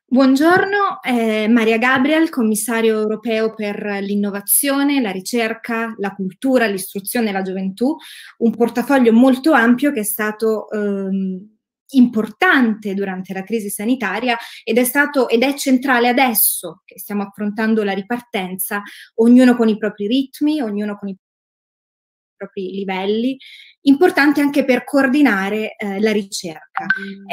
Buongiorno, Maria Gabriel, commissario europeo per l'innovazione, la ricerca, la cultura, l'istruzione e la gioventù, un portafoglio molto ampio che è stato importante durante la crisi sanitaria ed è centrale adesso che stiamo affrontando la ripartenza, ognuno con i propri ritmi, ognuno con i propri livelli, importante anche per coordinare la ricerca.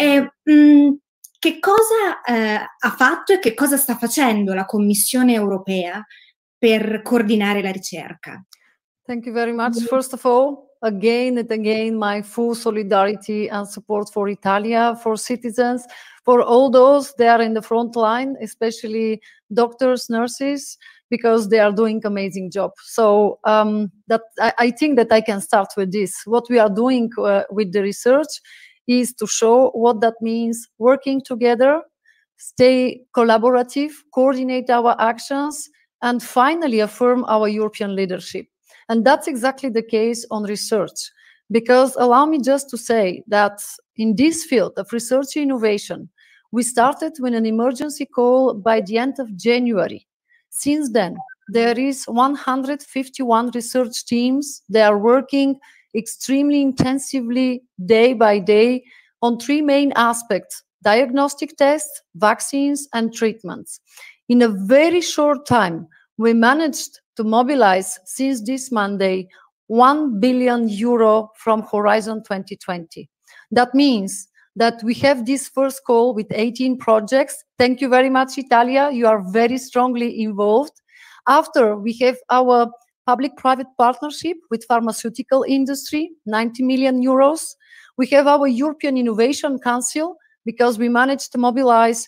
Che cosa ha fatto e che cosa sta facendo la Commissione europea per coordinare la ricerca? Thank you very much. First of all, again and again, my full solidarity and support for Italia, for citizens, for all those that are in the front line, especially doctors, nurses, because they are doing amazing job. So I think that I can start with this. What we are doing with the research is to show what that means working together, stay collaborative, coordinate our actions, and finally affirm our European leadership. And that's exactly the case on research, because allow me just to say that in this field of research innovation, we started with an emergency call by the end of January. Since then, there is 151 research teams. They are working extremely intensively day by day on three main aspects: diagnostic tests, vaccines, and treatments. In a very short time, we managed to mobilize, since this Monday, 1 billion euro from Horizon 2020. That means that we have this first call with 18 projects. Thank you very much, Italia. You are very strongly involved. After, we have our public-private partnership with pharmaceutical industry, 90 million euros. We have our European Innovation Council, because we managed to mobilize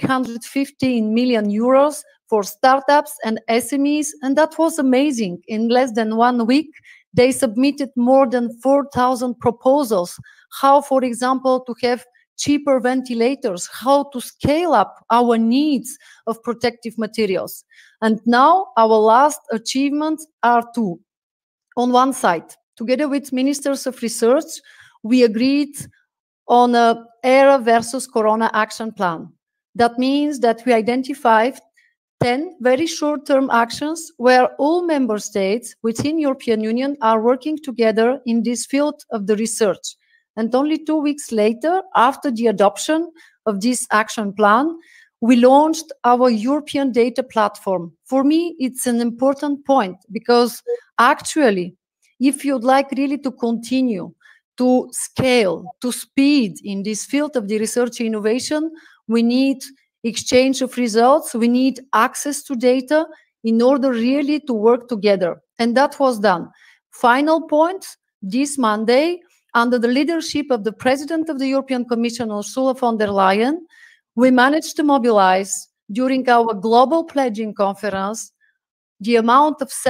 315 million euros for startups and SMEs, and that was amazing. In less than 1 week, they submitted more than 4,000 proposals. How, for example, to have cheaper ventilators, how to scale up our needs of protective materials. And now our last achievements are two. On one side, together with ministers of research, we agreed on a ERA versus Corona action plan. That means that we identified 10 very short-term actions where all member states within European Union are working together in this field of the research. And only 2 weeks later, after the adoption of this action plan, we launched our European data platform. For me, it's an important point, because actually, if you'd like really to continue to scale, to speed in this field of the research innovation, we need exchange of results, we need access to data in order really to work together. And that was done. Final point, this Monday, under the leadership of the President of the European Commission, Ursula von der Leyen, we managed to mobilize, during our global pledging conference, the amount of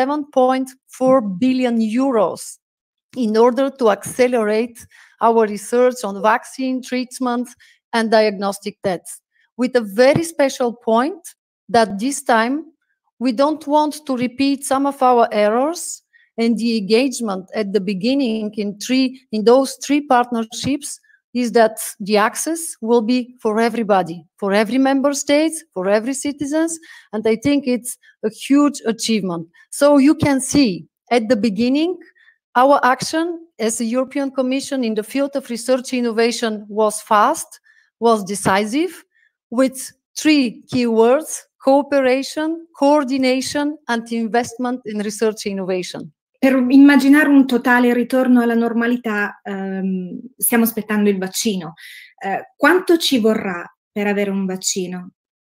7.4 billion euros in order to accelerate our research on vaccine, treatment, and diagnostic tests. With a very special point that this time we don't want to repeat some of our errors, and the engagement at the beginning in those three partnerships is that the access will be for everybody, for every member state, for every citizens, and I think it's a huge achievement. So you can see at the beginning, our action as a European Commission in the field of research innovation was fast, was decisive, with three key words: cooperation, coordination, and investment in research innovation. Per immaginare un totale ritorno alla normalità, stiamo aspettando il vaccino. Quanto ci vorrà per avere un vaccino?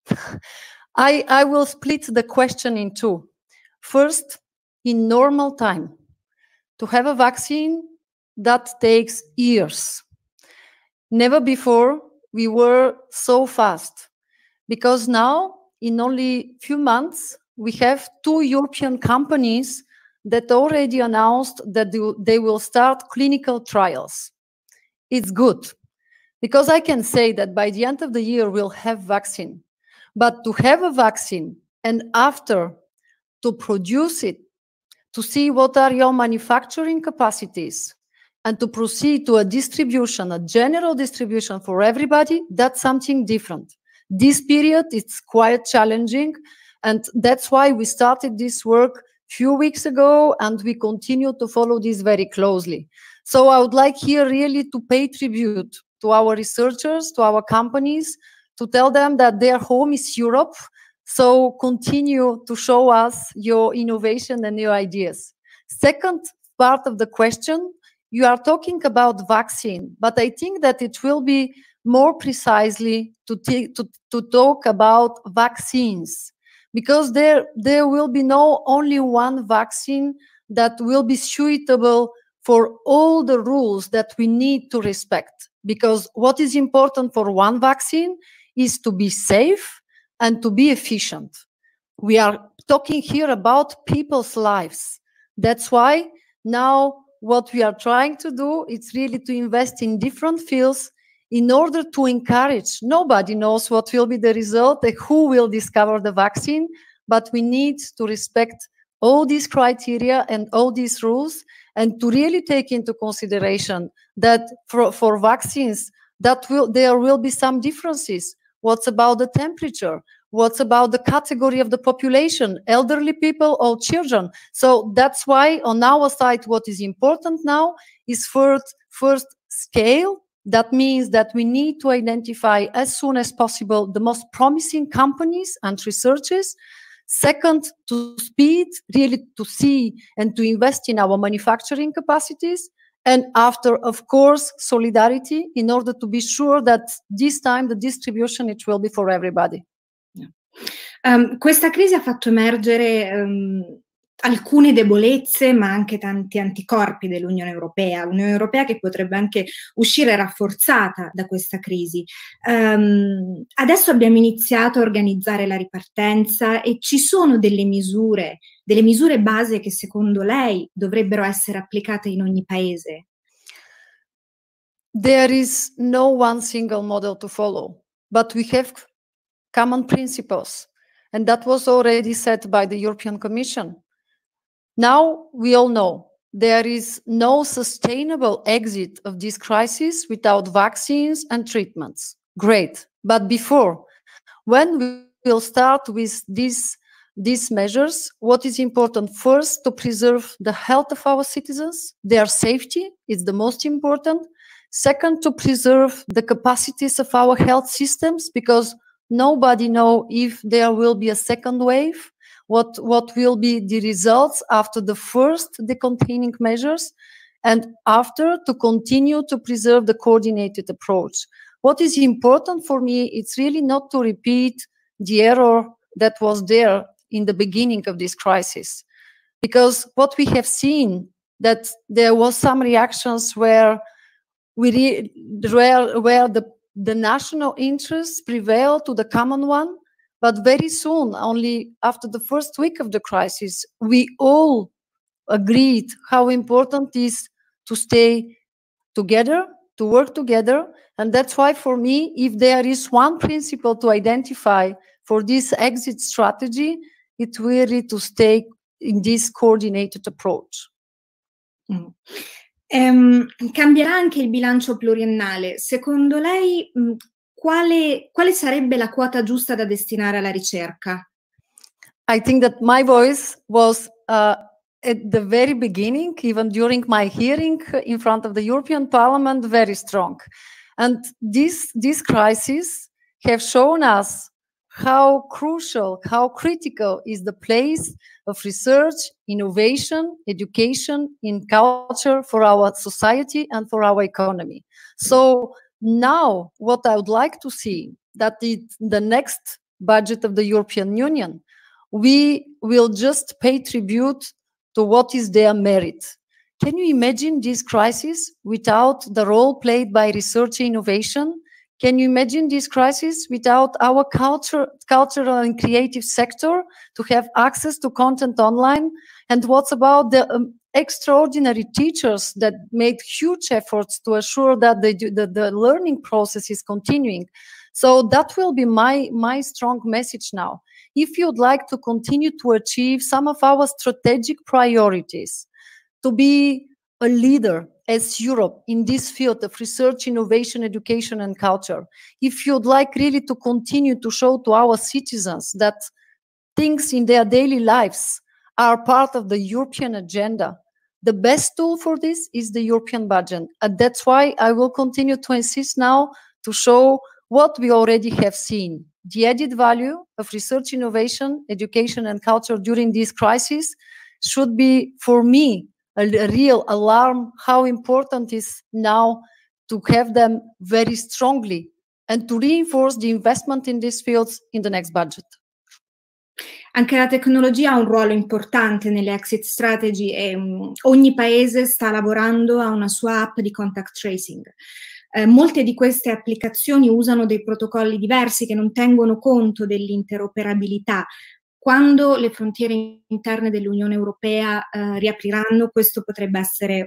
I will split the question in two. First, in normal time, to have a vaccine, that takes years. Never before we were so fast, because now, in only few months, we have 2 European companies that already announced that they will start clinical trials. It's good, because I can say that by the end of the year, we'll have vaccine. But to have a vaccine and after to produce it, to see what are your manufacturing capacities, and to proceed to a distribution, a general distribution for everybody, that's something different. this period, it's quite challenging. And that's why we started this work few weeks ago, and we continue to follow this very closely. So I would like here really to pay tribute to our researchers, to our companies, to tell them that their home is Europe. So continue to show us your innovation and your ideas. Second part of the question, you are talking about vaccine, but I think that it will be more precisely to talk about vaccines, because there will be no only one vaccine that will be suitable for all the rules that we need to respect. Because what is important for one vaccine is to be safe and to be efficient. We are talking here about people's lives. That's why now what we are trying to do is really to invest in different fields in order to encourage. Nobody knows what will be the result, who will discover the vaccine, but we need to respect all these criteria and all these rules, and to really take into consideration that for vaccines, there will be some differences. What's about the temperature? What's about the category of the population, elderly people or children? So that's why on our side, what is important now is first scale. That means that we need to identify as soon as possible the most promising companies and researchers. Second, to speed, really to see and to invest in our manufacturing capacities. And after, of course, solidarity, in order to be sure that this time the distribution, it will be for everybody. Questa crisi ha fatto emergere alcune debolezze, ma anche tanti anticorpi dell'Unione Europea. L'Unione Europea che potrebbe anche uscire rafforzata da questa crisi. Adesso abbiamo iniziato a organizzare la ripartenza e ci sono delle misure base che secondo lei dovrebbero essere applicate in ogni paese? There is no one single model to follow, but we have common principles. And that was already set by the European Commission. Now we all know there is no sustainable exit of this crisis without vaccines and treatments. Great. But before, when we will start with these measures, what is important first to preserve the health of our citizens, their safety is the most important. Second, to preserve the capacities of our health systems, because nobody knows if there will be a second wave, what will be the results after the first decontaining measures, and after to continue to preserve the coordinated approach. What is important for me, it's really not to repeat the error that was there in the beginning of this crisis. Because what we have seen, that there was some reactions where the national interests prevail to the common one, but very soon, only after the first week of the crisis, we all agreed how important it is to stay together, to work together. And that's why for me, if there is one principle to identify for this exit strategy, it's really to stay in this coordinated approach. Cambierà anche il bilancio pluriennale. Secondo lei quale sarebbe la quota giusta da destinare alla ricerca? I think that my voice was at the very beginning, even during my hearing in front of the European Parliament, very strong. And this crisis have shown us how crucial, how critical is the place of research, innovation, education, in culture for our society and for our economy. So now what I would like to see, that in the next budget of the European Union, we will just pay tribute to what is their merit. Can you imagine this crisis without the role played by research and innovation? Can you imagine this crisis without our cultural and creative sector to have access to content online? And what's about the extraordinary teachers that made huge efforts to assure that the learning process is continuing? So that will be my strong message now. If you'd like to continue to achieve some of our strategic priorities, to be a leader as Europe in this field of research, innovation, education, and culture, if you'd like really to continue to show to our citizens that things in their daily lives are part of the European agenda, the best tool for this is the European budget. And that's why I will continue to insist now to show what we already have seen. The added value of research, innovation, education, and culture during this crisis should be, for me, a real alarm how important it is now to have them very strongly and to reinforce the investment in these fields in the next budget. Anche la tecnologia ha un ruolo importante nelle exit strategy e ogni paese sta lavorando a una sua app di contact tracing. Molte di queste applicazioni usano dei protocolli diversi che non tengono conto dell'interoperabilità. Quando le frontiere interne dell'Unione Europea riapriranno, questo potrebbe essere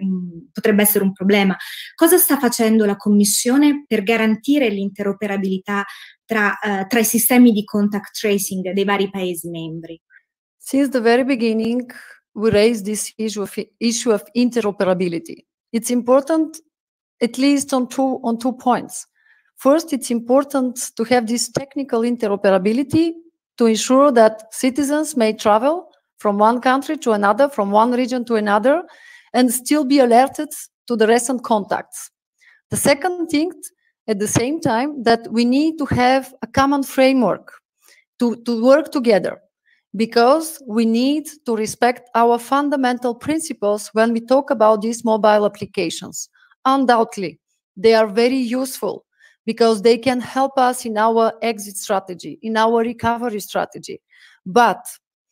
un problema. Cosa sta facendo la Commissione per garantire l'interoperabilità tra i sistemi di contact tracing dei vari Paesi membri? Since the very beginning, we raised this issue of interoperability. It's important, at least on two points. First, it's important to have this technical interoperability to ensure that citizens may travel from one country to another, from one region to another, and still be alerted to the recent contacts. The second thing, at the same time, that we need to have a common framework to work together, because we need to respect our fundamental principles when we talk about these mobile applications. Undoubtedly, they are very useful because they can help us in our exit strategy, in our recovery strategy. But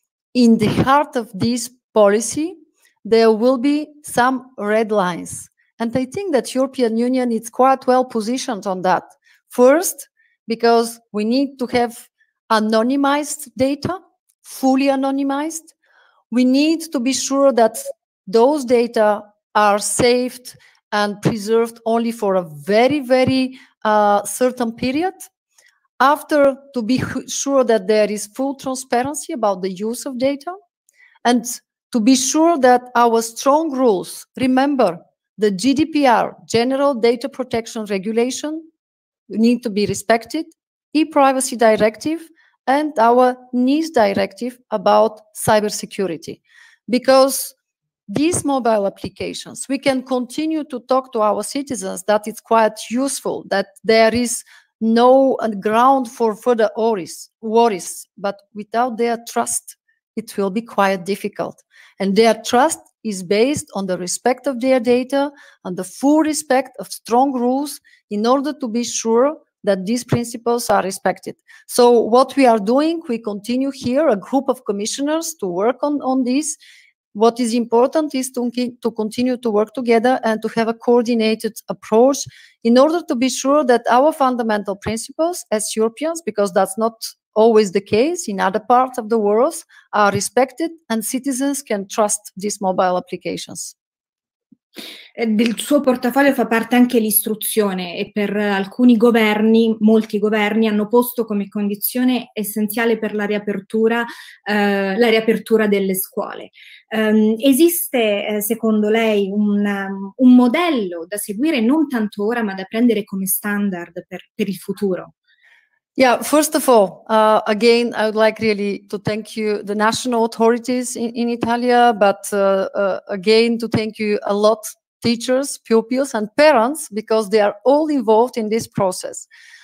in the heart of this policy, there will be some red lines. And I think that European Union is quite well positioned on that. First, because we need to have anonymized data, fully anonymized. We need to be sure that those data are saved and preserved only for a very, very certain period. After, to be sure that there is full transparency about the use of data, and to be sure that our strong rules, remember, the GDPR, General Data Protection Regulation, need to be respected, e-privacy directive, and our NIS directive about cybersecurity. Because these mobile applications, we can continue to talk to our citizens that it's quite useful, that there is no ground for further worries, but without their trust, it will be quite difficult. And their trust is based on the respect of their data and the full respect of strong rules in order to be sure that these principles are respected. So what we are doing, we continue here, a group of commissioners to work on this. What is important is to continue to work together and to have a coordinated approach in order to be sure that our fundamental principles as Europeans, because that's not always the case in other parts of the world, are respected and citizens can trust these mobile applications. Del suo portafoglio fa parte anche l'istruzione e per alcuni governi, molti governi, hanno posto come condizione essenziale per la riapertura delle scuole. Esiste secondo lei un modello da seguire non tanto ora ma da prendere come standard per il futuro? Yeah, first of all, again, I would like really to thank you, the national authorities in Italia, but again, to thank you a lot, teachers, pupils, and parents, because they are all involved in this process.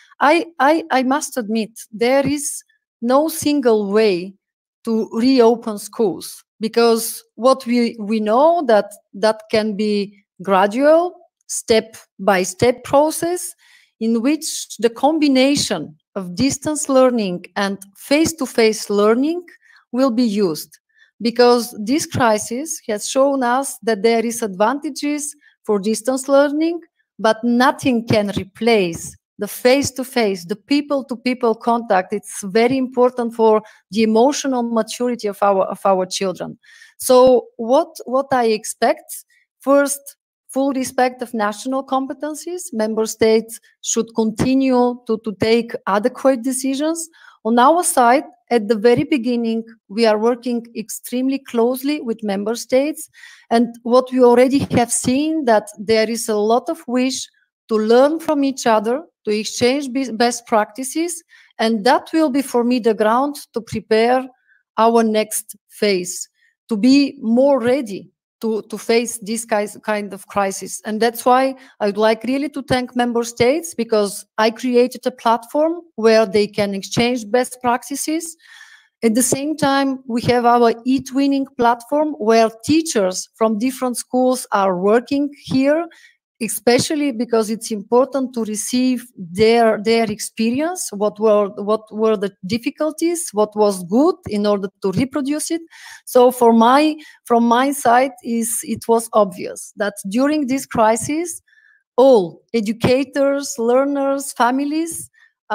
I must admit, there is no single way to reopen schools, because what we know that can be gradual, step-by-step process, in which the combination of distance learning and face-to-face learning will be used, because this crisis has shown us that there is advantages for distance learning, but nothing can replace the face-to-face, the people-to-people contact. It's very important for the emotional maturity of our children. So what I expect, first, full respect of national competencies. Member states should continue to take adequate decisions. On our side, at the very beginning, we are working extremely closely with member states. And what we already have seen, that there is a lot of wish to learn from each other, to exchange best practices. And that will be, for me, the ground to prepare our next phase, to be more ready to face this kind of crisis. And that's why I would like really to thank member states, because I created a platform where they can exchange best practices. At the same time, we have our eTwinning platform where teachers from different schools are working here, especially because it's important to receive their experience, what were the difficulties, what was good, in order to reproduce it. So from my side, it was obvious that during this crisis, all educators, learners, families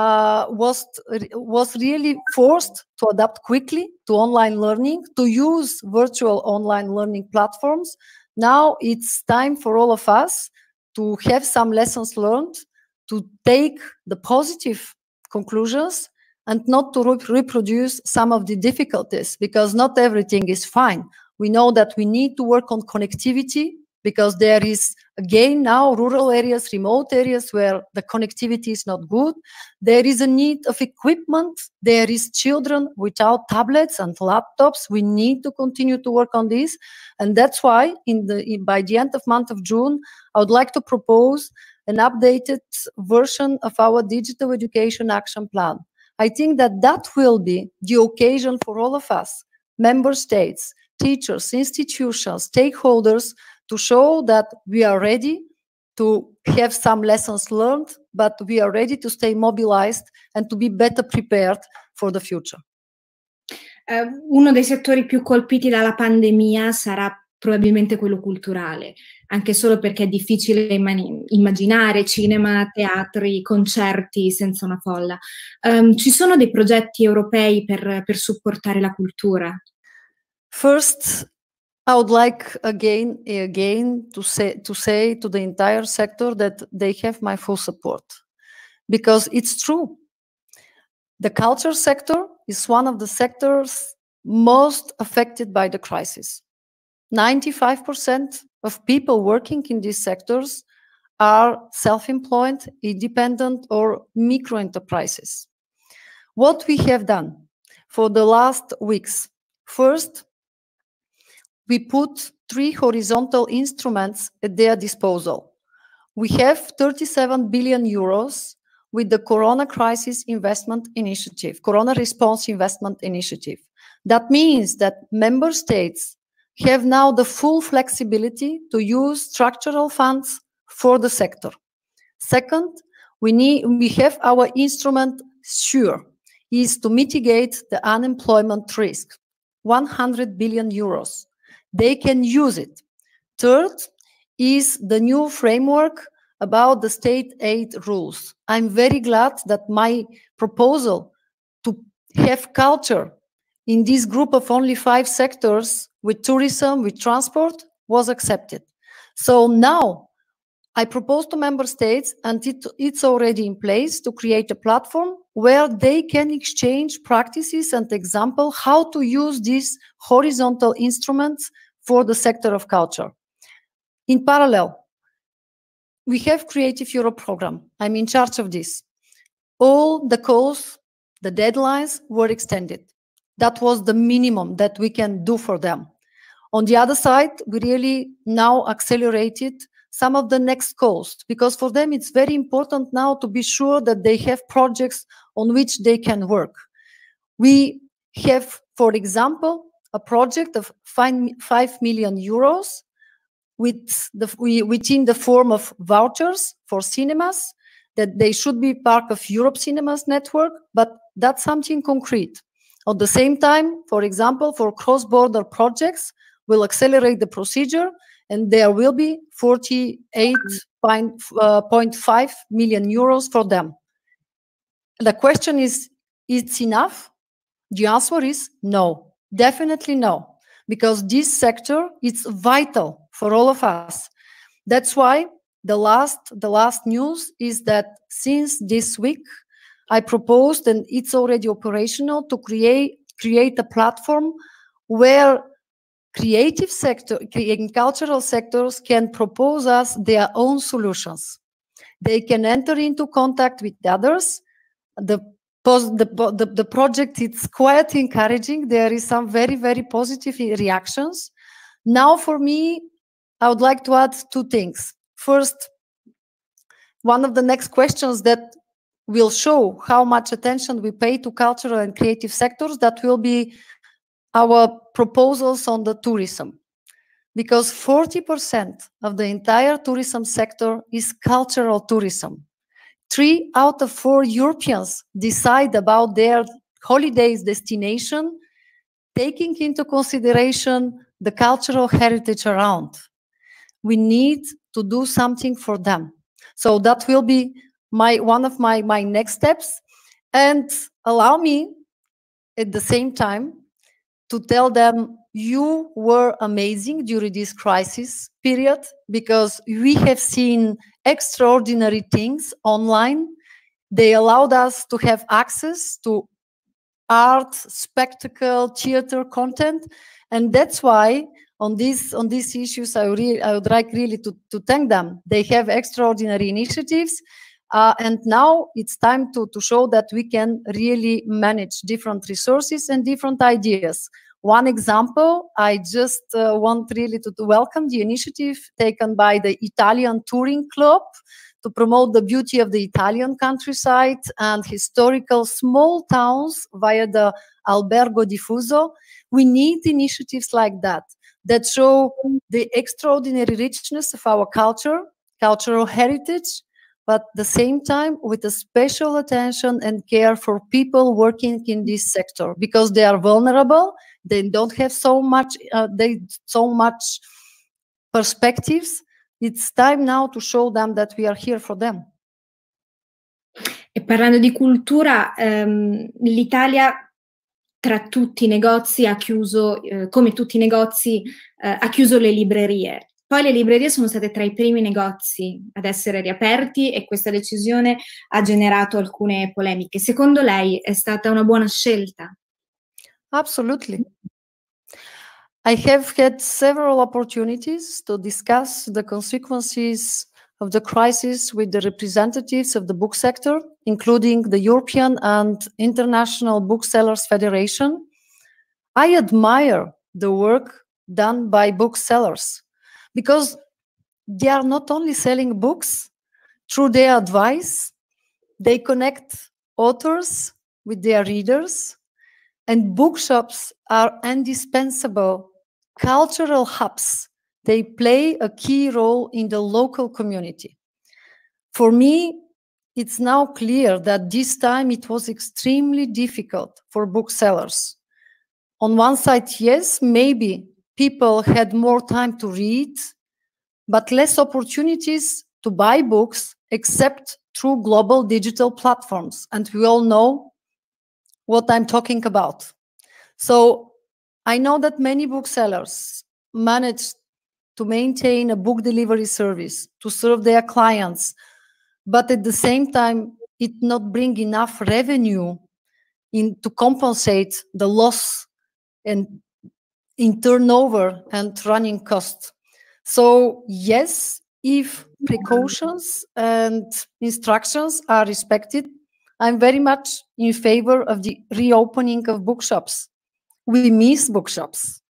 was really forced to adapt quickly to online learning, to use virtual online learning platforms. Now it's time for all of us to have some lessons learned, to take the positive conclusions, and not to reproduce some of the difficulties, because not everything is fine. We know that we need to work on connectivity, because there is, again, now rural areas, remote areas where the connectivity is not good. There is a need of equipment. There is children without tablets and laptops. We need to continue to work on this. And that's why by the end of month of June, I would like to propose an updated version of our digital education action plan. I think that will be the occasion for all of us, member states, teachers, institutions, stakeholders, to show that we are ready to have some lessons learned, but we are ready to stay mobilized and to be better prepared for the future. Uno dei settori più colpiti dalla pandemia sarà probabilmente quello culturale, anche solo perché è difficile immaginare cinema, teatri, concerti senza una folla. Ci sono dei progetti europei per supportare la cultura? First, I would like again to say to the entire sector that they have my full support, because it's true. The culture sector is one of the sectors most affected by the crisis. 95% of people working in these sectors are self-employed, independent, or micro enterprises. What we have done for the last weeks: first, we put 3 horizontal instruments at their disposal. We have 37 billion euros with the Corona Crisis Investment Initiative, Corona Response Investment Initiative. That means that member states have now the full flexibility to use structural funds for the sector. Second, we have our instrument SURE, is to mitigate the unemployment risk, 100 billion euros. They can use it. Third is the new framework about the state aid rules. I'm very glad that my proposal to have culture in this group of only 5 sectors, with tourism, with transport, was accepted. So now I propose to member states, and it's already in place, to create a platform where they can exchange practices and examples how to use these horizontal instruments for the sector of culture. In parallel, we have Creative Europe program. I'm in charge of this. All the calls, the deadlines were extended. That was the minimum that we can do for them. On the other side, we really now accelerated some of the next calls, because for them it's very important now to be sure that they have projects on which they can work. We have, for example, a project of 5 million euros within the form of vouchers for cinemas, that they should be part of Europe Cinemas network, but that's something concrete. At the same time, for example, for cross-border projects, we'll accelerate the procedure, and there will be 48.5 million euros for them. The question is, it's enough? The answer is no, definitely no, because this sector is vital for all of us. That's why the last news is that since this week, I proposed, and it's already operational, to create a platform where creative sector, cultural sectors can propose us their own solutions. They can enter into contact with others. The project, it's quite encouraging. There is some very, very positive reactions. Now, for me, I would like to add two things. First, one of the next questions that will show how much attention we pay to cultural and creative sectors, that will be our proposals on the tourism. Because 40% of the entire tourism sector is cultural tourism. 3 out of 4 Europeans decide about their holidays destination, taking into consideration the cultural heritage around. We need to do something for them. So that will be one of my next steps. And allow me at the same time to tell them, you were amazing during this crisis period, because we have seen extraordinary things online. They allowed us to have access to art, spectacle, theater content. And that's why on these issues, I would like really to thank them. They have extraordinary initiatives. And now it's time to show that we can really manage different resources and different ideas. One example, I just want really to welcome the initiative taken by the Italian Touring Club to promote the beauty of the Italian countryside and historical small towns via the Albergo Diffuso. We need initiatives like that show the extraordinary richness of our culture, cultural heritage, but at the same time with a special attention and care for people working in this sector, because they are vulnerable. They don't have so much perspectives. It's time now to show them that we are here for them. E parlando di cultura, l'Italia tra tutti i negozi ha chiuso, come tutti i negozi, ha chiuso le librerie. Poi le librerie sono state tra i primi negozi ad essere riaperti e questa decisione ha generato alcune polemiche. Secondo lei è stata una buona scelta? Absolutely. I have had several opportunities to discuss the consequences of the crisis with the representatives of the book sector, including the European and International Booksellers Federation. I admire the work done by booksellers, because they are not only selling books. Through their advice, they connect authors with their readers, and bookshops are indispensable cultural hubs. They play a key role in the local community. For me, it's now clear that this time it was extremely difficult for booksellers. On one side, yes, maybe people had more time to read, but less opportunities to buy books except through global digital platforms. And we all know what I'm talking about. So I know that many booksellers managed to maintain a book delivery service to serve their clients, but at the same time, it not bring enough revenue to compensate the loss in turnover and running costs. So yes, if precautions and instructions are respected, I'm very much in favor of the reopening of bookshops. We miss bookshops.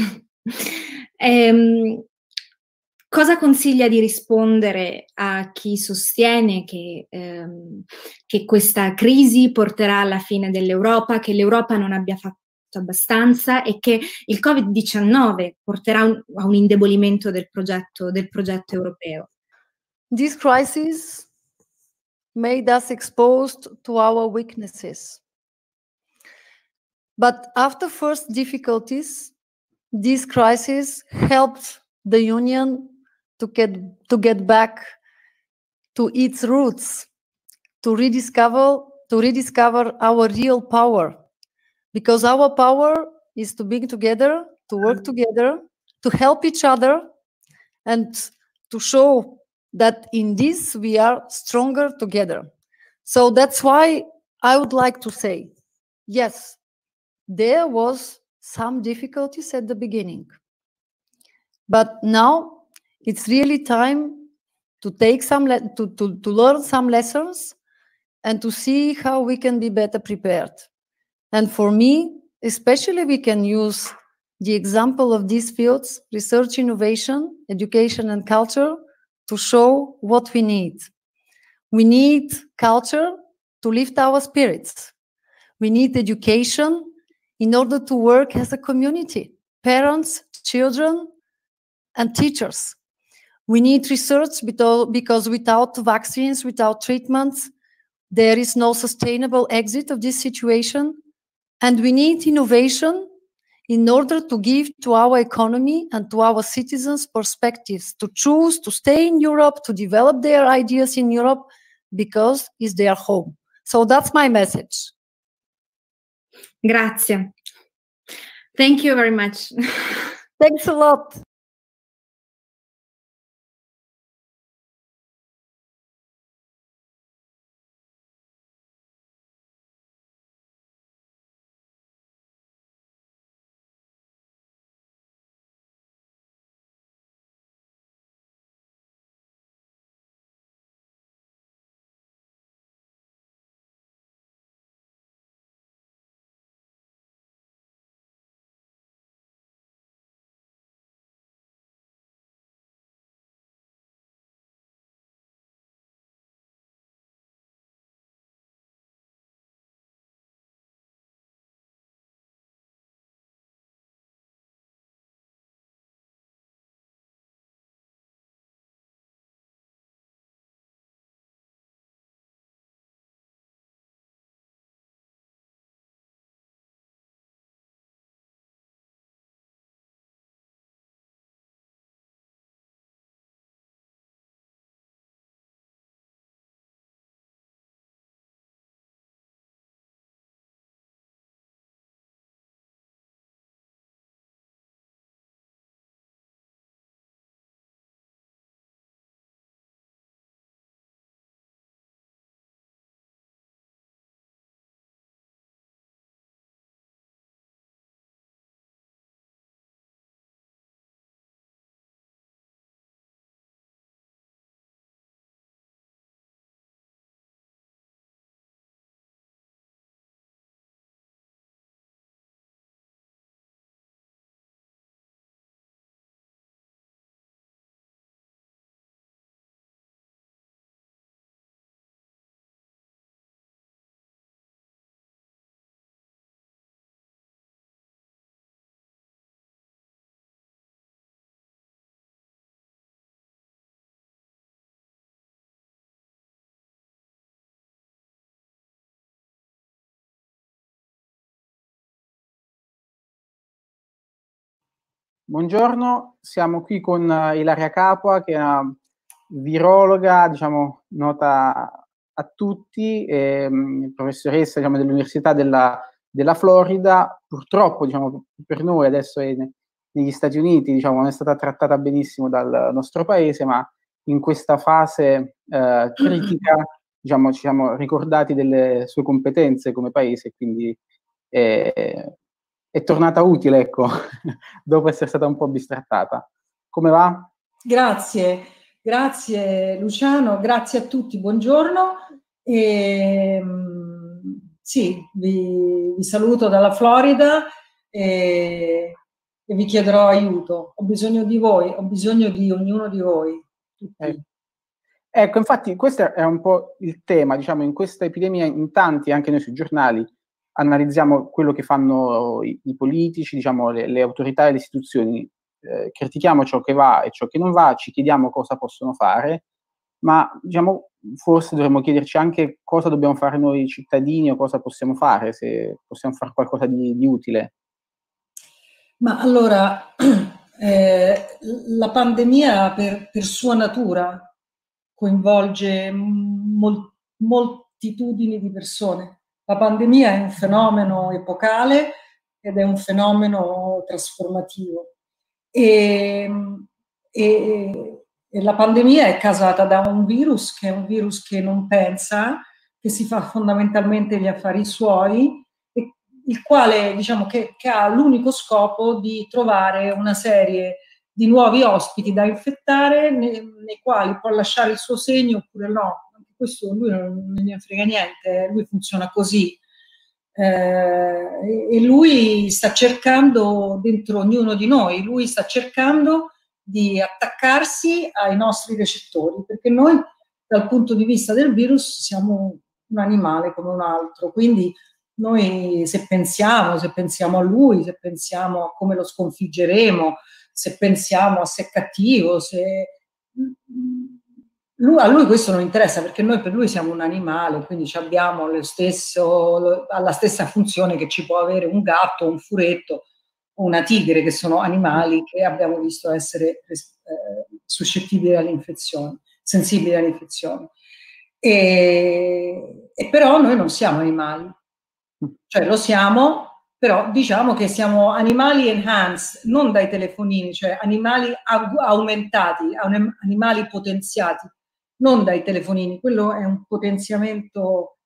Cosa consiglia di rispondere a chi sostiene che questa crisi porterà alla fine dell'Europa, che l'Europa non abbia fatto abbastanza e che il Covid-19 porterà a un indebolimento del progetto europeo? This crisis made us exposed to our weaknesses. But after first difficulties, this crisis helped the Union to get back to its roots, to rediscover our real power. Because our power is to be together, to work together, to help each other, and to show that in this we are stronger together. So that's why I would like to say, yes, there was some difficulties at the beginning, but now it's really time to take to learn some lessons and to see how we can be better prepared. And for me, especially, we can use the example of these fields, research, innovation, education, and culture, to show what we need. We need culture to lift our spirits. We need education in order to work as a community, parents, children, and teachers. We need research because without vaccines, without treatments, there is no sustainable exit of this situation. And we need innovation in order to give to our economy and to our citizens perspectives to choose to stay in Europe, to develop their ideas in Europe, because it's their home. So that's my message. Grazie. Thank you very much. Thanks a lot. Buongiorno, siamo qui con Ilaria Capua, che è una virologa, diciamo, nota a tutti, professoressa, diciamo, dell'Università della Florida. Purtroppo, diciamo, per noi adesso è negli Stati Uniti, diciamo, non è stata trattata benissimo dal nostro paese, ma in questa fase critica, diciamo, ci siamo ricordati delle sue competenze come paese, quindi è tornata utile, ecco, dopo essere stata un po' bistrattata. Come va? Grazie Luciano, grazie a tutti, buongiorno. Sì, vi saluto dalla Florida e vi chiederò aiuto. Ho bisogno di voi, ho bisogno di ognuno di voi. Tutti. Ecco, infatti questo è un po' il tema, diciamo, in questa epidemia, in tanti, anche noi sui giornali, analizziamo quello che fanno i politici, diciamo, le autorità e le istituzioni, critichiamo ciò che va e ciò che non va, ci chiediamo cosa possono fare, ma diciamo, forse dovremmo chiederci anche cosa dobbiamo fare noi cittadini o cosa possiamo fare, se possiamo fare qualcosa di utile. Ma allora, la pandemia per sua natura coinvolge moltitudini di persone. La pandemia è un fenomeno epocale ed è un fenomeno trasformativo. E la pandemia è causata da un virus che non pensa, che si fa fondamentalmente gli affari suoi, e il quale, diciamo, che ha l'unico scopo di trovare una serie di nuovi ospiti da infettare, nei quali può lasciare il suo segno oppure no. Questo lui non ne frega niente, lui funziona così. E lui sta cercando dentro ognuno di noi, lui sta cercando di attaccarsi ai nostri recettori, perché noi dal punto di vista del virus siamo un animale come un altro, quindi noi se pensiamo a lui, se pensiamo a come lo sconfiggeremo, se pensiamo a se è cattivo, se... a lui questo non interessa, perché noi per lui siamo un animale, quindi abbiamo la stessa funzione che ci può avere un gatto, un furetto o una tigre, che sono animali che abbiamo visto essere suscettibili all'infezione, sensibili all'infezione. E però noi non siamo animali, cioè lo siamo, però diciamo che siamo animali enhanced, non dai telefonini, cioè animali aumentati, animali potenziati, non dai telefonini. Quello è un potenziamento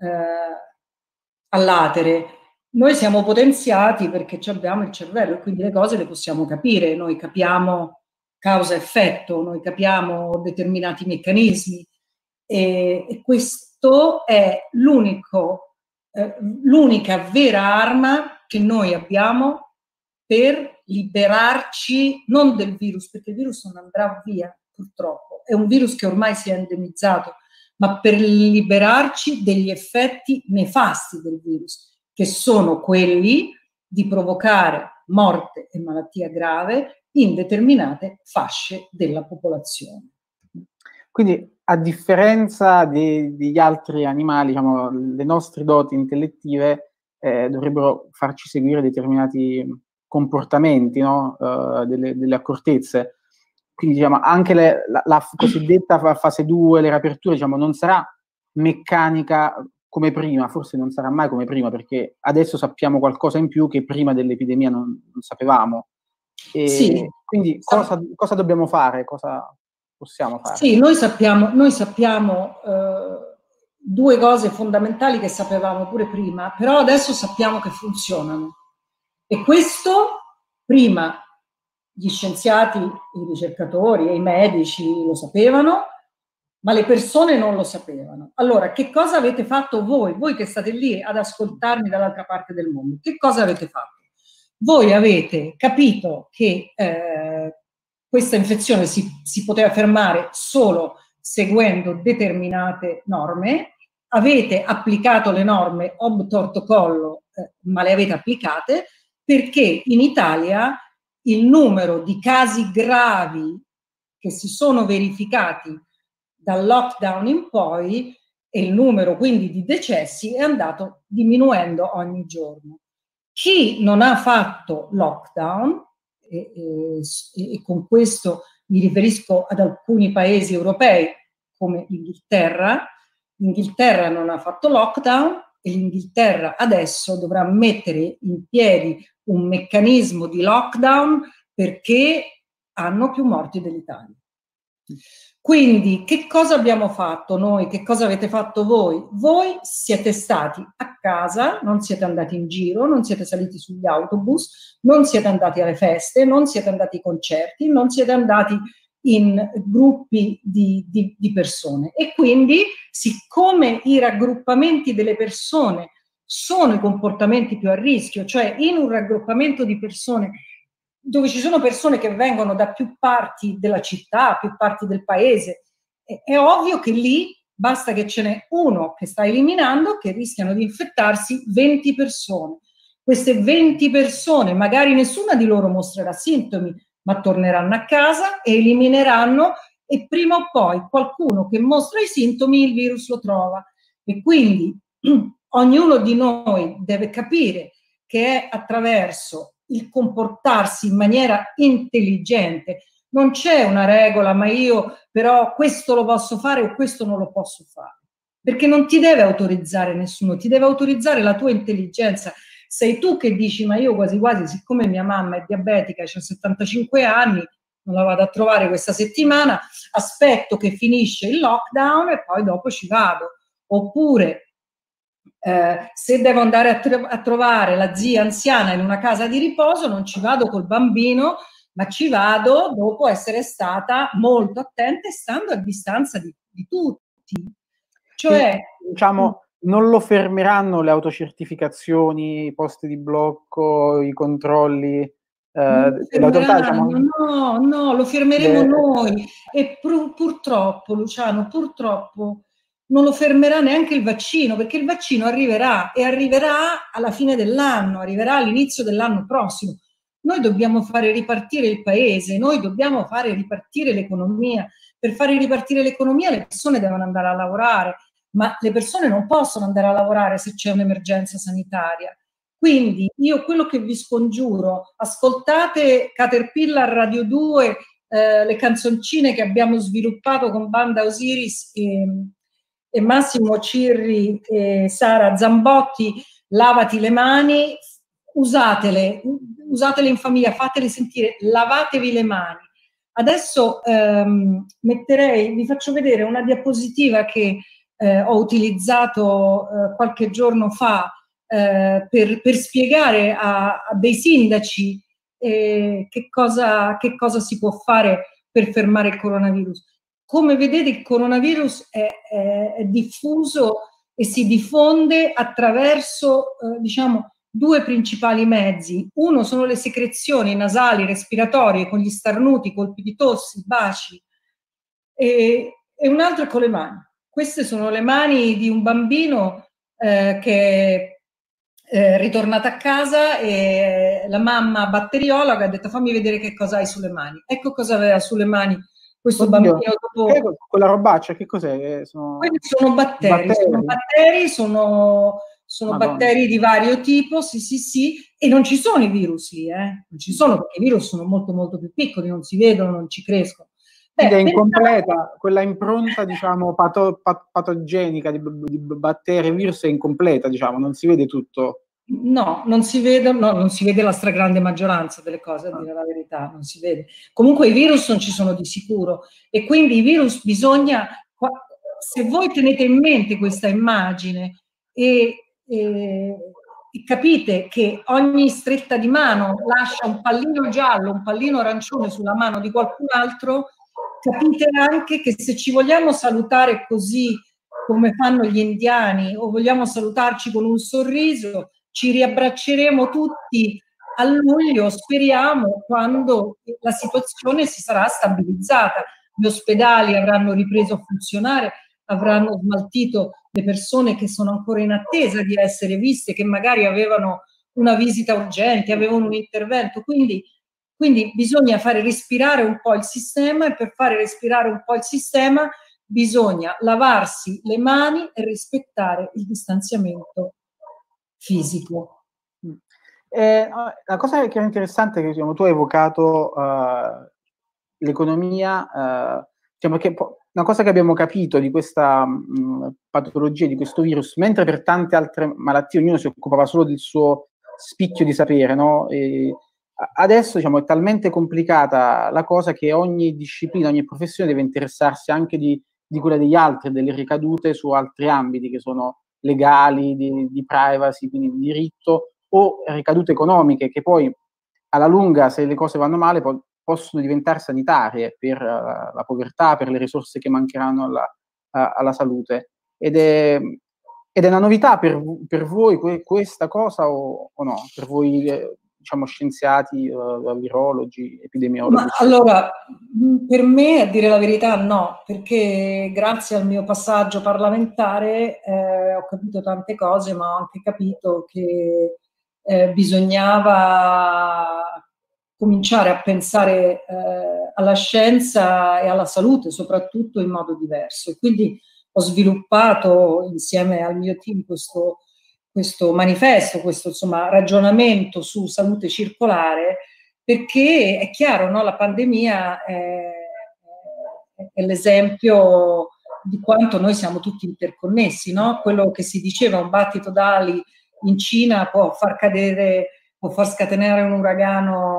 all'atere. Noi siamo potenziati perché abbiamo il cervello e quindi le cose le possiamo capire, noi capiamo causa-effetto, noi capiamo determinati meccanismi, e questo è l'unica vera arma che noi abbiamo per liberarci non del virus, perché il virus non andrà via, purtroppo, è un virus che ormai si è endemizzato, ma per liberarci degli effetti nefasti del virus, che sono quelli di provocare morte e malattia grave in determinate fasce della popolazione. Quindi, a differenza degli altri animali, diciamo, le nostre doti intellettive dovrebbero farci seguire determinati comportamenti, no? Delle accortezze. Quindi, diciamo, anche la cosiddetta fase 2, le riaperture, diciamo, non sarà meccanica come prima, forse non sarà mai come prima, perché adesso sappiamo qualcosa in più che prima dell'epidemia non sapevamo. E sì, quindi cosa dobbiamo fare? Cosa possiamo fare? Sì, noi sappiamo due cose fondamentali che sapevamo pure prima, però adesso sappiamo che funzionano. E questo prima gli scienziati, i ricercatori e i medici lo sapevano, ma le persone non lo sapevano. Allora, che cosa avete fatto voi? Voi che state lì ad ascoltarmi dall'altra parte del mondo, che cosa avete fatto? Voi avete capito che questa infezione si poteva fermare solo seguendo determinate norme, avete applicato le norme ob torto collo, ma le avete applicate, perché in Italia il numero di casi gravi che si sono verificati dal lockdown in poi e il numero quindi di decessi è andato diminuendo ogni giorno. Chi non ha fatto lockdown, e con questo mi riferisco ad alcuni paesi europei come l'Inghilterra non ha fatto lockdown e l'Inghilterra adesso dovrà mettere in piedi un meccanismo di lockdown perché hanno più morti dell'Italia. Quindi che cosa abbiamo fatto noi? Che cosa avete fatto voi? Voi siete stati a casa, non siete andati in giro, non siete saliti sugli autobus, non siete andati alle feste, non siete andati ai concerti, non siete andati in gruppi di persone. E quindi, siccome i raggruppamenti delle persone sono i comportamenti più a rischio, cioè in un raggruppamento di persone dove ci sono persone che vengono da più parti della città, più parti del paese, è ovvio che lì basta che ce n'è uno che sta eliminando, che rischiano di infettarsi 20 persone. Queste 20 persone, magari nessuna di loro mostrerà sintomi, ma torneranno a casa e elimineranno, e prima o poi qualcuno che mostra i sintomi il virus lo trova. E quindi ognuno di noi deve capire che è attraverso il comportarsi in maniera intelligente. Non c'è una regola, ma io però questo lo posso fare o questo non lo posso fare, perché non ti deve autorizzare nessuno, ti deve autorizzare la tua intelligenza. Sei tu che dici, ma io quasi quasi, siccome mia mamma è diabetica, ha 75 anni, non la vado a trovare questa settimana, aspetto che finisce il lockdown e poi dopo ci vado. oppure se devo andare a trovare la zia anziana in una casa di riposo, non ci vado col bambino, ma ci vado dopo essere stata molto attenta e stando a distanza di tutti. Cioè, diciamo, non lo fermeranno le autocertificazioni, i posti di blocco, i controlli dell'autorità, diciamo. No, lo fermeremo noi. E purtroppo, Luciano, purtroppo non lo fermerà neanche il vaccino, perché il vaccino arriverà e arriverà alla fine dell'anno, arriverà all'inizio dell'anno prossimo. Noi dobbiamo fare ripartire il paese, noi dobbiamo fare ripartire l'economia. Per fare ripartire l'economia le persone devono andare a lavorare, ma le persone non possono andare a lavorare se c'è un'emergenza sanitaria. Quindi io quello che vi scongiuro, ascoltate Caterpillar Radio 2, le canzoncine che abbiamo sviluppato con Banda Osiris e Massimo Cirri e Sara Zambotti, lavati le mani, usatele in famiglia, fatele sentire, lavatevi le mani. Adesso vi faccio vedere una diapositiva che ho utilizzato qualche giorno fa per spiegare a dei sindaci che cosa si può fare per fermare il coronavirus. Come vedete, il coronavirus è diffuso e si diffonde attraverso, diciamo, due principali mezzi. Uno sono le secrezioni nasali, respiratorie, con gli starnuti, colpi di tosse, baci, e un altro è con le mani. Queste sono le mani di un bambino che è ritornato a casa e la mamma batteriologa ha detto: fammi vedere che cosa hai sulle mani. Ecco cosa aveva sulle mani questo bambino. Dopo... Quella robaccia, che cos'è? Quelli sono batteri. Sono batteri di vario tipo, sì, e non ci sono i virus lì, non ci sono, perché i virus sono molto molto più piccoli, non si vedono, non ci crescono. È incompleta, quella impronta, diciamo, patogenica di batteri e virus è incompleta, diciamo, non si vede tutto. No, non si vede la stragrande maggioranza delle cose, a dire la verità, non si vede. Comunque i virus non ci sono di sicuro, e quindi i virus bisogna, se voi tenete in mente questa immagine e capite che ogni stretta di mano lascia un pallino giallo, un pallino arancione sulla mano di qualcun altro, capite anche che se ci vogliamo salutare così come fanno gli indiani, o vogliamo salutarci con un sorriso, ci riabbracceremo tutti a luglio, speriamo, quando la situazione si sarà stabilizzata, gli ospedali avranno ripreso a funzionare, avranno smaltito le persone che sono ancora in attesa di essere viste, che magari avevano una visita urgente, avevano un intervento, quindi bisogna fare respirare un po' il sistema, e per fare respirare un po' il sistema bisogna lavarsi le mani e rispettare il distanziamento fisico. La cosa che è interessante è che, diciamo, tu hai evocato l'economia, diciamo, che una cosa che abbiamo capito di questa patologia, di questo virus, mentre per tante altre malattie ognuno si occupava solo del suo spicchio di sapere, no? Adesso, diciamo, è talmente complicata la cosa che ogni disciplina, ogni professione deve interessarsi anche di quella degli altri, delle ricadute su altri ambiti che sono legali, di privacy, quindi di diritto, o ricadute economiche che poi alla lunga, se le cose vanno male, possono diventare sanitarie per la povertà, per le risorse che mancheranno alla salute. Ed è una novità per voi questa cosa o no? Per voi, diciamo, scienziati, virologi, epidemiologi? Ma allora, per me, a dire la verità, no, perché grazie al mio passaggio parlamentare ho capito tante cose, ma ho anche capito che bisognava cominciare a pensare alla scienza e alla salute, soprattutto in modo diverso. E quindi ho sviluppato insieme al mio team questo manifesto, questo, insomma, ragionamento su salute circolare, perché è chiaro, no? La pandemia è l'esempio di quanto noi siamo tutti interconnessi, no? Quello che si diceva, un battito d'ali in Cina può far scatenare un uragano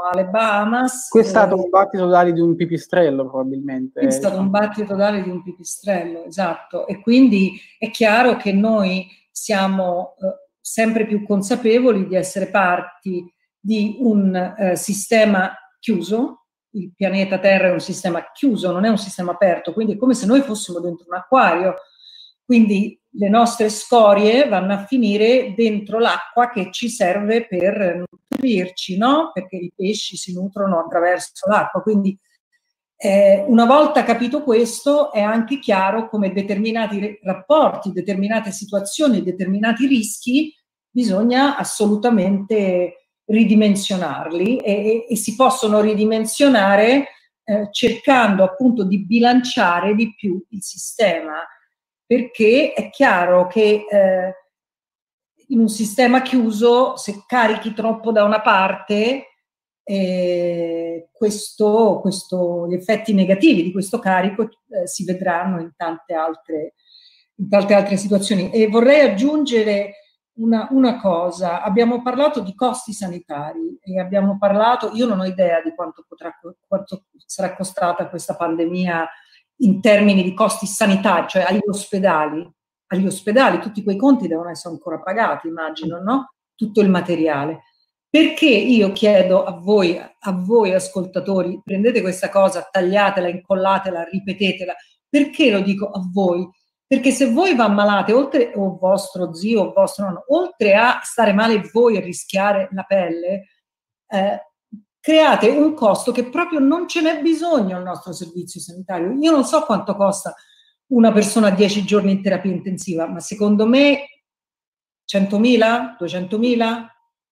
alle Bahamas. Questo è stato un battito d'ali di un pipistrello, probabilmente. È stato un battito d'ali di un pipistrello, esatto. E quindi è chiaro che noi siamo sempre più consapevoli di essere parti di un sistema chiuso. Il pianeta Terra è un sistema chiuso, non è un sistema aperto, quindi è come se noi fossimo dentro un acquario. Quindi le nostre scorie vanno a finire dentro l'acqua che ci serve per nutrirci, no? Perché i pesci si nutrono attraverso l'acqua. Quindi una volta capito questo, è anche chiaro come determinati rapporti, determinate situazioni, determinati rischi bisogna assolutamente ridimensionarli e si possono ridimensionare cercando appunto di bilanciare di più il sistema, perché è chiaro che in un sistema chiuso, se carichi troppo da una parte, gli effetti negativi di questo carico si vedranno in tante altre situazioni. E vorrei aggiungere una cosa: abbiamo parlato di costi sanitari e abbiamo parlato, io non ho idea di quanto sarà costata questa pandemia in termini di costi sanitari, cioè agli ospedali tutti quei conti devono essere ancora pagati, immagino, no? Tutto il materiale. Perché io chiedo a voi ascoltatori, prendete questa cosa, tagliatela, incollatela, ripetetela. Perché lo dico a voi? Perché se voi vi ammalate, o vostro zio o vostro nonno, oltre a stare male voi e rischiare la pelle, create un costo che proprio non ce n'è bisogno al nostro servizio sanitario. Io non so quanto costa una persona 10 giorni in terapia intensiva, ma secondo me 100.000, 200.000?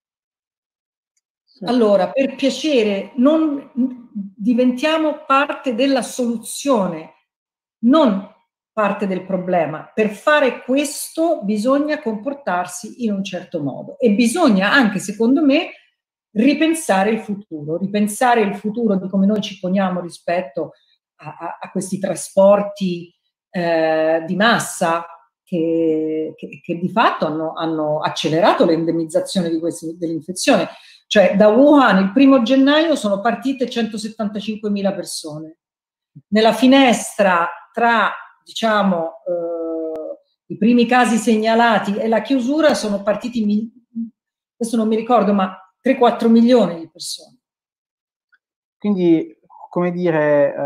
Allora, per piacere, non diventiamo parte della soluzione, non parte del problema. Per fare questo bisogna comportarsi in un certo modo e bisogna anche, secondo me, ripensare il futuro di come noi ci poniamo rispetto a questi trasporti di massa che di fatto hanno accelerato l'endemizzazione dell'infezione. Cioè da Wuhan il 1° gennaio sono partite 175.000 persone. Nella finestra tra, diciamo, i primi casi segnalati e la chiusura sono partiti, adesso non mi ricordo, ma 3-4 milioni di persone. Quindi, come dire,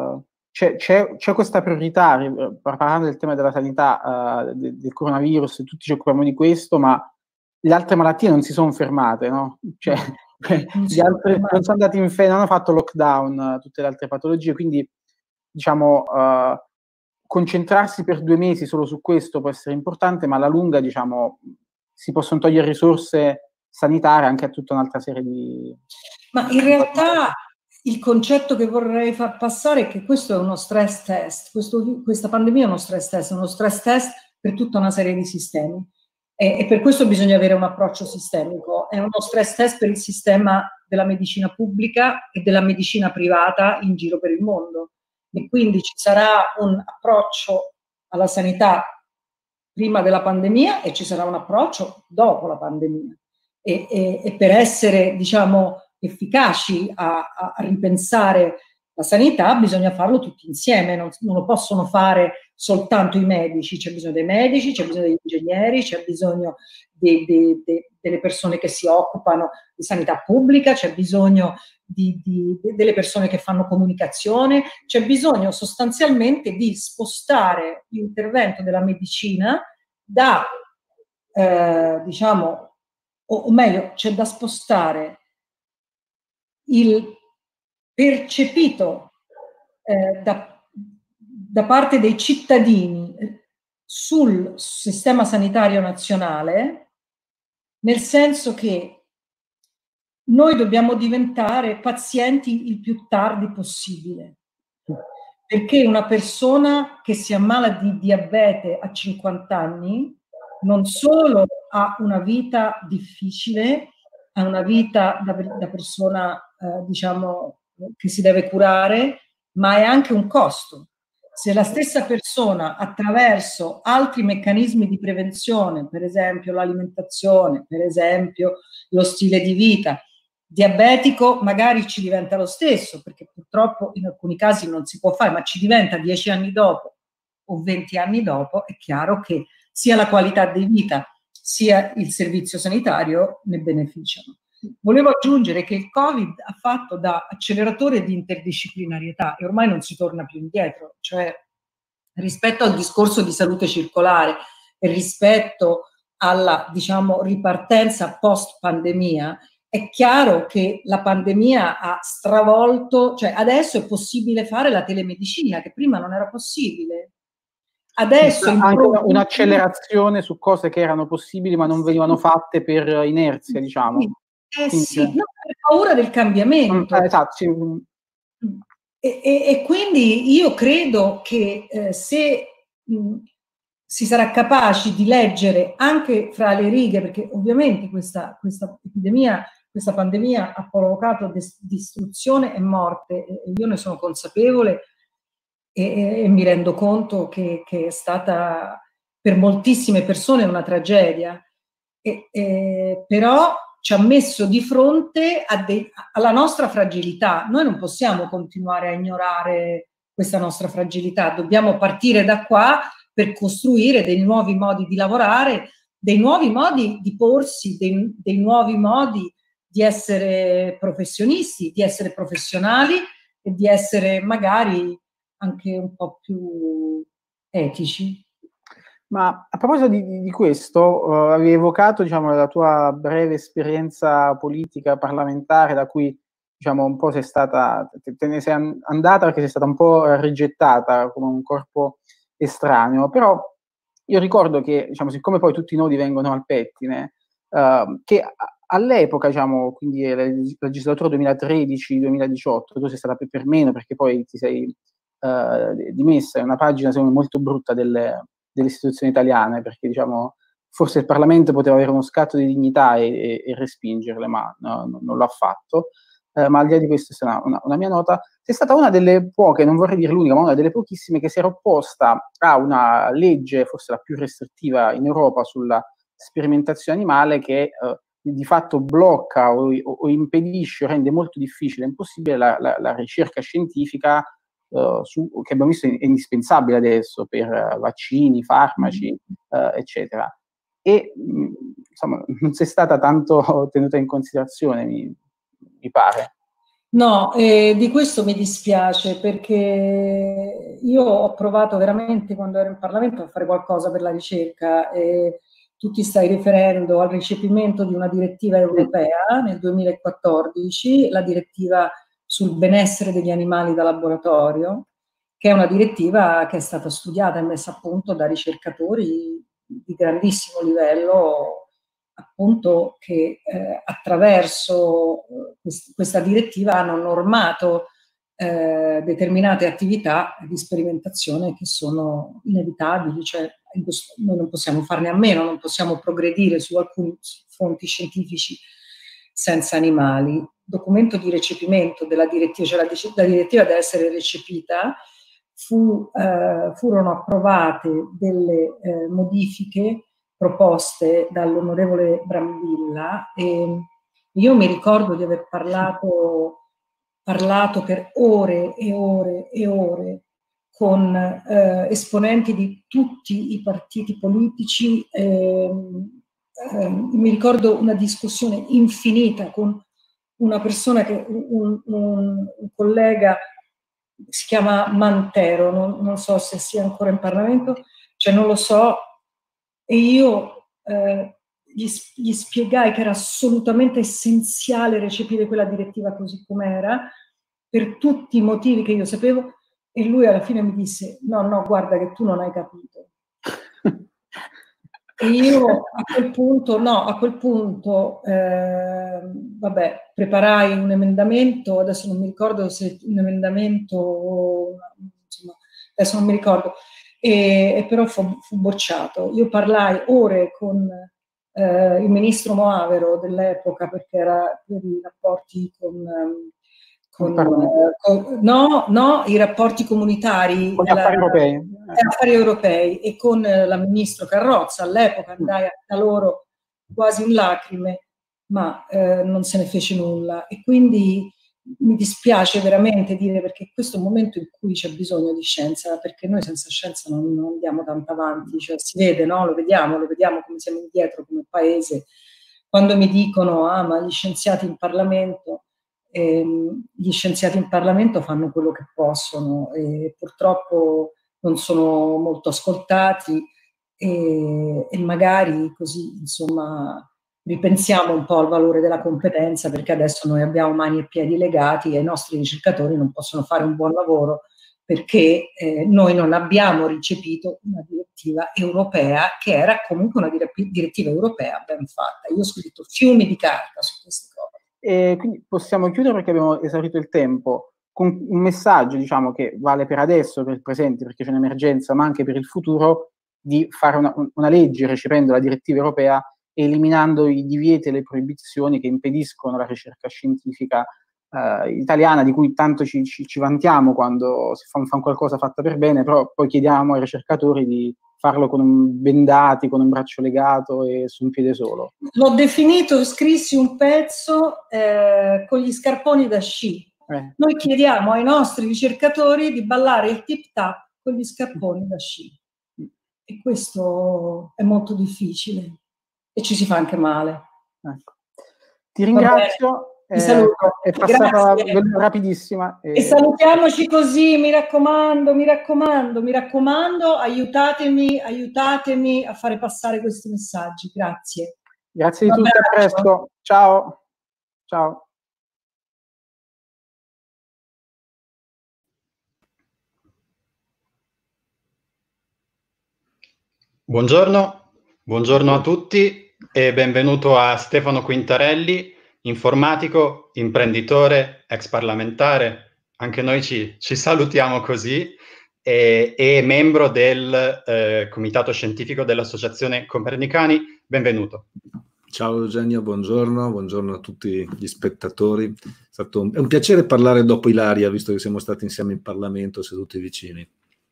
c'è questa priorità, parlando del tema della sanità, del coronavirus, tutti ci occupiamo di questo, ma le altre malattie non si sono fermate, no? Cioè, gli altri non sono andati in non hanno fatto lockdown, tutte le altre patologie, quindi diciamo concentrarsi per 2 mesi solo su questo può essere importante, ma alla lunga, diciamo, si possono togliere risorse sanitarie anche a tutta un'altra serie di... Ma in realtà il concetto che vorrei far passare è che questo è uno stress test, questa pandemia è uno stress test per tutta una serie di sistemi. E per questo bisogna avere un approccio sistemico. È uno stress test per il sistema della medicina pubblica e della medicina privata in giro per il mondo. E quindi ci sarà un approccio alla sanità prima della pandemia e ci sarà un approccio dopo la pandemia. E per essere, diciamo, efficaci a ripensare la sanità bisogna farlo tutti insieme, non lo possono fare soltanto i medici, c'è bisogno dei medici, c'è bisogno degli ingegneri, c'è bisogno delle persone che si occupano di sanità pubblica, c'è bisogno delle persone che fanno comunicazione, c'è bisogno sostanzialmente di spostare l'intervento della medicina da, diciamo, o meglio, c'è da spostare il percepito da parte dei cittadini sul sistema sanitario nazionale, nel senso che noi dobbiamo diventare pazienti il più tardi possibile, perché una persona che si ammala di diabete a 50 anni non solo ha una vita difficile, ha una vita da persona, diciamo, che si deve curare, ma è anche un costo. Se la stessa persona, attraverso altri meccanismi di prevenzione, per esempio l'alimentazione, per esempio lo stile di vita, diabetico magari ci diventa lo stesso, perché purtroppo in alcuni casi non si può fare, ma ci diventa 10 anni dopo o 20 anni dopo, è chiaro che sia la qualità di vita sia il servizio sanitario ne beneficiano. Volevo aggiungere che il Covid ha fatto da acceleratore di interdisciplinarietà e ormai non si torna più indietro, cioè rispetto al discorso di salute circolare e rispetto alla, diciamo, ripartenza post pandemia, è chiaro che la pandemia ha stravolto, cioè adesso è possibile fare la telemedicina, che prima non era possibile. Adesso anche un'accelerazione su cose che erano possibili ma non venivano fatte per inerzia, diciamo. Sì, no, per paura del cambiamento. Esatto, sì. E quindi io credo che se si sarà capaci di leggere anche fra le righe, perché ovviamente questa epidemia, questa pandemia ha provocato distruzione e morte, e io ne sono consapevole e mi rendo conto che è stata per moltissime persone una tragedia, però ci ha messo di fronte alla nostra fragilità. Noi non possiamo continuare a ignorare questa nostra fragilità, dobbiamo partire da qua per costruire dei nuovi modi di lavorare, dei nuovi modi di porsi, dei nuovi modi di essere professionisti, di essere professionali e di essere magari anche un po' più etici. Ma a proposito di questo, avevi evocato, diciamo, la tua breve esperienza politica parlamentare, da cui, diciamo, un po' sei stata, te ne sei andata perché sei stata un po' rigettata come un corpo estraneo, però io ricordo che, diciamo, siccome poi tutti i nodi vengono al pettine, che all'epoca, diciamo, quindi la legislatura 2013-2018, tu sei stata per meno perché poi ti sei dimessa, è una pagina secondo me molto brutta delle istituzioni italiane, perché, diciamo, forse il Parlamento poteva avere uno scatto di dignità e respingerle, ma no, non l'ha fatto. Ma al di là di questo, è una mia nota, sei stata una delle poche, non vorrei dire l'unica, ma una delle pochissime che si era opposta a una legge, forse la più restrittiva in Europa, sulla sperimentazione animale, che di fatto blocca o impedisce o rende molto difficile, impossibile la ricerca scientifica che abbiamo visto è indispensabile adesso per vaccini, farmaci, eccetera. E insomma, non sei stata tanto tenuta in considerazione, mi pare. No, di questo mi dispiace, perché io ho provato veramente, quando ero in Parlamento, a fare qualcosa per la ricerca, e tu ti stai riferendo al recepimento di una direttiva europea nel 2014, la direttiva sul benessere degli animali da laboratorio, che è una direttiva che è stata studiata e messa a punto da ricercatori di grandissimo livello, appunto, che attraverso questa direttiva hanno normato determinate attività di sperimentazione che sono inevitabili, cioè noi non possiamo farne a meno, non possiamo progredire su alcuni fronti scientifici senza animali. Documento di recepimento della direttiva, cioè la direttiva deve essere recepita, furono approvate delle modifiche proposte dall'onorevole Brambilla, e io mi ricordo di aver parlato per ore e ore e ore con esponenti di tutti i partiti politici. Mi ricordo una discussione infinita con una persona, un collega, si chiama Mantero, non so se sia ancora in Parlamento, cioè non lo so, e io gli spiegai che era assolutamente essenziale recepire quella direttiva così com'era, per tutti i motivi che io sapevo, e lui alla fine mi disse: no, guarda che tu non hai capito. E io a quel punto, vabbè, preparai un emendamento, adesso non mi ricordo se un emendamento, insomma, adesso non mi ricordo, e però fu bocciato. Io parlai ore con il ministro Moavero dell'epoca, perché era per i rapporti i rapporti comunitari, con gli affari europei, e con la ministro Carrozza all'epoca andai da loro quasi in lacrime, ma non se ne fece nulla. E quindi mi dispiace veramente dire, perché questo è un momento in cui c'è bisogno di scienza, perché noi senza scienza non andiamo tanto avanti, cioè si vede, no? Lo vediamo come siamo indietro come paese. Quando mi dicono, ma gli scienziati in Parlamento fanno quello che possono e purtroppo non sono molto ascoltati e magari così, insomma, ripensiamo un po' al valore della competenza, perché adesso noi abbiamo mani e piedi legati e i nostri ricercatori non possono fare un buon lavoro perché noi non abbiamo recepito una direttiva europea, che era comunque una direttiva europea ben fatta. Io ho scritto fiumi di carta su queste cose. E quindi possiamo chiudere, perché abbiamo esaurito il tempo, con un messaggio, diciamo, che vale per adesso, per il presente, perché c'è un'emergenza, ma anche per il futuro, di fare una legge recependo la direttiva europea, eliminando i divieti e le proibizioni che impediscono la ricerca scientifica italiana, di cui tanto ci vantiamo quando si fa qualcosa fatta per bene, però poi chiediamo ai ricercatori di farlo bendati, con un braccio legato e su un piede solo. L'ho definito, scrissi un pezzo con gli scarponi da sci. Noi chiediamo ai nostri ricercatori di ballare il tip-tap con gli scarponi da sci. E questo è molto difficile e ci si fa anche male. Ecco. Ti ringrazio. Ti saluto. È passata rapidissima. E salutiamoci così, mi raccomando, aiutatemi a fare passare questi messaggi. Grazie. Grazie di tutto, a presto. Ciao. Ciao. Buongiorno a tutti e benvenuto a Stefano Quintarelli, informatico, imprenditore, ex parlamentare, anche noi ci salutiamo così, e membro del comitato scientifico dell'Associazione Copernicani. Benvenuto. Ciao Eugenio, buongiorno a tutti gli spettatori. È un piacere parlare dopo Ilaria, visto che siamo stati insieme in Parlamento, seduti vicini.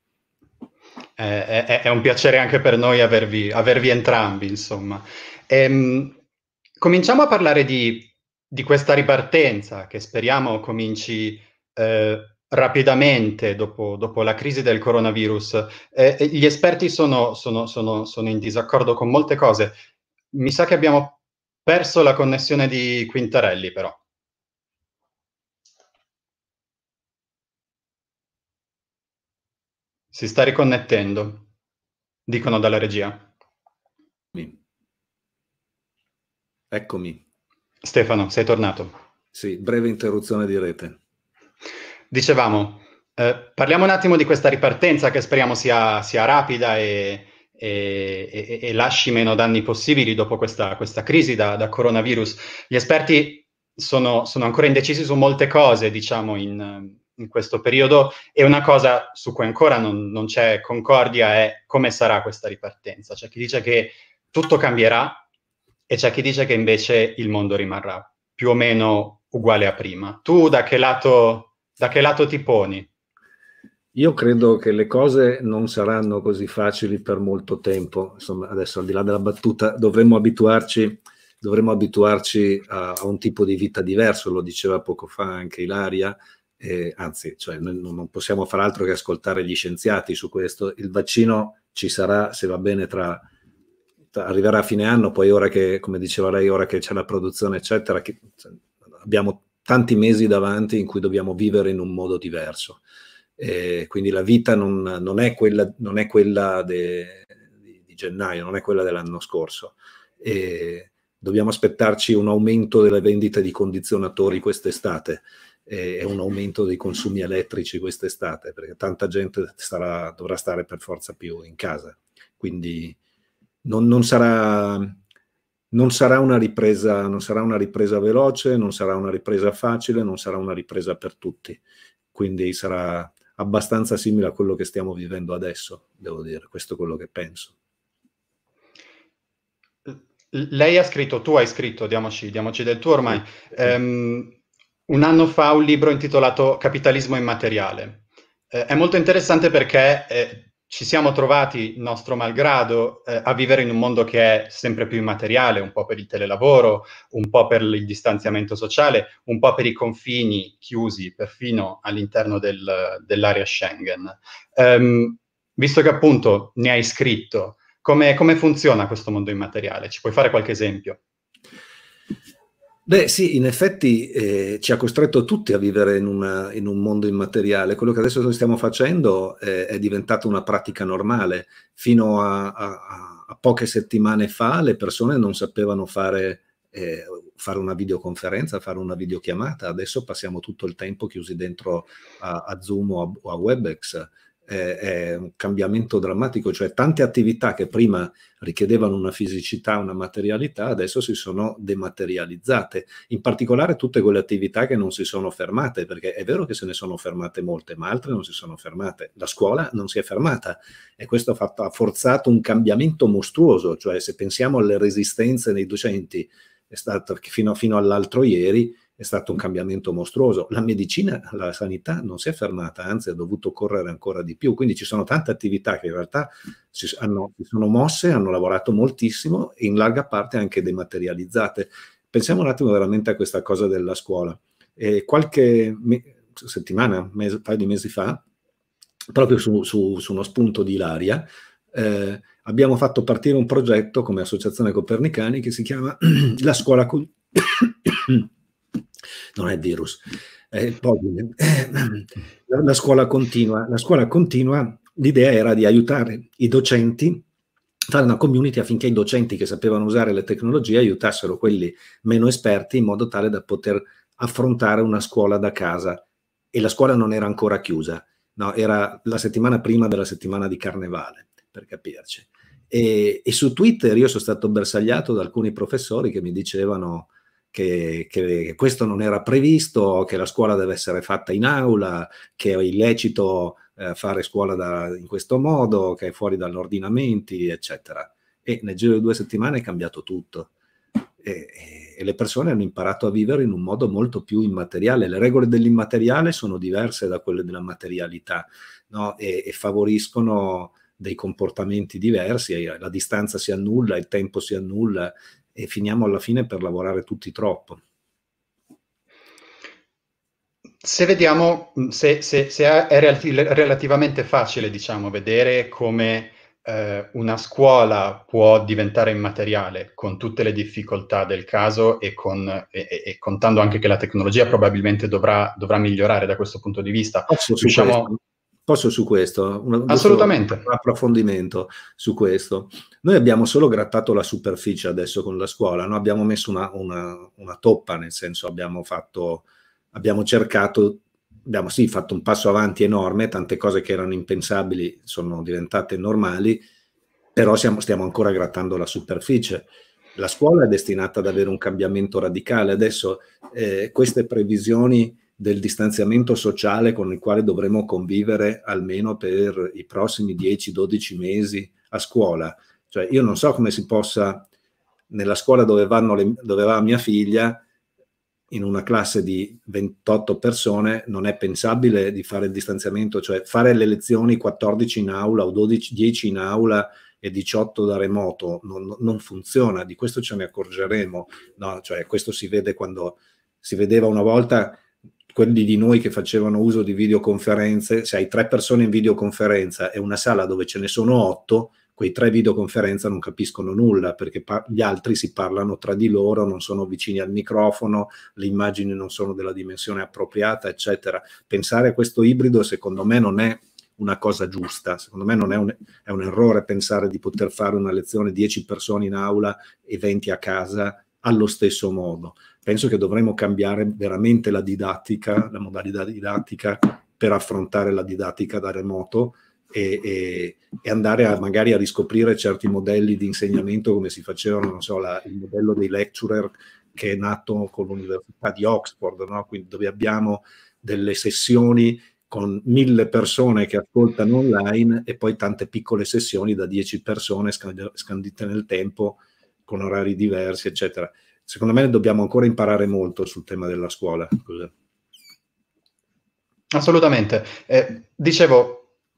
È un piacere anche per noi avervi entrambi, insomma. Cominciamo a parlare di questa ripartenza che speriamo cominci rapidamente dopo la crisi del coronavirus. Gli esperti sono in disaccordo con molte cose. Mi sa che abbiamo perso la connessione di Quintarelli, però. Si sta riconnettendo, dicono dalla regia. Eccomi. Stefano, sei tornato. Sì, breve interruzione di rete. Dicevamo, parliamo un attimo di questa ripartenza che speriamo sia rapida e lasci meno danni possibili dopo questa crisi da coronavirus. Gli esperti sono ancora indecisi su molte cose, diciamo, in questo periodo, e una cosa su cui ancora non c'è concordia è come sarà questa ripartenza. C'è chi dice che tutto cambierà e c'è chi dice che invece il mondo rimarrà più o meno uguale a prima. Tu da che lato ti poni? Io credo che le cose non saranno così facili per molto tempo. Insomma, adesso, al di là della battuta, dovremmo abituarci a un tipo di vita diverso, lo diceva poco fa anche Ilaria. Anzi, cioè, non possiamo fare altro che ascoltare gli scienziati su questo. Il vaccino ci sarà, se va bene, arriverà a fine anno, poi ora che, come diceva lei, ora che c'è la produzione, eccetera, abbiamo tanti mesi davanti in cui dobbiamo vivere in un modo diverso. Quindi la vita non è quella di gennaio, non è quella dell'anno scorso. Dobbiamo aspettarci un aumento delle vendite di condizionatori quest'estate e un aumento dei consumi elettrici quest'estate, perché tanta gente dovrà stare per forza più in casa. Quindi non sarà una ripresa veloce, non sarà una ripresa facile, non sarà una ripresa per tutti. Quindi sarà abbastanza simile a quello che stiamo vivendo adesso, devo dire. Questo è quello che penso. Tu hai scritto, diamoci del tuo ormai, un anno fa un libro intitolato Capitalismo immateriale. È molto interessante perché ci siamo trovati, nostro malgrado, a vivere in un mondo che è sempre più immateriale, un po' per il telelavoro, un po' per il distanziamento sociale, un po' per i confini chiusi perfino all'interno dell'area Schengen. Visto che appunto ne hai scritto, come funziona questo mondo immateriale? Ci puoi fare qualche esempio? Beh sì, in effetti ci ha costretto tutti a vivere in un mondo immateriale. Quello che adesso noi stiamo facendo è diventato una pratica normale. Fino a poche settimane fa le persone non sapevano fare una videoconferenza, fare una videochiamata. Adesso passiamo tutto il tempo chiusi dentro a Zoom o a Webex. È un cambiamento drammatico, cioè tante attività che prima richiedevano una fisicità, una materialità, adesso si sono dematerializzate, in particolare tutte quelle attività che non si sono fermate, perché è vero che se ne sono fermate molte, ma altre non si sono fermate. La scuola non si è fermata e questo ha forzato un cambiamento mostruoso, cioè se pensiamo alle resistenze dei docenti, è stato fino all'altro ieri, è stato un cambiamento mostruoso. La medicina, la sanità non si è fermata, anzi ha dovuto correre ancora di più. Quindi ci sono tante attività che in realtà si sono mosse, hanno lavorato moltissimo e in larga parte anche dematerializzate. Pensiamo un attimo veramente a questa cosa della scuola. Qualche settimana, un paio di mesi fa, proprio su uno spunto di Ilaria, abbiamo fatto partire un progetto come Associazione Copernicani che si chiama La Scuola non è virus, la scuola continua. La scuola continua, l'idea era di aiutare i docenti, fare una community affinché i docenti che sapevano usare le tecnologie aiutassero quelli meno esperti in modo tale da poter affrontare una scuola da casa. E la scuola non era ancora chiusa, no, era la settimana prima della settimana di Carnevale, per capirci. E su Twitter io sono stato bersagliato da alcuni professori che mi dicevano che questo non era previsto, che la scuola deve essere fatta in aula, che è illecito fare scuola in questo modo, che è fuori dagli ordinamenti, eccetera. E nel giro di 2 settimane è cambiato tutto. E le persone hanno imparato a vivere in un modo molto più immateriale. Le regole dell'immateriale sono diverse da quelle della materialità, no? E favoriscono dei comportamenti diversi, la distanza si annulla, il tempo si annulla, e finiamo alla fine per lavorare tutti troppo. Se vediamo, se è relativamente facile, diciamo, vedere come una scuola può diventare immateriale con tutte le difficoltà del caso e contando anche che la tecnologia probabilmente dovrà migliorare da questo punto di vista. Posso su questo? Assolutamente. Un approfondimento su questo. Noi abbiamo solo grattato la superficie adesso con la scuola, no? Abbiamo messo una toppa, nel senso abbiamo fatto un passo avanti enorme, tante cose che erano impensabili sono diventate normali, però stiamo ancora grattando la superficie. La scuola è destinata ad avere un cambiamento radicale. Adesso queste previsioni del distanziamento sociale con il quale dovremo convivere almeno per i prossimi 10-12 mesi a scuola. Cioè io non so come si possa, nella scuola dove va mia figlia, in una classe di 28 persone, non è pensabile di fare il distanziamento, cioè fare le lezioni 14 in aula o 10 in aula e 18 da remoto, non funziona, di questo ce ne accorgeremo, no? Cioè questo si vede quando si vedeva una volta quelli di noi che facevano uso di videoconferenze, se hai 3 persone in videoconferenza e una sala dove ce ne sono 8, quei 3 videoconferenza non capiscono nulla perché gli altri si parlano tra di loro, non sono vicini al microfono, le immagini non sono della dimensione appropriata, eccetera. Pensare a questo ibrido secondo me non è una cosa giusta, secondo me non è un errore pensare di poter fare una lezione 10 persone in aula e 20 a casa allo stesso modo. Penso che dovremmo cambiare veramente la didattica, la modalità didattica per affrontare la didattica da remoto e andare magari a riscoprire certi modelli di insegnamento come si facevano, non so, il modello dei lecturer che è nato con l'Università di Oxford, no? Quindi dove abbiamo delle sessioni con 1000 persone che ascoltano online e poi tante piccole sessioni da 10 persone scandite nel tempo con orari diversi, eccetera. Secondo me dobbiamo ancora imparare molto sul tema della scuola. Cos'è? Assolutamente. Dicevo,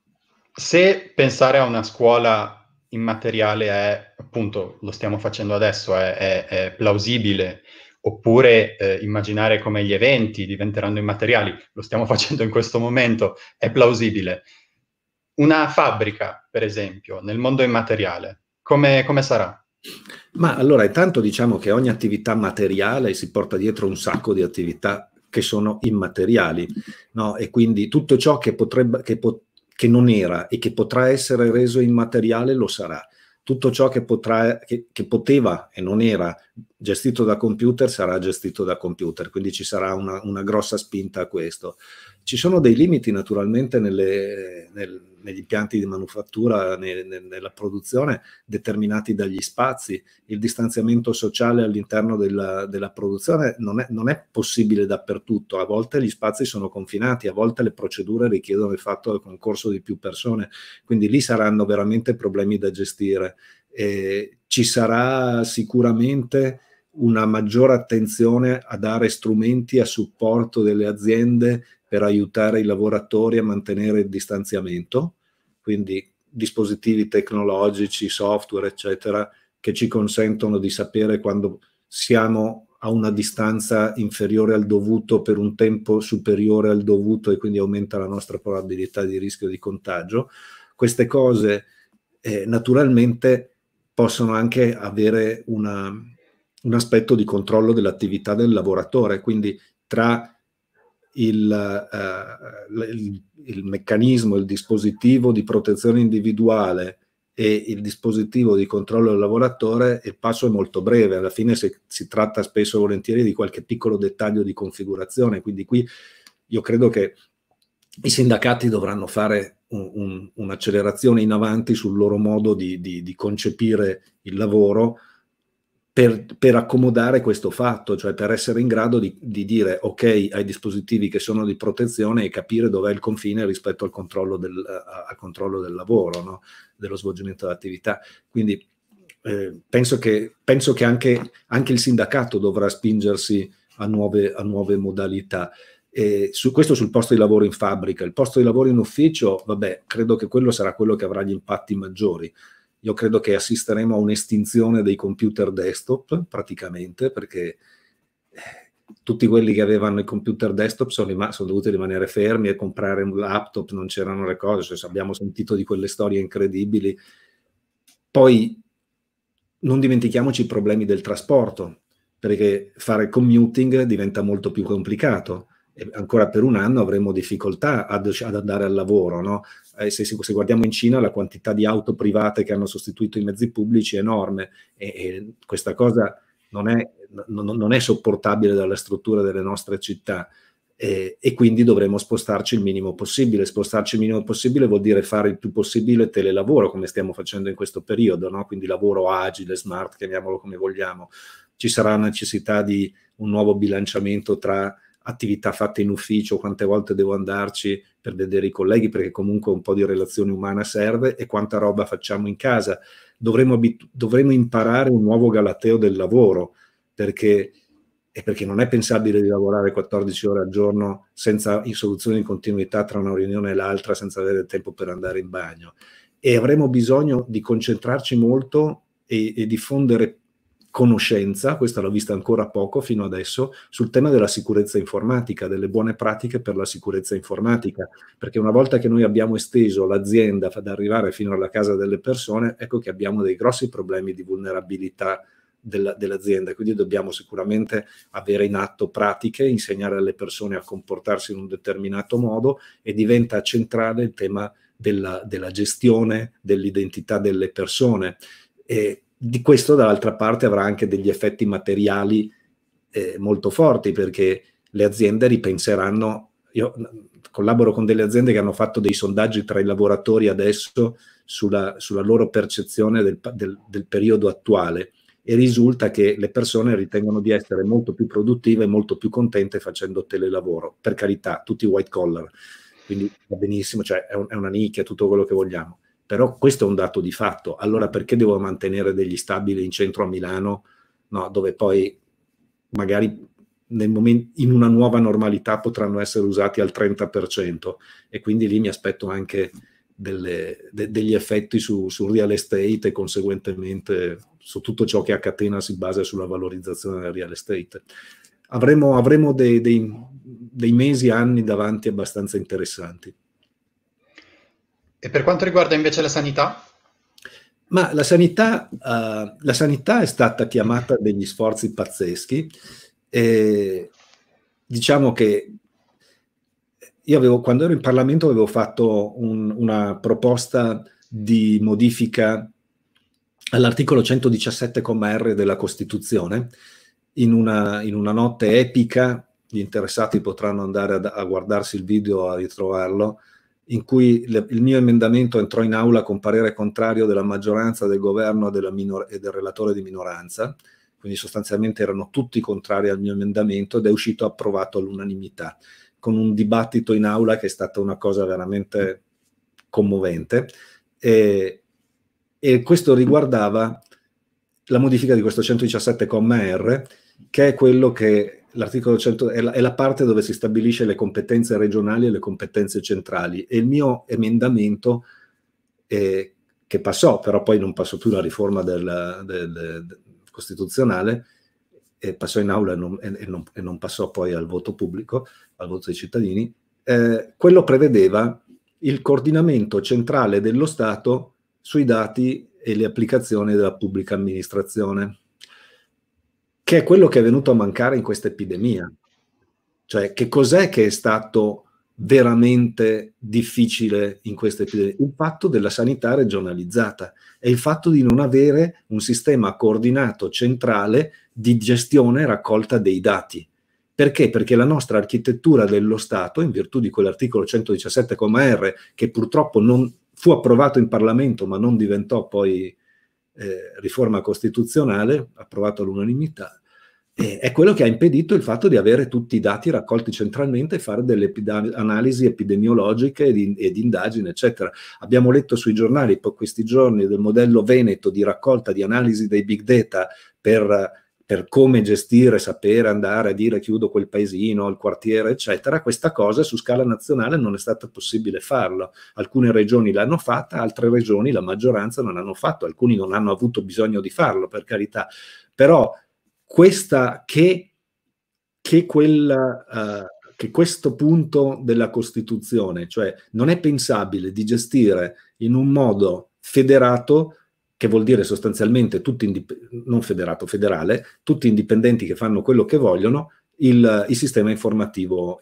Se pensare a una scuola immateriale è, appunto, lo stiamo facendo adesso, è plausibile, oppure immaginare come gli eventi diventeranno immateriali, lo stiamo facendo in questo momento, è plausibile. Una fabbrica, per esempio, nel mondo immateriale, come sarà? Ma allora, intanto diciamo che ogni attività materiale si porta dietro un sacco di attività che sono immateriali, no? E quindi tutto ciò che non era e che potrà essere reso immateriale lo sarà. Tutto ciò che poteva e non era gestito da computer sarà gestito da computer, quindi ci sarà una grossa spinta a questo. Ci sono dei limiti naturalmente negli impianti di manufattura, nella produzione, determinati dagli spazi. Il distanziamento sociale all'interno della produzione non è possibile dappertutto. A volte gli spazi sono confinati, a volte le procedure richiedono il fatto del concorso di più persone, quindi lì saranno veramente problemi da gestire. Ci sarà sicuramente una maggiore attenzione a dare strumenti a supporto delle aziende per aiutare i lavoratori a mantenere il distanziamento, quindi dispositivi tecnologici, software, eccetera, che ci consentono di sapere quando siamo a una distanza inferiore al dovuto per un tempo superiore al dovuto e quindi aumenta la nostra probabilità di rischio di contagio. Queste cose naturalmente possono anche avere un aspetto di controllo dell'attività del lavoratore, quindi tra il meccanismo, il dispositivo di protezione individuale e il dispositivo di controllo del lavoratore, il passo è molto breve. Alla fine si tratta spesso e volentieri di qualche piccolo dettaglio di configurazione, quindi qui io credo che i sindacati dovranno fare un'accelerazione in avanti sul loro modo di concepire il lavoro per accomodare questo fatto, cioè per essere in grado di dire ok ai dispositivi che sono di protezione e capire dov'è il confine rispetto al controllo del lavoro, no? Dello svolgimento dell'attività. Quindi penso che anche il sindacato dovrà spingersi a nuove modalità. Questo sul posto di lavoro in fabbrica. Il posto di lavoro in ufficio, vabbè, credo che quello sarà quello che avrà gli impatti maggiori. Io credo che assisteremo a un'estinzione dei computer desktop praticamente, perché tutti quelli che avevano i computer desktop sono dovuti rimanere fermi e comprare un laptop, non c'erano le cose, cioè, abbiamo sentito di quelle storie incredibili. Poi non dimentichiamoci i problemi del trasporto, perché fare commuting diventa molto più complicato. E ancora per un anno avremo difficoltà ad andare al lavoro, no? Se guardiamo in Cina, la quantità di auto private che hanno sostituito i mezzi pubblici è enorme e questa cosa non è sopportabile dalla struttura delle nostre città e quindi dovremo spostarci il minimo possibile. Spostarci il minimo possibile vuol dire fare il più possibile telelavoro, come stiamo facendo in questo periodo, no? Quindi lavoro agile, smart, chiamiamolo come vogliamo. Ci sarà necessità di un nuovo bilanciamento tra attività fatte in ufficio, quante volte devo andarci per vedere i colleghi, perché comunque un po' di relazione umana serve, e quanta roba facciamo in casa. Dovremo imparare un nuovo galateo del lavoro, perché non è pensabile di lavorare 14 ore al giorno senza soluzione di continuità tra una riunione e l'altra, senza avere tempo per andare in bagno. E avremo bisogno di concentrarci molto e diffondere conoscenza, questa l'ho vista ancora poco fino adesso, sul tema della sicurezza informatica, delle buone pratiche per la sicurezza informatica, perché una volta che noi abbiamo esteso l'azienda ad arrivare fino alla casa delle persone, ecco che abbiamo dei grossi problemi di vulnerabilità dell'azienda, quindi dobbiamo sicuramente avere in atto pratiche, insegnare alle persone a comportarsi in un determinato modo, e diventa centrale il tema della gestione dell'identità delle persone. E di questo dall'altra parte avrà anche degli effetti materiali molto forti, perché le aziende ripenseranno. Io collaboro con delle aziende che hanno fatto dei sondaggi tra i lavoratori adesso sulla loro percezione del periodo attuale, e risulta che le persone ritengono di essere molto più produttive e molto più contente facendo telelavoro. Per carità, tutti white collar, quindi va benissimo, cioè è una nicchia, tutto quello che vogliamo. Però questo è un dato di fatto. Allora perché devo mantenere degli stabili in centro a Milano, no, dove poi magari in una nuova normalità potranno essere usati al 30%, e quindi lì mi aspetto anche degli effetti sul real estate e conseguentemente su tutto ciò che a catena si basa sulla valorizzazione del real estate. Avremo dei mesi, anni davanti abbastanza interessanti. E per quanto riguarda invece la sanità? Ma la sanità è stata chiamata degli sforzi pazzeschi. Diciamo che io quando ero in Parlamento avevo fatto una proposta di modifica all'articolo 117,R della Costituzione in una notte epica. Gli interessati potranno andare a guardarsi il video, a ritrovarlo, in cui il mio emendamento entrò in aula con parere contrario della maggioranza, del governo e del relatore di minoranza, quindi sostanzialmente erano tutti contrari al mio emendamento, ed è uscito approvato all'unanimità, con un dibattito in aula che è stata una cosa veramente commovente, e questo riguardava la modifica di questo 117,R, che è quello che l'articolo 100 è la parte dove si stabilisce le competenze regionali e le competenze centrali, e il mio emendamento che passò, però poi non passò più la riforma costituzionale, passò in aula e non passò poi al voto pubblico, al voto dei cittadini. Quello prevedeva il coordinamento centrale dello Stato sui dati e le applicazioni della pubblica amministrazione, che è quello che è venuto a mancare in questa epidemia. Cioè, che cos'è che è stato veramente difficile in questa epidemia? Il fatto della sanità regionalizzata e il fatto di non avere un sistema coordinato centrale di gestione e raccolta dei dati. Perché? Perché la nostra architettura dello Stato, in virtù di quell'articolo 117,R, che purtroppo non fu approvato in Parlamento ma non diventò poi riforma costituzionale, approvato all'unanimità, è quello che ha impedito il fatto di avere tutti i dati raccolti centralmente e fare delle analisi epidemiologiche e di indagini, eccetera. Abbiamo letto sui giornali questi giorni del modello Veneto di raccolta, di analisi dei big data per come gestire, sapere andare a dire chiudo quel paesino, il quartiere, eccetera. Questa cosa su scala nazionale non è stato possibile farlo. Alcune regioni l'hanno fatta, altre regioni, la maggioranza, non hanno fatto. Alcuni non hanno avuto bisogno di farlo, per carità. Però che questo punto della Costituzione, cioè non è pensabile di gestire in un modo federato, che vuol dire sostanzialmente non federato, federale, tutti indipendenti che fanno quello che vogliono, il sistema informativo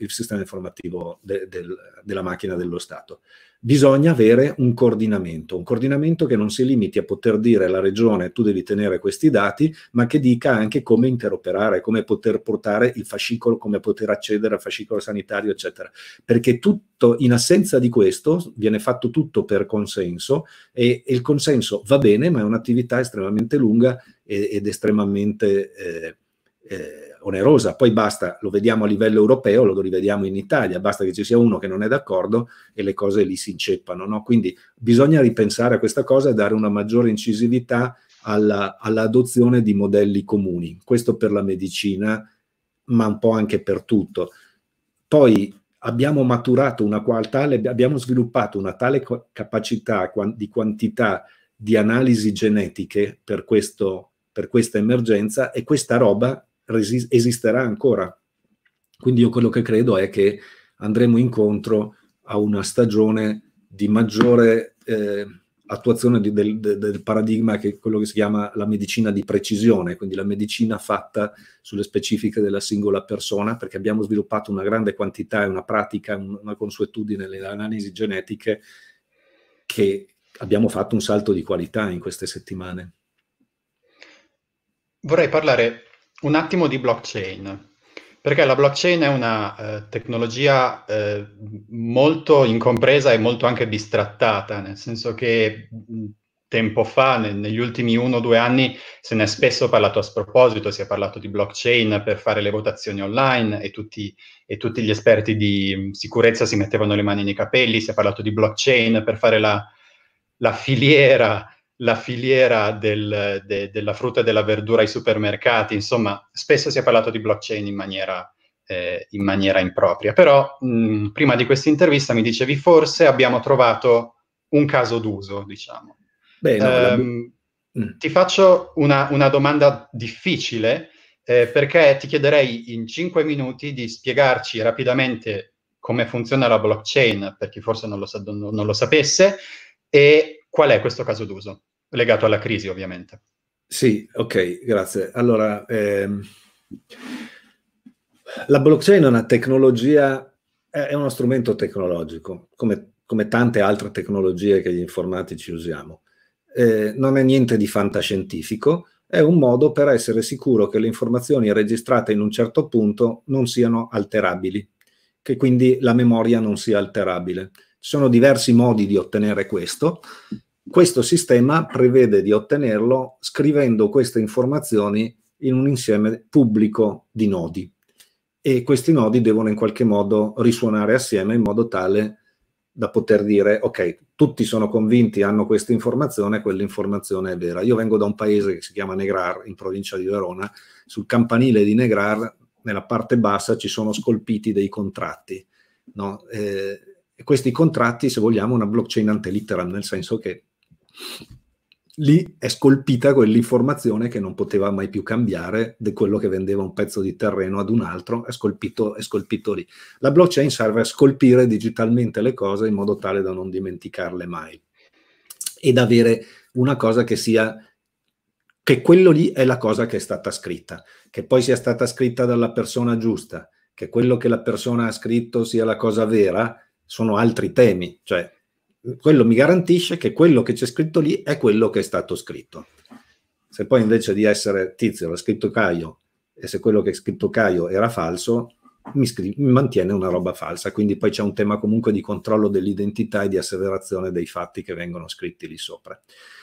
della macchina dello Stato. Bisogna avere un coordinamento che non si limiti a poter dire alla regione tu devi tenere questi dati, ma che dica anche come interoperare, come poter portare il fascicolo, come poter accedere al fascicolo sanitario, eccetera. Perché tutto, in assenza di questo, viene fatto tutto per consenso, e il consenso va bene, ma è un'attività estremamente lunga ed estremamente onerosa. Poi basta, lo vediamo a livello europeo, lo rivediamo in Italia, basta che ci sia uno che non è d'accordo e le cose lì si inceppano, no? Quindi bisogna ripensare a questa cosa e dare una maggiore incisività all'adozione di modelli comuni. Questo per la medicina, ma un po' anche per tutto. Poi abbiamo maturato abbiamo sviluppato una tale capacità di quantità di analisi genetiche per questa emergenza, e questa roba esisterà ancora. Quindi io quello che credo è che andremo incontro a una stagione di maggiore attuazione del paradigma, che è quello che si chiama la medicina di precisione, quindi la medicina fatta sulle specifiche della singola persona, perché abbiamo sviluppato una grande quantità e una pratica, una consuetudine nelle analisi genetiche, che abbiamo fatto un salto di qualità in queste settimane. Vorrei parlare un attimo di blockchain, perché la blockchain è una tecnologia molto incompresa e molto anche bistrattata, nel senso che tempo fa, negli ultimi 1 o 2 anni, se ne è spesso parlato a sproposito. Si è parlato di blockchain per fare le votazioni online e tutti gli esperti di sicurezza si mettevano le mani nei capelli. Si è parlato di blockchain per fare la filiera della frutta e della verdura ai supermercati. Insomma, spesso si è parlato di blockchain in maniera impropria. Però prima di questa intervista mi dicevi forse abbiamo trovato un caso d'uso, diciamo. Beh, no, Ti faccio una domanda difficile, perché ti chiederei in 5 minuti di spiegarci rapidamente come funziona la blockchain, per chi forse non lo sapesse, e qual è questo caso d'uso, legato alla crisi ovviamente. Sì, ok, grazie. Allora, la blockchain è una tecnologia, è uno strumento tecnologico, come tante altre tecnologie che gli informatici usiamo. Non è niente di fantascientifico, è un modo per essere sicuro che le informazioni registrate in un certo punto non siano alterabili, che quindi la memoria non sia alterabile. Ci sono diversi modi di ottenere questo. Questo sistema prevede di ottenerlo scrivendo queste informazioni in un insieme pubblico di nodi, e questi nodi devono in qualche modo risuonare assieme in modo tale da poter dire ok, tutti sono convinti, hanno questa informazione, quell'informazione è vera. Io vengo da un paese che si chiama Negrar, in provincia di Verona. Sul campanile di Negrar, nella parte bassa, ci sono scolpiti dei contratti, no? E questi contratti, se vogliamo, una blockchain ante litteram, nel senso che lì è scolpita quell'informazione che non poteva mai più cambiare, di quello che vendeva un pezzo di terreno ad un altro, è scolpito lì. La blockchain serve a scolpire digitalmente le cose in modo tale da non dimenticarle mai, ed avere una cosa che quello lì è la cosa che è stata scritta, che poi sia stata scritta dalla persona giusta, che quello che la persona ha scritto sia la cosa vera, sono altri temi, cioè quello mi garantisce che quello che c'è scritto lì è quello che è stato scritto. Se poi invece di essere Tizio l'ha scritto Caio, e se quello che è scritto Caio era falso, mi mantiene una roba falsa. Quindi poi c'è un tema comunque di controllo dell'identità e di asseverazione dei fatti che vengono scritti lì sopra.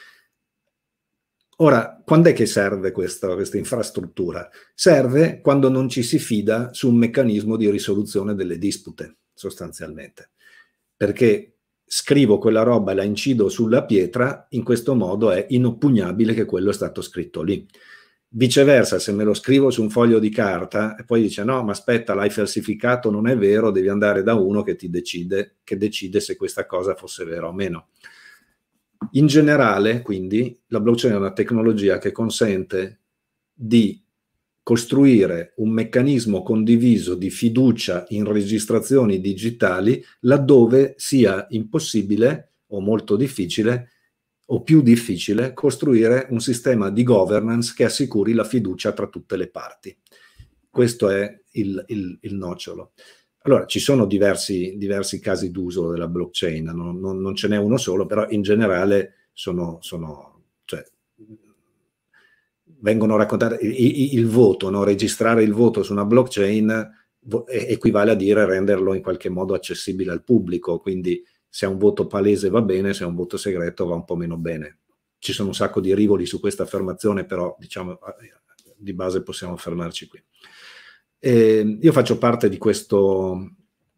Ora, quando è che serve questa infrastruttura? Serve quando non ci si fida su un meccanismo di risoluzione delle dispute, sostanzialmente. Perché scrivo quella roba e la incido sulla pietra, in questo modo è inoppugnabile che quello è stato scritto lì. Viceversa, se me lo scrivo su un foglio di carta e poi dice no, ma aspetta, l'hai falsificato, non è vero, devi andare da uno che decide se questa cosa fosse vera o meno. In generale, quindi, la blockchain è una tecnologia che consente di costruire un meccanismo condiviso di fiducia in registrazioni digitali laddove sia impossibile o molto difficile o più difficile costruire un sistema di governance che assicuri la fiducia tra tutte le parti. Questo è il nocciolo. Allora, ci sono diversi casi d'uso della blockchain, non ce n'è uno solo, però in generale vengono raccontati il voto, no? Registrare il voto su una blockchain equivale a dire renderlo in qualche modo accessibile al pubblico, quindi se è un voto palese va bene, se è un voto segreto va un po' meno bene. Ci sono un sacco di rivoli su questa affermazione, però diciamo di base possiamo fermarci qui. Io faccio parte di questo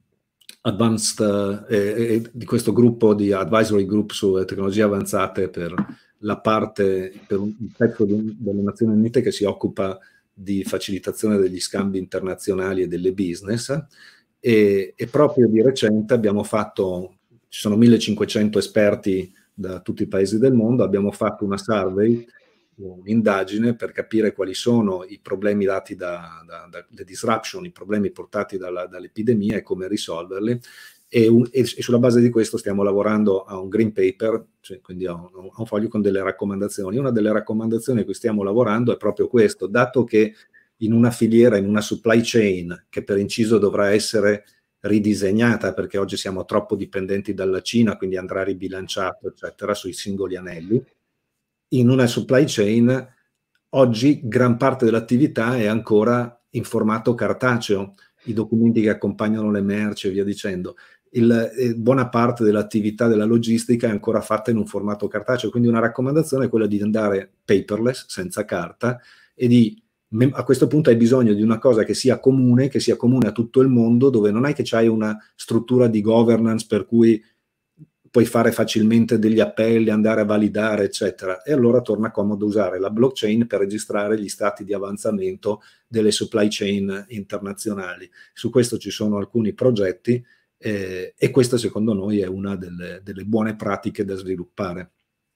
di questo gruppo di advisory group su tecnologie avanzate per un pezzo delle Nazioni Unite che si occupa di facilitazione degli scambi internazionali e delle business, e proprio di recente ci sono 1500 esperti da tutti i paesi del mondo, abbiamo fatto una survey, un'indagine per capire quali sono i problemi dati dalle disruption, i problemi portati dall'epidemia e come risolverli, e sulla base di questo stiamo lavorando a un green paper, cioè quindi a un foglio con delle raccomandazioni. Una delle raccomandazioni a cui stiamo lavorando è proprio questo: dato che in una filiera, in una supply chain che per inciso dovrà essere ridisegnata perché oggi siamo troppo dipendenti dalla Cina, quindi andrà ribilanciato eccetera sui singoli anelli, in una supply chain oggi gran parte dell'attività è ancora in formato cartaceo, i documenti che accompagnano le merci e via dicendo. Buona parte dell'attività della logistica è ancora fatta in un formato cartaceo, quindi una raccomandazione è quella di andare paperless, senza carta, e a questo punto hai bisogno di una cosa che sia comune a tutto il mondo, dove non è che c'hai una struttura di governance per cui puoi fare facilmente degli appelli, andare a validare, eccetera. E allora torna comodo usare la blockchain per registrare gli stati di avanzamento delle supply chain internazionali. Su questo ci sono alcuni progetti e questa secondo noi è una delle buone pratiche da sviluppare.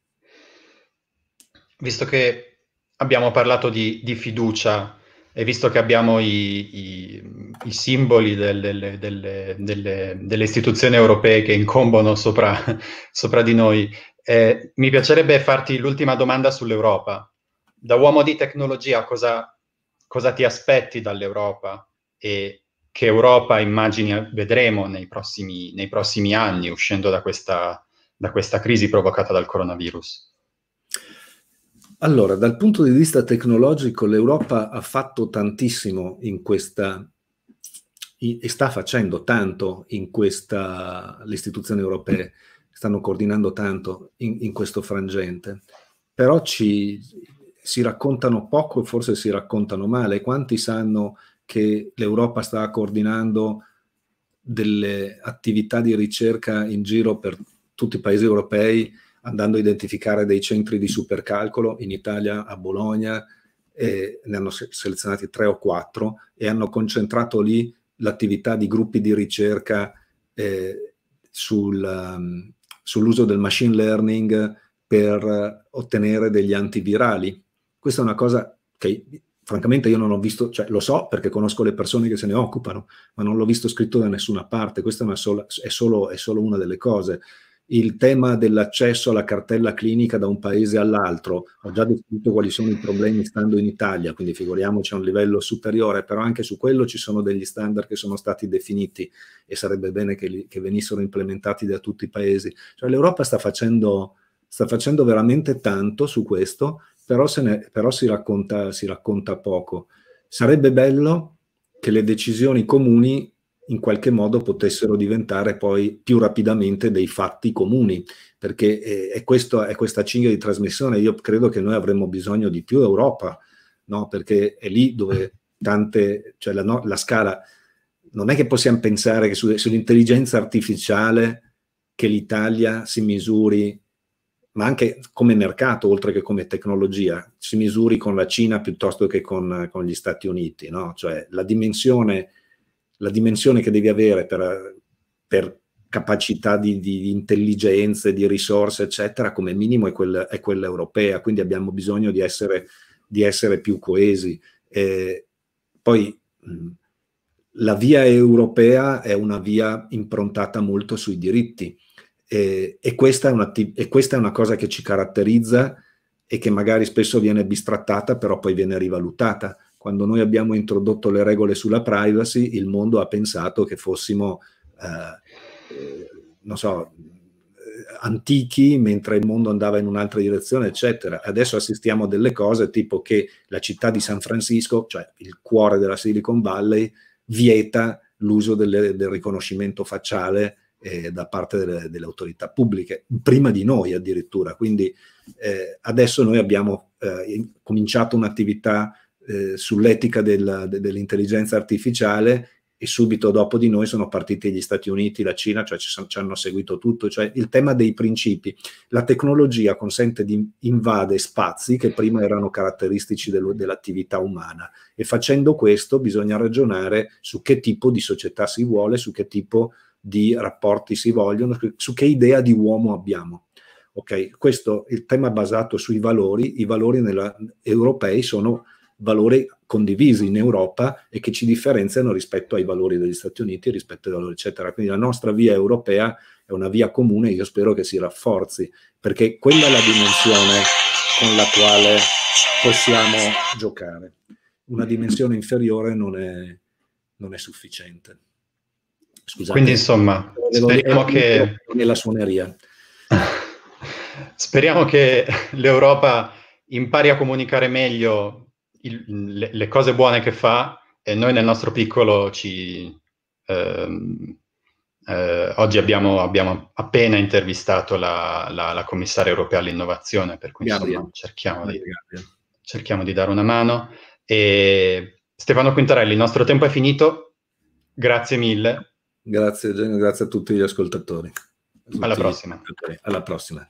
Visto che abbiamo parlato di fiducia e visto che abbiamo i simboli delle istituzioni europee che incombono sopra di noi, mi piacerebbe farti l'ultima domanda sull'Europa. Da uomo di tecnologia, cosa ti aspetti dall'Europa e che Europa immagini vedremo nei prossimi anni uscendo da questa crisi provocata dal coronavirus? Allora, dal punto di vista tecnologico, l'Europa ha fatto tantissimo e sta facendo tanto le istituzioni europee stanno coordinando tanto in questo frangente, però si raccontano poco e forse si raccontano male. Quanti sanno che l'Europa sta coordinando delle attività di ricerca in giro per tutti i paesi europei, andando a identificare dei centri di supercalcolo in Italia, a Bologna, ne hanno selezionati 3 o 4 e hanno concentrato lì l'attività di gruppi di ricerca sull'uso del machine learning per ottenere degli antivirali. Questa è una cosa che francamente io non ho visto, cioè lo so perché conosco le persone che se ne occupano, ma non l'ho visto scritto da nessuna parte. Questa è solo una delle cose. Il tema dell'accesso alla cartella clinica da un paese all'altro, ho già descritto quali sono i problemi stando in Italia, quindi figuriamoci a un livello superiore, però anche su quello ci sono degli standard che sono stati definiti e sarebbe bene che venissero implementati da tutti i paesi. Cioè l'Europa sta facendo veramente tanto su questo, però si racconta poco. Sarebbe bello che le decisioni comuni in qualche modo potessero diventare poi più rapidamente dei fatti comuni, perché è questa cinghia di trasmissione. Io credo che noi avremmo bisogno di più Europa, no? Perché è lì dove cioè la scala, non è che possiamo pensare che sull'intelligenza artificiale che l'Italia si misuri, ma anche come mercato, oltre che come tecnologia, si misuri con la Cina piuttosto che con gli Stati Uniti, no? Cioè la dimensione che devi avere per capacità di intelligenze, di risorse, eccetera, come minimo è quella europea, quindi abbiamo bisogno di essere più coesi. Poi la via europea è una via improntata molto sui diritti, e questa è una cosa che ci caratterizza e che magari spesso viene bistrattata, però poi viene rivalutata. Quando noi abbiamo introdotto le regole sulla privacy, il mondo ha pensato che fossimo, non so, antichi, mentre il mondo andava in un'altra direzione, eccetera. Adesso assistiamo a delle cose tipo che la città di San Francisco, cioè il cuore della Silicon Valley, vieta l'uso del riconoscimento facciale da parte delle autorità pubbliche, prima di noi addirittura. Quindi adesso noi abbiamo cominciato un'attività sull'etica dell'intelligenza artificiale e subito dopo di noi sono partiti gli Stati Uniti, la Cina, cioè ci hanno seguito tutto. Cioè il tema dei principi. La tecnologia consente invade spazi che prima erano caratteristici dell'attività umana, e facendo questo bisogna ragionare su che tipo di società si vuole, su che tipo di rapporti si vogliono, su che idea di uomo abbiamo. Ok, questo il tema basato sui valori. I valori europei sono valori condivisi in Europa e che ci differenziano rispetto ai valori degli Stati Uniti, rispetto ai valori eccetera. Quindi la nostra via europea è una via comune, io spero che si rafforzi, perché quella è la dimensione con la quale possiamo giocare. Una dimensione inferiore non è sufficiente. Scusate. Quindi insomma, speriamo che nella suoneria. Speriamo che l'Europa impari a comunicare meglio le cose buone che fa, e noi nel nostro piccolo oggi abbiamo appena intervistato la commissaria europea all'innovazione, per cui insomma cerchiamo di dare una mano. E Stefano Quintarelli, il nostro tempo è finito, grazie mille. Grazie Eugenio, grazie a tutti gli ascoltatori. Alla prossima. Alla prossima.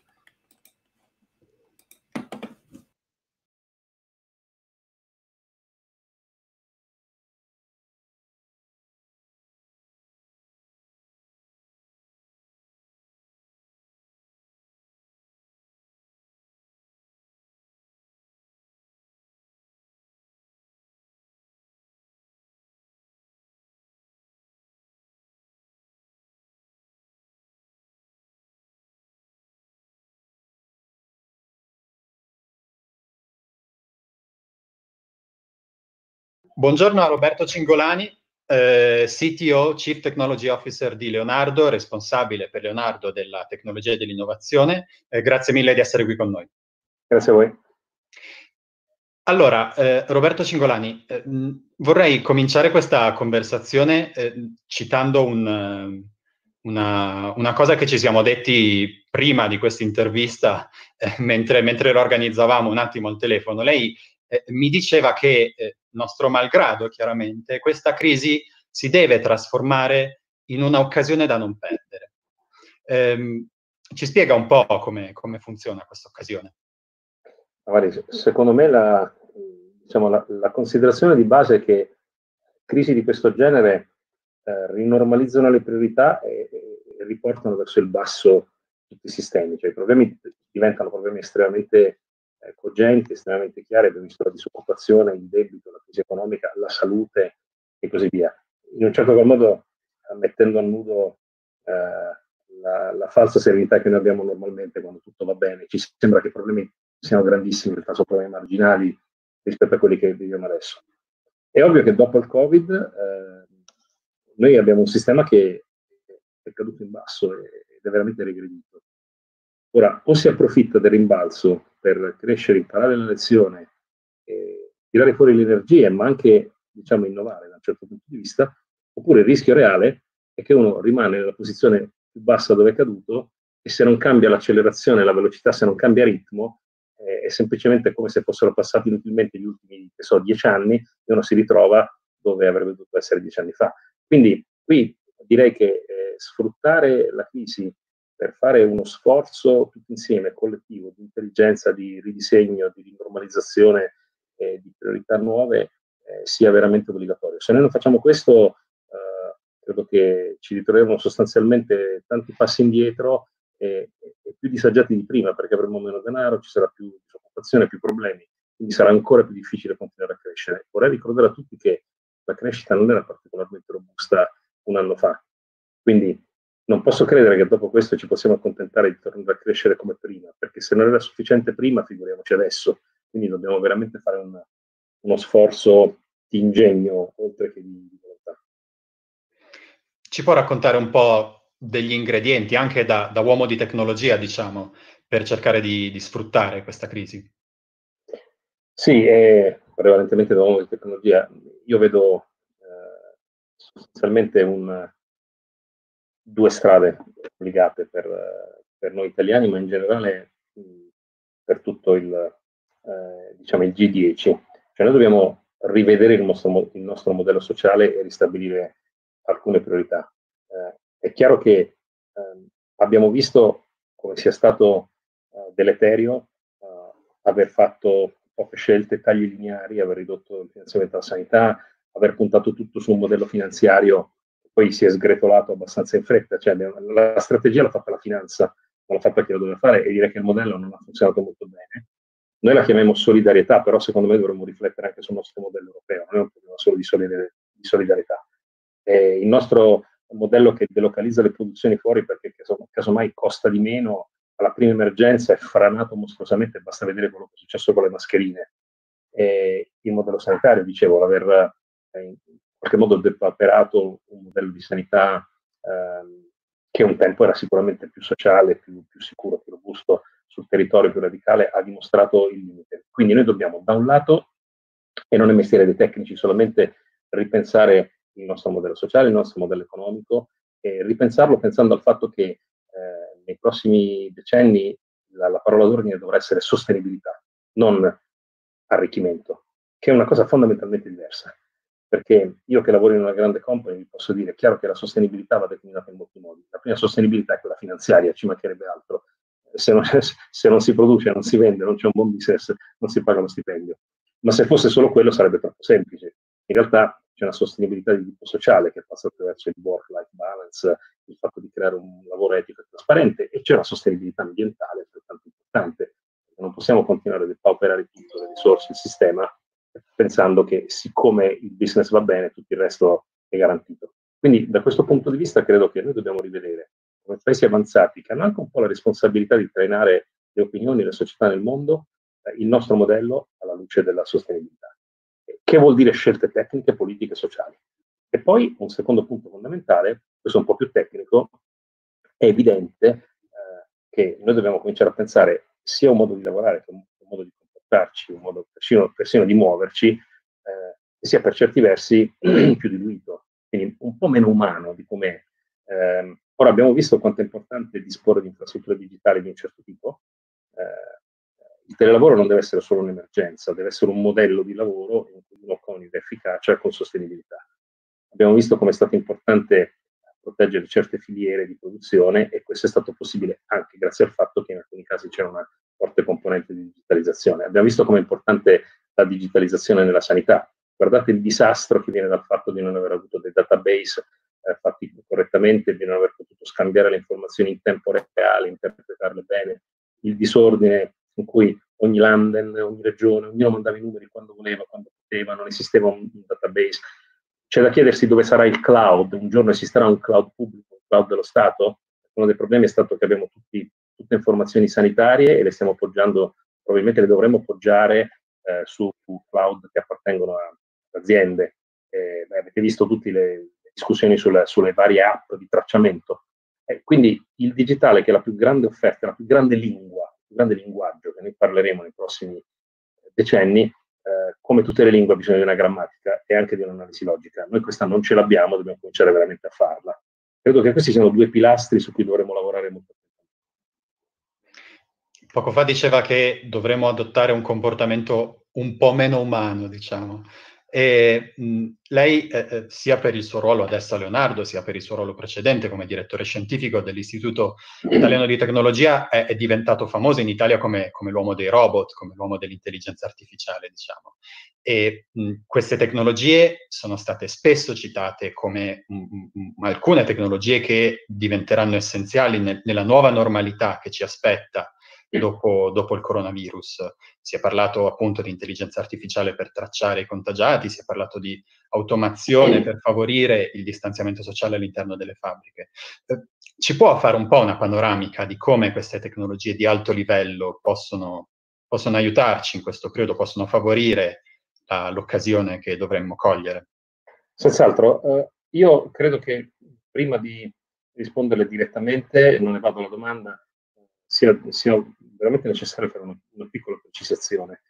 Buongiorno a Roberto Cingolani, CTO, Chief Technology Officer di Leonardo, responsabile per Leonardo della tecnologia e dell'innovazione. Grazie mille di essere qui con noi. Grazie a voi. Allora, Roberto Cingolani, vorrei cominciare questa conversazione citando una cosa che ci siamo detti prima di questa intervista, mentre lo organizzavamo un attimo al telefono. Lei mi diceva che, nostro malgrado chiaramente, questa crisi si deve trasformare in un'occasione da non perdere. Ci spiega un po' come funziona questa occasione? Secondo me la considerazione di base è che crisi di questo genere rinormalizzano le priorità e riportano verso il basso tutti i sistemi, cioè i problemi diventano problemi estremamente cogenti, estremamente chiari. Abbiamo visto la disoccupazione, il debito, la crisi economica, la salute e così via. In un certo qual modo mettendo a nudo la falsa serenità che noi abbiamo normalmente quando tutto va bene. Ci sembra che i problemi siano grandissimi, in realtà sono problemi marginali rispetto a quelli che viviamo adesso. È ovvio che dopo il Covid noi abbiamo un sistema che è caduto in basso ed è veramente regredito. Ora, o si approfitta del rimbalzo per crescere, imparare la lezione, tirare fuori le energie, ma anche, diciamo, innovare da un certo punto di vista, oppure il rischio reale è che uno rimane nella posizione più bassa dove è caduto e se non cambia l'accelerazione, la velocità, se non cambia ritmo, è semplicemente come se fossero passati inutilmente gli ultimi, 10 anni e uno si ritrova dove avrebbe dovuto essere 10 anni fa. Quindi qui direi che sfruttare la crisi per fare uno sforzo tutti insieme, collettivo, di intelligenza, di ridisegno, di rinormalizzazione, di priorità nuove, sia veramente obbligatorio. Se noi non facciamo questo, credo che ci ritroveremo sostanzialmente tanti passi indietro e più disagiati di prima, perché avremo meno denaro, ci sarà più disoccupazione, più problemi, quindi sarà ancora più difficile continuare a crescere. Vorrei ricordare a tutti che la crescita non era particolarmente robusta un anno fa, quindi non posso credere che dopo questo ci possiamo accontentare di tornare a crescere come prima, perché se non era sufficiente prima, figuriamoci adesso. Quindi dobbiamo veramente fare uno sforzo di ingegno, oltre che di volontà. Ci può raccontare un po' degli ingredienti, anche da uomo di tecnologia, diciamo, per cercare di sfruttare questa crisi? Sì, prevalentemente da uomo di tecnologia. Io vedo sostanzialmente due strade obbligate per noi italiani, ma in generale per tutto il G10. Cioè noi dobbiamo rivedere il nostro modello sociale e ristabilire alcune priorità. È chiaro che abbiamo visto come sia stato deleterio aver fatto poche scelte, tagli lineari, aver ridotto il finanziamento alla sanità, aver puntato tutto su un modello finanziario che poi si è sgretolato abbastanza in fretta. Cioè, la strategia l'ha fatta la finanza, non l'ha fatta chi lo doveva fare, e direi che il modello non ha funzionato molto bene. Noi la chiamiamo solidarietà, però secondo me dovremmo riflettere anche sul nostro modello europeo, non è un problema solo di solidarietà. Il nostro modello che delocalizza le produzioni fuori perché casomai costa di meno, alla prima emergenza è franato mostruosamente, basta vedere quello che è successo con le mascherine. Il modello sanitario, dicevo, l'aver in qualche modo depauperato un modello di sanità che un tempo era sicuramente più sociale, più sicuro, più robusto, sul territorio più radicale, ha dimostrato il limite. Quindi noi dobbiamo, da un lato, e non è mestiere dei tecnici, solamente ripensare il nostro modello sociale, il nostro modello economico, e ripensarlo pensando al fatto che nei prossimi decenni la parola d'ordine dovrà essere sostenibilità, non arricchimento, che è una cosa fondamentalmente diversa. Perché io che lavoro in una grande company vi posso dire, è chiaro che la sostenibilità va declinata in molti modi. La prima sostenibilità è quella finanziaria, ci mancherebbe altro. Se non si produce, non si vende, non c'è un buon business, non si paga lo stipendio. Ma se fosse solo quello sarebbe troppo semplice. In realtà c'è una sostenibilità di tipo sociale che passa attraverso il work-life balance, il fatto di creare un lavoro etico e trasparente, e c'è una sostenibilità ambientale altrettanto importante. Non possiamo continuare a depauperare tutte le risorse, il sistema, pensando che siccome il business va bene, tutto il resto è garantito. Quindi da questo punto di vista credo che noi dobbiamo rivedere, come paesi avanzati, che hanno anche un po' la responsabilità di trainare le opinioni e le società nel mondo, il nostro modello alla luce della sostenibilità, che vuol dire scelte tecniche, politiche, sociali. E poi un secondo punto fondamentale, questo è un po' più tecnico, è evidente che noi dobbiamo cominciare a pensare sia un modo di lavorare che un modo di comportarci, un modo persino di muoverci, che sia per certi versi più diluito, quindi un po' meno umano di com'è. Ora abbiamo visto quanto è importante disporre di infrastrutture digitali di un certo tipo. Il telelavoro non deve essere solo un'emergenza, deve essere un modello di lavoro in cui uno coniuga efficacia con sostenibilità. Abbiamo visto come è stato importante proteggere certe filiere di produzione e questo è stato possibile anche grazie al fatto che in alcuni casi c'era una forte componente di digitalizzazione. Abbiamo visto come è importante la digitalizzazione nella sanità. Guardate il disastro che viene dal fatto di non aver avuto dei database fatti correttamente, di non aver potuto scambiare le informazioni in tempo reale, interpretarle bene, il disordine in cui ogni landen, ogni regione, ognuno mandava i numeri quando voleva, quando poteva, non esisteva un database. C'è da chiedersi dove sarà il cloud, un giorno esisterà un cloud pubblico, un cloud dello Stato? Uno dei problemi è stato che abbiamo tutte informazioni sanitarie e le stiamo appoggiando, probabilmente le dovremmo appoggiare su cloud che appartengono a aziende. Avete visto tutte le discussioni sulle varie app di tracciamento. Quindi il digitale, che è la più grande offerta, la più grande lingua, il più grande linguaggio che noi parleremo nei prossimi decenni, come tutte le lingue ha bisogno di una grammatica e anche di un'analisi logica. Noi questa non ce l'abbiamo, dobbiamo cominciare veramente a farla. Credo che questi siano due pilastri su cui dovremo lavorare molto. Poco fa diceva che dovremmo adottare un comportamento un po' meno umano, diciamo. E lei, sia per il suo ruolo adesso a Leonardo, sia per il suo ruolo precedente come direttore scientifico dell'Istituto Italiano di Tecnologia, è diventato famoso in Italia come l'uomo dei robot, come l'uomo dell'intelligenza artificiale, diciamo. E queste tecnologie sono state spesso citate come alcune tecnologie che diventeranno essenziali nella nuova normalità che ci aspetta dopo il coronavirus. Si è parlato appunto di intelligenza artificiale per tracciare i contagiati, si è parlato di automazione per favorire il distanziamento sociale all'interno delle fabbriche. Ci può fare un po' una panoramica di come queste tecnologie di alto livello possono aiutarci in questo periodo, possono favorire l'occasione che dovremmo cogliere? Senz'altro. Io credo che prima di risponderle direttamente, non ne vado alla domanda, sia veramente necessario fare una piccola precisazione.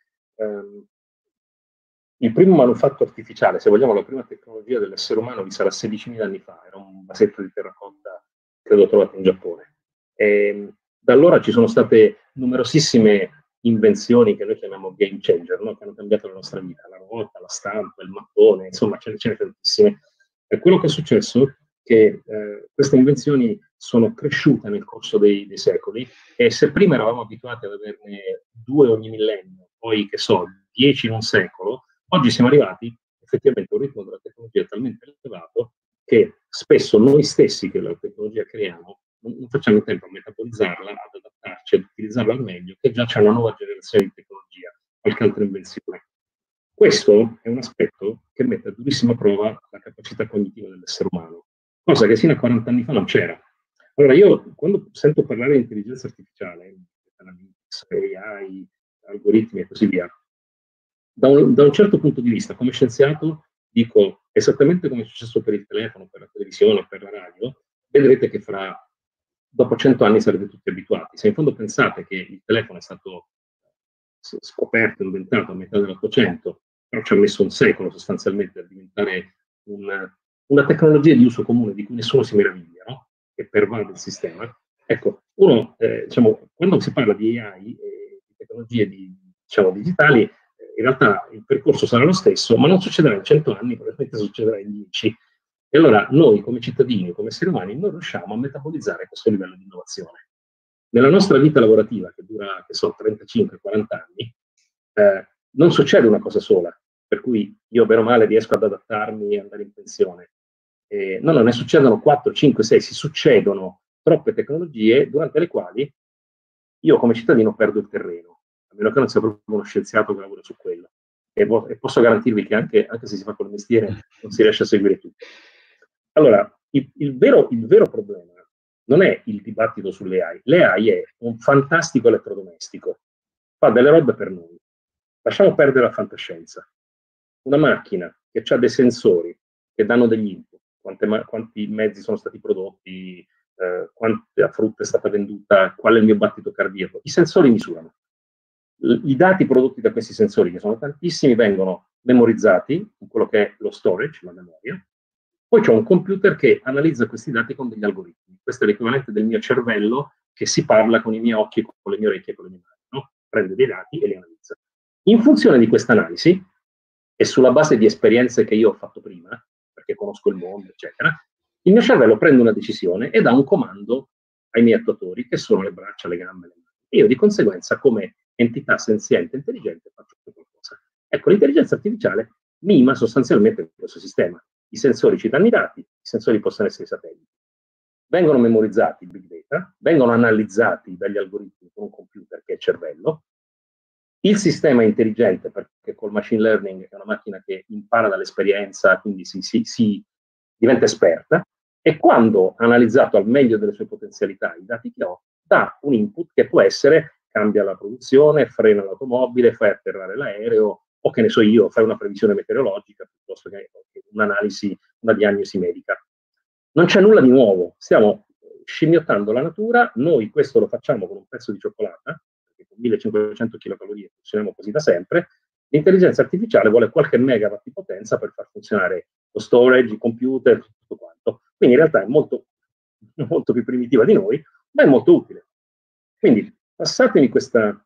Il primo manufatto artificiale, se vogliamo la prima tecnologia dell'essere umano, risale a 16.000 anni fa, era un vasetto di terracotta, credo trovato in Giappone. E da allora ci sono state numerosissime invenzioni che noi chiamiamo game changer, no? Che hanno cambiato la nostra vita, la ruota, la stampa, il mattone, insomma ce ne tantissime. E quello che è successo è che queste invenzioni sono cresciute nel corso dei secoli e se prima eravamo abituati ad averne 2 ogni millennio, poi che so, 10 in un secolo, oggi siamo arrivati effettivamente a un ritmo della tecnologia talmente elevato che spesso noi stessi che la tecnologia creiamo non facciamo in tempo a metabolizzarla, ad adattarci, ad utilizzarla al meglio, che già c'è una nuova generazione di tecnologia, qualche altra invenzione. Questo è un aspetto che mette a durissima prova la capacità cognitiva dell'essere umano, cosa che sino a 40 anni fa non c'era. Allora io, quando sento parlare di intelligenza artificiale, analytics, AI, algoritmi e così via, da un certo punto di vista, come scienziato, dico esattamente come è successo per il telefono, per la televisione, per la radio, vedrete che dopo 100 anni sarete tutti abituati. Se in fondo pensate che il telefono è stato scoperto, inventato a metà dell'Ottocento, però ci ha messo un secolo sostanzialmente a diventare una tecnologia di uso comune di cui nessuno si meraviglia, no? Che pervade il sistema. Ecco, diciamo, quando si parla di AI e di tecnologie digitali, in realtà il percorso sarà lo stesso, ma non succederà in 100 anni, probabilmente succederà in 10. E allora noi, come cittadini, come esseri umani, non riusciamo a metabolizzare questo livello di innovazione. Nella nostra vita lavorativa, che dura, 35-40 anni, non succede una cosa sola, per cui io, bene o male, riesco ad adattarmi e andare in pensione. No, ne succedono 4, 5, 6, si succedono troppe tecnologie durante le quali io come cittadino perdo il terreno, a meno che non sia proprio uno scienziato che lavora su quello. E posso garantirvi che anche se si fa col mestiere non si riesce a seguire tutto. Allora, il vero problema non è il dibattito sulle AI. Le AI è un fantastico elettrodomestico, fa delle robe per noi. Lasciamo perdere la fantascienza. una macchina che ha dei sensori che danno degli input, quanti mezzi sono stati prodotti, quanta frutta è stata venduta, qual è il mio battito cardiaco. I sensori misurano. I dati prodotti da questi sensori, che sono tantissimi, vengono memorizzati in quello che è lo storage, la memoria. Poi c'è un computer che analizza questi dati con degli algoritmi. Questo è l'equivalente del mio cervello che si parla con i miei occhi, con le mie orecchie e con le mie mani, no? Prende dei dati e li analizza. In funzione di questa analisi, e sulla base di esperienze che io ho fatto prima, perché conosco il mondo, eccetera, il mio cervello prende una decisione e dà un comando ai miei attuatori, che sono le braccia, le gambe, le mani. E io di conseguenza, come entità senziente intelligente, faccio qualcosa. Ecco, l'intelligenza artificiale mima sostanzialmente questo sistema. I sensori ci danno i dati, i sensori possono essere i satelliti. Vengono memorizzati, big data, vengono analizzati dagli algoritmi con un computer che è il cervello. Il sistema è intelligente perché col machine learning è una macchina che impara dall'esperienza, quindi si diventa esperta, e quando ha analizzato al meglio delle sue potenzialità i dati che ho, dà un input che può essere cambia la produzione, frena l'automobile, fai atterrare l'aereo, o che ne so io, fai una previsione meteorologica piuttosto che un'analisi, una diagnosi medica. Non c'è nulla di nuovo, stiamo scimmiottando la natura, noi questo lo facciamo con un pezzo di cioccolata, perché con 1500 kcal funzioniamo così da sempre. L'intelligenza artificiale vuole qualche megawatt di potenza per far funzionare lo storage, i computer, tutto quanto. Quindi in realtà è molto, molto più primitiva di noi, ma è molto utile. Quindi passatemi questa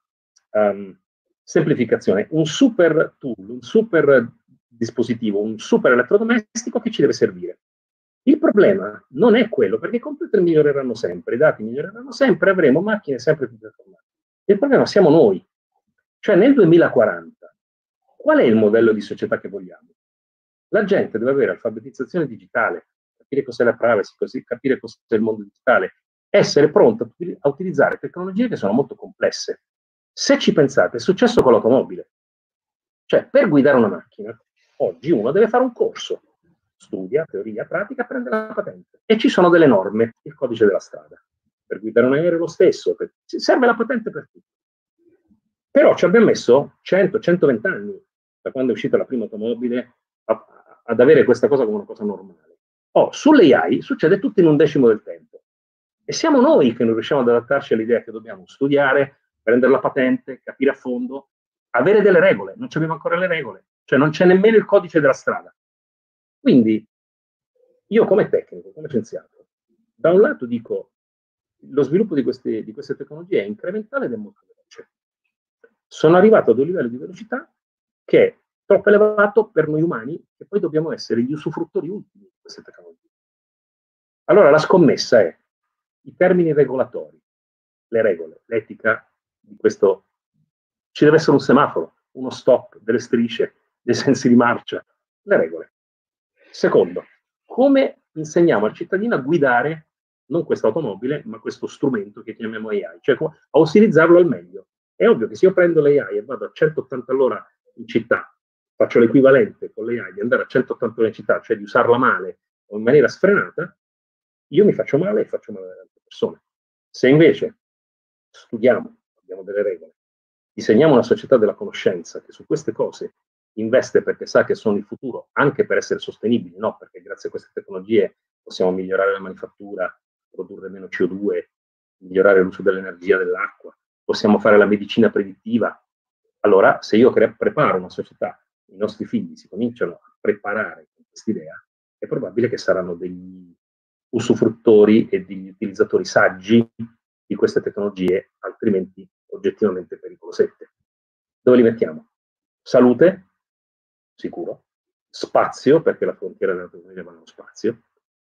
semplificazione, un super tool, un super dispositivo, un super elettrodomestico che ci deve servire. Il problema non è quello, perché i computer miglioreranno sempre, i dati miglioreranno sempre, avremo macchine sempre più performanti. Il problema siamo noi. Cioè nel 2040, qual è il modello di società che vogliamo? La gente deve avere alfabetizzazione digitale, capire cos'è la privacy, così capire cos'è il mondo digitale, essere pronto a utilizzare tecnologie che sono molto complesse. Se ci pensate, è successo con l'automobile. Cioè, per guidare una macchina, oggi uno deve fare un corso, studia, teoria, pratica, prende la patente. E ci sono delle norme, il codice della strada. Per guidare un aereo è lo stesso, serve la patente per tutto. Però ci abbiamo messo 100-120 anni, da quando è uscita la prima automobile, ad avere questa cosa come una cosa normale. Sulle AI succede tutto in un decimo del tempo. E siamo noi che non riusciamo ad adattarci all'idea che dobbiamo studiare, prendere la patente, capire a fondo, avere delle regole. Non abbiamo ancora le regole, cioè non c'è nemmeno il codice della strada. Quindi io come tecnico, come scienziato, da un lato dico lo sviluppo di queste tecnologie è incrementale ed è molto veloce. Sono arrivato ad un livello di velocità che è troppo elevato per noi umani, e poi dobbiamo essere gli usufruttori ultimi di queste tecnologie. Allora la scommessa è i termini regolatori, le regole, l'etica di questo. Ci deve essere un semaforo, uno stop, delle strisce, dei sensi di marcia, le regole. Secondo, come insegniamo al cittadino a guidare non questa automobile, ma questo strumento che chiamiamo AI, cioè a utilizzarlo al meglio. È ovvio che se io prendo l'AI e vado a 180 all'ora in città, faccio l'equivalente con l'AI di andare a 180 all'ora in città, cioè di usarla male o in maniera sfrenata, io mi faccio male e faccio male alle altre persone. Se invece studiamo, abbiamo delle regole, disegniamo una società della conoscenza che su queste cose investe perché sa che sono il futuro, anche per essere sostenibili, no? Perché grazie a queste tecnologie possiamo migliorare la manifattura, produrre meno CO2, migliorare l'uso dell'energia, dell'acqua, possiamo fare la medicina predittiva. Allora, se io preparo una società, i nostri figli si cominciano a preparare con quest'idea, è probabile che saranno degli usufruttori e degli utilizzatori saggi di queste tecnologie, altrimenti oggettivamente pericolosette. Dove li mettiamo? Salute, sicuro, spazio, perché la frontiera della tecnologia va nello spazio,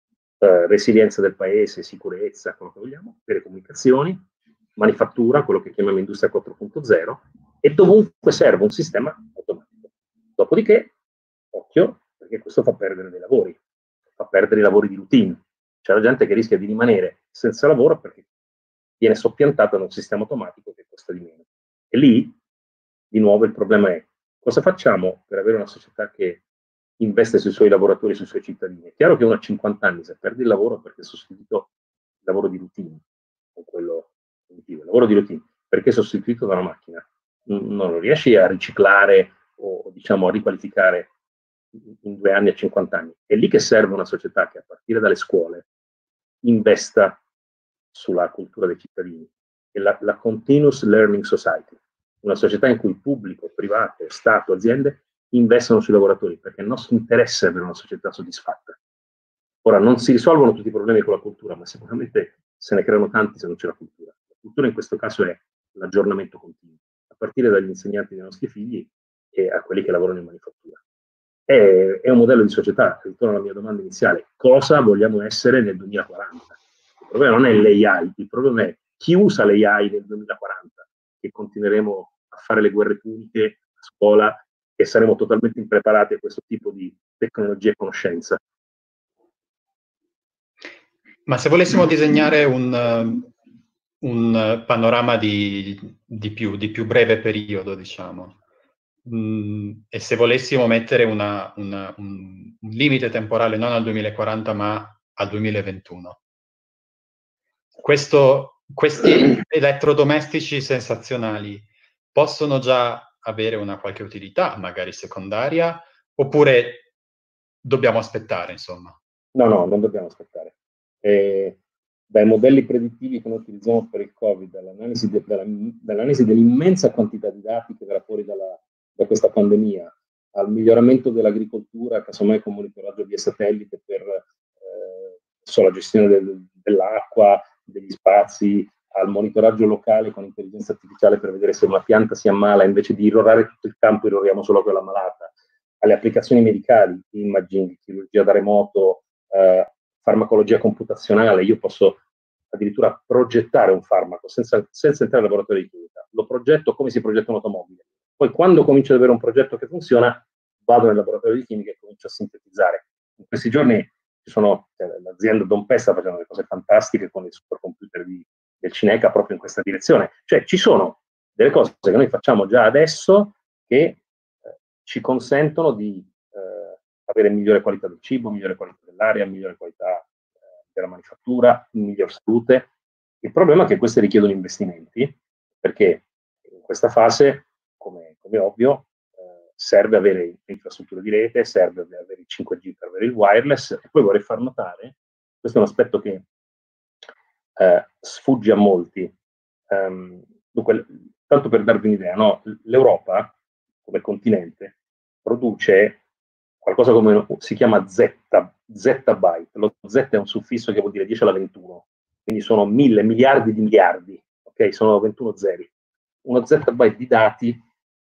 resilienza del paese, sicurezza, quello che vogliamo, telecomunicazioni, manifattura, quello che chiamiamo industria 4.0, e dovunque serve un sistema automatico. Dopodiché, occhio, perché questo fa perdere dei lavori, fa perdere i lavori di routine. C'è la gente che rischia di rimanere senza lavoro perché viene soppiantata da un sistema automatico che costa di meno. E lì, di nuovo, il problema è cosa facciamo per avere una società che investe sui suoi lavoratori, sui suoi cittadini. È chiaro che uno a 50 anni, se perde il lavoro perché è sostituito il lavoro di routine, con quello cognitivo, il lavoro di routine, perché è sostituito da una macchina, non riesci a riciclare o diciamo a riqualificare in 2 anni a 50 anni. È lì che serve una società che a partire dalle scuole investa sulla cultura dei cittadini, e la continuous learning society, una società in cui pubblico, privato, Stato, aziende investono sui lavoratori, perché il nostro interesse è avere una società soddisfatta. Ora, non si risolvono tutti i problemi con la cultura, ma sicuramente se ne creano tanti se non c'è la cultura. La cultura in questo caso è l'aggiornamento continuo, a partire dagli insegnanti dei nostri figli e a quelli che lavorano in manifattura. È un modello di società, ritorno alla mia domanda iniziale, cosa vogliamo essere nel 2040? Il problema non è l'AI, il problema è chi usa l'AI nel 2040, che continueremo a fare le guerre puniche a scuola e saremo totalmente impreparati a questo tipo di tecnologia e conoscenza. Ma se volessimo disegnare un panorama di più breve periodo, diciamo, e se volessimo mettere un limite temporale non al 2040 ma al 2021, questi elettrodomestici sensazionali possono già avere una qualche utilità, magari secondaria, oppure dobbiamo aspettare, insomma? No, non dobbiamo aspettare. Dai modelli predittivi che noi utilizziamo per il Covid, dall'analisi dell'immensa quantità di dati che verrà fuori da questa pandemia, al miglioramento dell'agricoltura, casomai con monitoraggio via satellite per la gestione dell'acqua, degli spazi, al monitoraggio locale con intelligenza artificiale per vedere se una pianta si ammala, invece di irrorare tutto il campo irroriamo solo quella malata, alle applicazioni medicali, imaging, chirurgia da remoto, farmacologia computazionale. Io posso addirittura progettare un farmaco senza entrare al laboratorio di chimica. Lo progetto come si progetta un'automobile. Poi quando comincio ad avere un progetto che funziona, vado nel laboratorio di chimica e comincio a sintetizzare. In questi giorni ci sono, l'azienda Don P sta facendo delle cose fantastiche con il supercomputer del Cineca proprio in questa direzione. Cioè ci sono delle cose che noi facciamo già adesso che ci consentono di avere migliore qualità del cibo, migliore qualità dell'aria, migliore qualità della manifattura, miglior salute. Il problema è che queste richiedono investimenti, perché in questa fase, come ovvio, serve avere infrastrutture di rete, serve avere il 5G per avere il wireless, e poi vorrei far notare, questo è un aspetto che sfugge a molti. Dunque, tanto per darvi un'idea, no? L'Europa, come continente, produce qualcosa come si chiama zettabyte. Lo Z è un suffisso che vuol dire 10 alla 21, quindi sono 1000 miliardi di miliardi, ok? Sono 21 zeri. Uno zettabyte di dati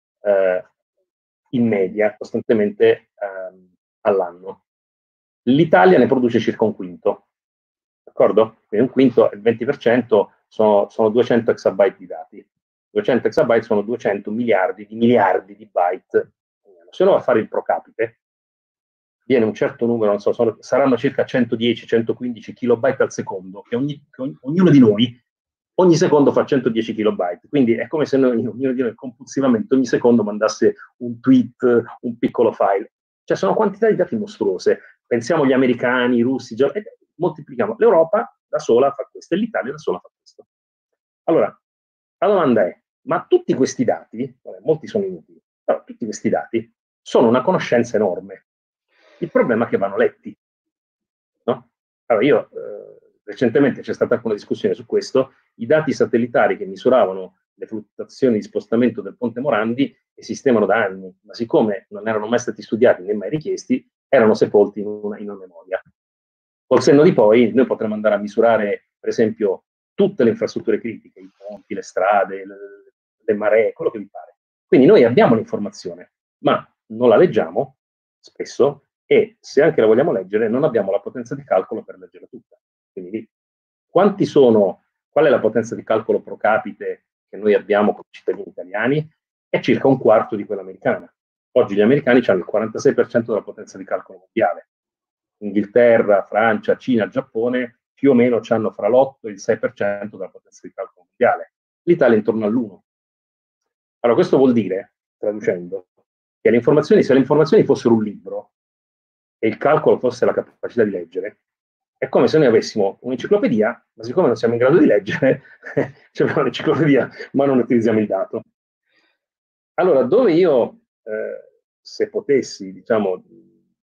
in media, costantemente all'anno. L'Italia ne produce circa un quinto, d'accordo? Quindi un quinto, il 20%, sono 200 exabyte di dati. 200 exabyte sono 200 miliardi di byte. Se uno va a fare il pro capite, viene un certo numero, non so, saranno circa 110-115 kilobyte al secondo, che ognuno di noi ogni secondo fa 110 kilobyte, quindi è come se ognuno di noi compulsivamente ogni secondo mandasse un tweet, un piccolo file. Cioè sono quantità di dati mostruose. Pensiamo agli americani, i russi, moltiplichiamo. L'Europa da sola fa questo e l'Italia da sola fa questo. Allora, la domanda è, ma tutti questi dati, molti sono inutili, però tutti questi dati sono una conoscenza enorme. Il problema è che vanno letti, no? Allora io, recentemente c'è stata anche una discussione su questo, i dati satellitari che misuravano le fluttuazioni di spostamento del Ponte Morandi esistevano da anni, ma siccome non erano mai stati studiati né mai richiesti, erano sepolti in una memoria. Col senno di poi noi potremmo andare a misurare, per esempio, tutte le infrastrutture critiche, i ponti, le strade, le maree, quello che vi pare. Quindi noi abbiamo l'informazione, ma non la leggiamo spesso, e se anche la vogliamo leggere non abbiamo la potenza di calcolo per leggerla tutta. Quindi qual è la potenza di calcolo pro capite che noi abbiamo come cittadini italiani? È circa un quarto di quella americana. Oggi gli americani hanno il 46% della potenza di calcolo mondiale. Inghilterra, Francia, Cina, Giappone più o meno hanno fra l'8 e il 6% della potenza di calcolo mondiale. L'Italia è intorno all'1. Allora questo vuol dire, traducendo, che se le informazioni fossero un libro e il calcolo fosse la capacità di leggere, è come se noi avessimo un'enciclopedia, ma siccome non siamo in grado di leggere, abbiamo l'enciclopedia, ma non utilizziamo il dato. Allora, dove io, se potessi, diciamo,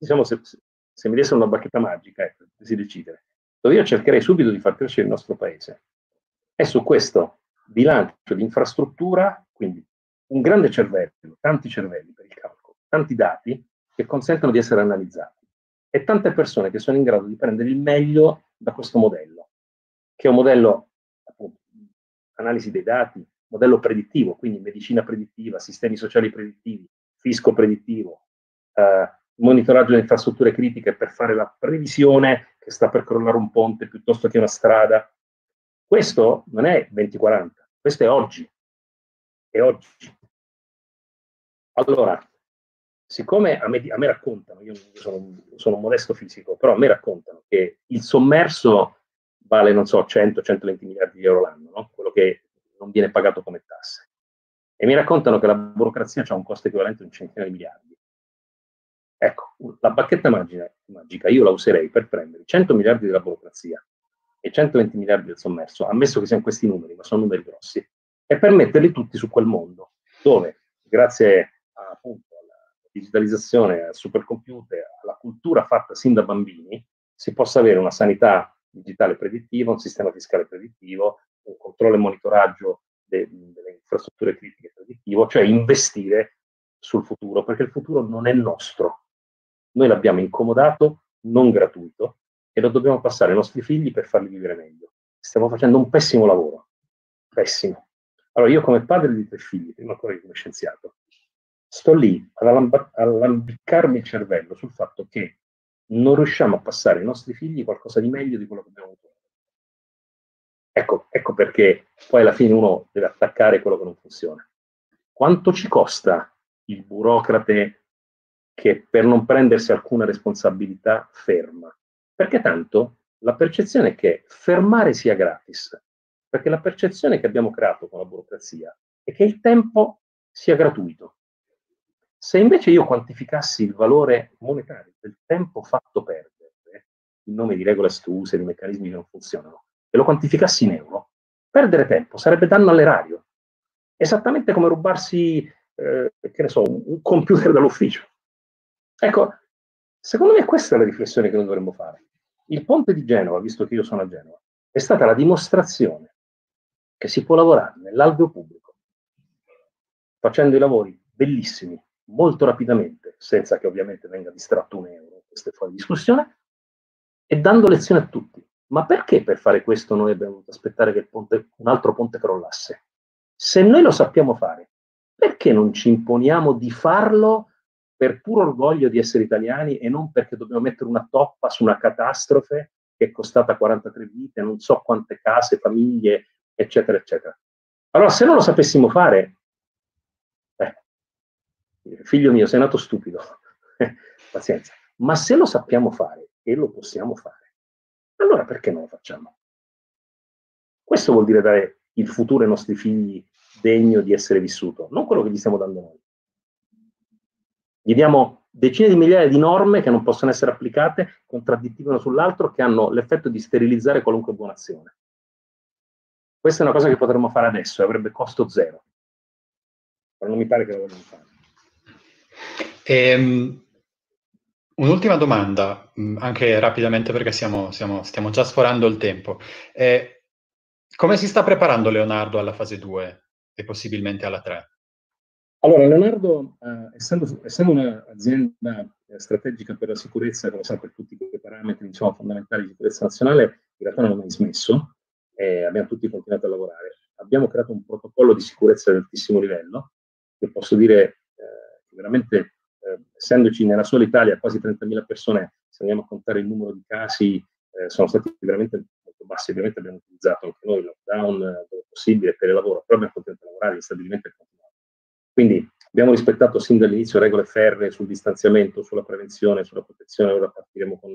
diciamo, se mi dessero una bacchetta magica, ecco, si decidere, dove io cercherei subito di far crescere il nostro paese, è su questo bilancio di infrastruttura, quindi un grande cervello, tanti cervelli per il calcolo, tanti dati che consentono di essere analizzati e tante persone che sono in grado di prendere il meglio da questo modello, che è un modello, appunto, analisi dei dati, modello predittivo, quindi medicina predittiva, sistemi sociali predittivi, fisco predittivo, monitoraggio delle infrastrutture critiche per fare la previsione che sta per crollare un ponte piuttosto che una strada. Questo non è 2040, questo è oggi. È oggi. Allora, siccome a me raccontano, io sono un modesto fisico, però a me raccontano che il sommerso vale, non so, 100-120 miliardi di euro l'anno, no? Quello che non viene pagato come tasse. E mi raccontano che la burocrazia ha un costo equivalente a un centinaio di miliardi. Ecco, la bacchetta magica io la userei per prendere 100 miliardi della burocrazia e 120 miliardi del sommerso, ammesso che siano questi numeri, ma sono numeri grossi, e per metterli tutti su quel mondo, dove, grazie appunto alla digitalizzazione, al supercomputer, alla cultura fatta sin da bambini, si possa avere una sanità digitale predittiva, un sistema fiscale predittivo, un controllo e monitoraggio delle infrastrutture critiche predittivo, cioè investire sul futuro, perché il futuro non è nostro. Noi l'abbiamo incomodato, non gratuito, e lo dobbiamo passare ai nostri figli per farli vivere meglio. Stiamo facendo un pessimo lavoro. Pessimo. Allora, io come padre di 3 figli, prima ancora che come scienziato, sto lì ad allambiccarmi il cervello sul fatto che non riusciamo a passare ai nostri figli qualcosa di meglio di quello che abbiamo avuto. Ecco perché poi alla fine uno deve attaccare quello che non funziona. Quanto ci costa il burocrate che per non prendersi alcuna responsabilità ferma? Perché tanto la percezione è che fermare sia gratis, perché la percezione che abbiamo creato con la burocrazia è che il tempo sia gratuito. Se invece io quantificassi il valore monetario del tempo fatto perdere, in nome di regole astuse, di meccanismi che non funzionano, e lo quantificassi in euro, perdere tempo sarebbe danno all'erario. Esattamente come rubarsi, che ne so, un computer dall'ufficio. Ecco, secondo me questa è la riflessione che noi dovremmo fare. Il ponte di Genova, visto che io sono a Genova, è stata la dimostrazione che si può lavorare nell'alveo pubblico, facendo i lavori bellissimi, molto rapidamente, senza che ovviamente venga distratto un euro, questa è fuori discussione, e dando lezioni a tutti. Ma perché per fare questo noi abbiamo dovuto aspettare che un altro ponte crollasse? Se noi lo sappiamo fare, perché non ci imponiamo di farlo per puro orgoglio di essere italiani e non perché dobbiamo mettere una toppa su una catastrofe che è costata 43 vite, non so quante case, famiglie, eccetera, eccetera. Allora, se non lo sapessimo fare, figlio mio, sei nato stupido, pazienza. Ma se lo sappiamo fare e lo possiamo fare, allora perché non lo facciamo? Questo vuol dire dare il futuro ai nostri figli degno di essere vissuto, non quello che gli stiamo dando noi. Gli diamo decine di migliaia di norme che non possono essere applicate, contraddittive una sull'altro, che hanno l'effetto di sterilizzare qualunque buona azione. Questa è una cosa che potremmo fare adesso e avrebbe costo zero. Però non mi pare che lo vogliamo fare. Un'ultima domanda, anche rapidamente perché stiamo già sforando il tempo. Come si sta preparando Leonardo alla fase 2 e possibilmente alla 3? Allora, Leonardo, essendo un'azienda strategica per la sicurezza, come sa, per tutti quei parametri, diciamo, fondamentali di sicurezza nazionale, in realtà non ha mai smesso, abbiamo tutti continuato a lavorare. Abbiamo creato un protocollo di sicurezza di altissimo livello, che posso dire che veramente, essendoci nella sola Italia quasi 30.000 persone, se andiamo a contare il numero di casi, sono stati veramente molto bassi. Ovviamente abbiamo utilizzato anche noi il lockdown dove possibile per il lavoro, però abbiamo continuato a lavorare, gli stabilimenti è continuato. Quindi abbiamo rispettato sin dall'inizio regole ferree sul distanziamento, sulla prevenzione, sulla protezione. Ora partiremo con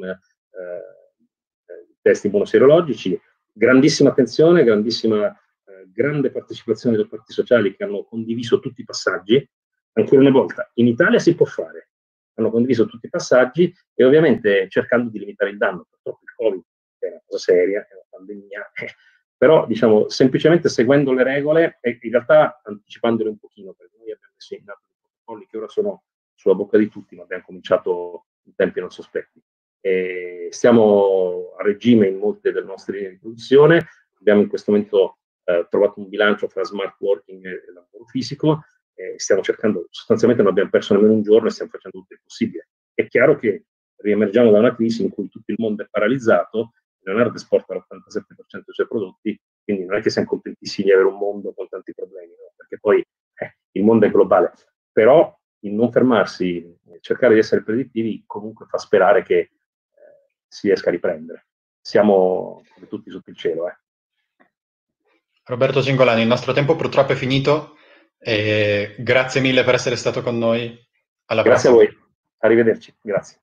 test immunoserologici. Grandissima attenzione, grande partecipazione delle parti sociali che hanno condiviso tutti i passaggi. Ancora una volta, in Italia si può fare. Hanno condiviso tutti i passaggi e ovviamente cercando di limitare il danno. Purtroppo il Covid è una cosa seria, è una pandemia, però diciamo semplicemente seguendo le regole e in realtà anticipandole un pochino, perché noi abbiamo messo in atto dei protocolli che ora sono sulla bocca di tutti, ma abbiamo cominciato in tempi non sospetti. Stiamo a regime in molte delle nostre linee di produzione, abbiamo in questo momento trovato un bilancio fra smart working e lavoro fisico, stiamo cercando, sostanzialmente non abbiamo perso nemmeno un giorno e stiamo facendo tutto il possibile. È chiaro che riemergiamo da una crisi in cui tutto il mondo è paralizzato, Leonardo esporta l'87% dei suoi prodotti, quindi non è che siamo contentissimi di avere un mondo con tanti problemi, no? Perché poi il mondo è globale, però il non fermarsi, cercare di essere predittivi comunque fa sperare che si riesca a riprendere. Siamo come tutti sotto il cielo. Roberto Cingolani, il nostro tempo purtroppo è finito. Grazie mille per essere stato con noi. Alla prossima. Grazie a voi. Arrivederci. Grazie.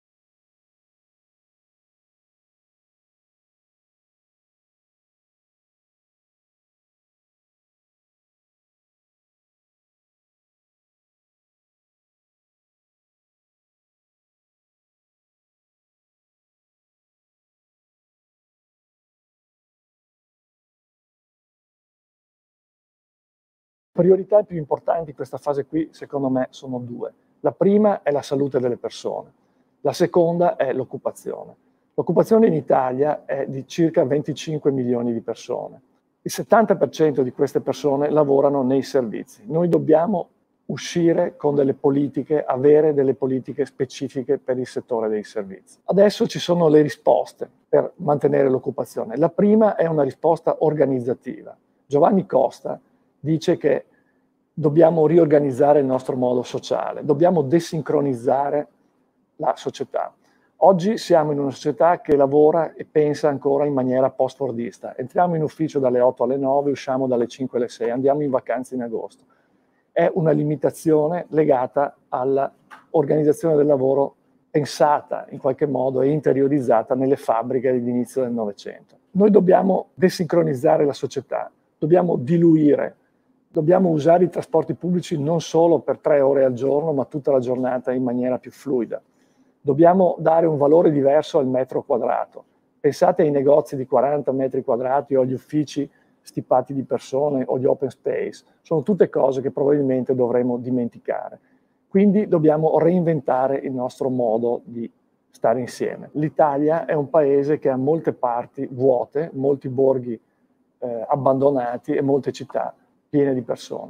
Priorità più importanti in questa fase qui, secondo me, sono due. La prima è la salute delle persone, la seconda è l'occupazione. L'occupazione in Italia è di circa 25 milioni di persone. Il 70% di queste persone lavorano nei servizi. Noi dobbiamo uscire con delle politiche, avere delle politiche specifiche per il settore dei servizi. Adesso ci sono le risposte per mantenere l'occupazione. La prima è una risposta organizzativa. Giovanni Costa dice che dobbiamo riorganizzare il nostro modo sociale, dobbiamo desincronizzare la società. Oggi siamo in una società che lavora e pensa ancora in maniera post-fordista. Entriamo in ufficio dalle 8 alle 9, usciamo dalle 5 alle 6, andiamo in vacanza in agosto. È una limitazione legata all'organizzazione del lavoro pensata in qualche modo e interiorizzata nelle fabbriche all'inizio del Novecento. Noi dobbiamo desincronizzare la società, dobbiamo diluire. Dobbiamo usare i trasporti pubblici non solo per 3 ore al giorno, ma tutta la giornata in maniera più fluida. Dobbiamo dare un valore diverso al metro quadrato. Pensate ai negozi di 40 metri quadrati o agli uffici stipati di persone o gli open space. Sono tutte cose che probabilmente dovremo dimenticare. Quindi dobbiamo reinventare il nostro modo di stare insieme. L'Italia è un paese che ha molte parti vuote, molti borghi abbandonati e molte città piene di persone.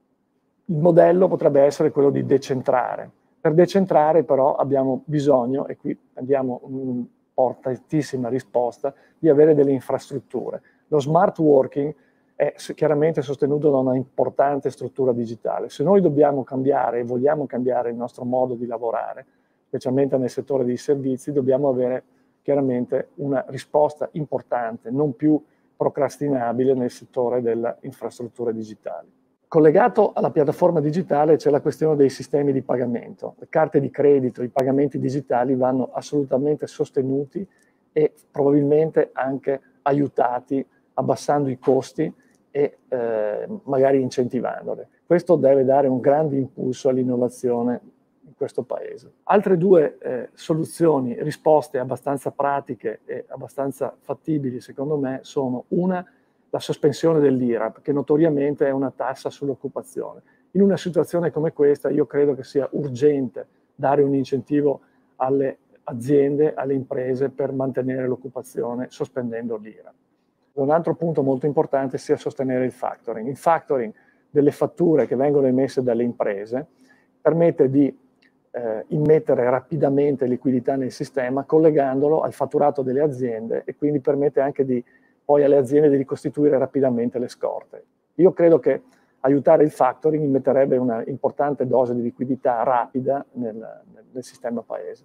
Il modello potrebbe essere quello di decentrare. Per decentrare però abbiamo bisogno, e qui andiamo un'importantissima risposta, di avere delle infrastrutture. Lo smart working è chiaramente sostenuto da una importante struttura digitale. Se noi dobbiamo cambiare e vogliamo cambiare il nostro modo di lavorare, specialmente nel settore dei servizi, dobbiamo avere chiaramente una risposta importante, non più procrastinabile nel settore delle infrastrutture digitali. Collegato alla piattaforma digitale c'è la questione dei sistemi di pagamento. Le carte di credito, i pagamenti digitali vanno assolutamente sostenuti e probabilmente anche aiutati abbassando i costi e magari incentivandole. Questo deve dare un grande impulso all'innovazione in questo paese. Altre due soluzioni, risposte abbastanza pratiche e abbastanza fattibili secondo me sono una, la sospensione dell'IRAP, che notoriamente è una tassa sull'occupazione. In una situazione come questa io credo che sia urgente dare un incentivo alle aziende, alle imprese per mantenere l'occupazione sospendendo l'IRAP. Un altro punto molto importante sia sostenere il factoring. Il factoring delle fatture che vengono emesse dalle imprese permette di immettere rapidamente liquidità nel sistema collegandolo al fatturato delle aziende e quindi permette anche poi alle aziende di ricostituire rapidamente le scorte. Io credo che aiutare il factoring immetterebbe una importante dose di liquidità rapida nel sistema paese.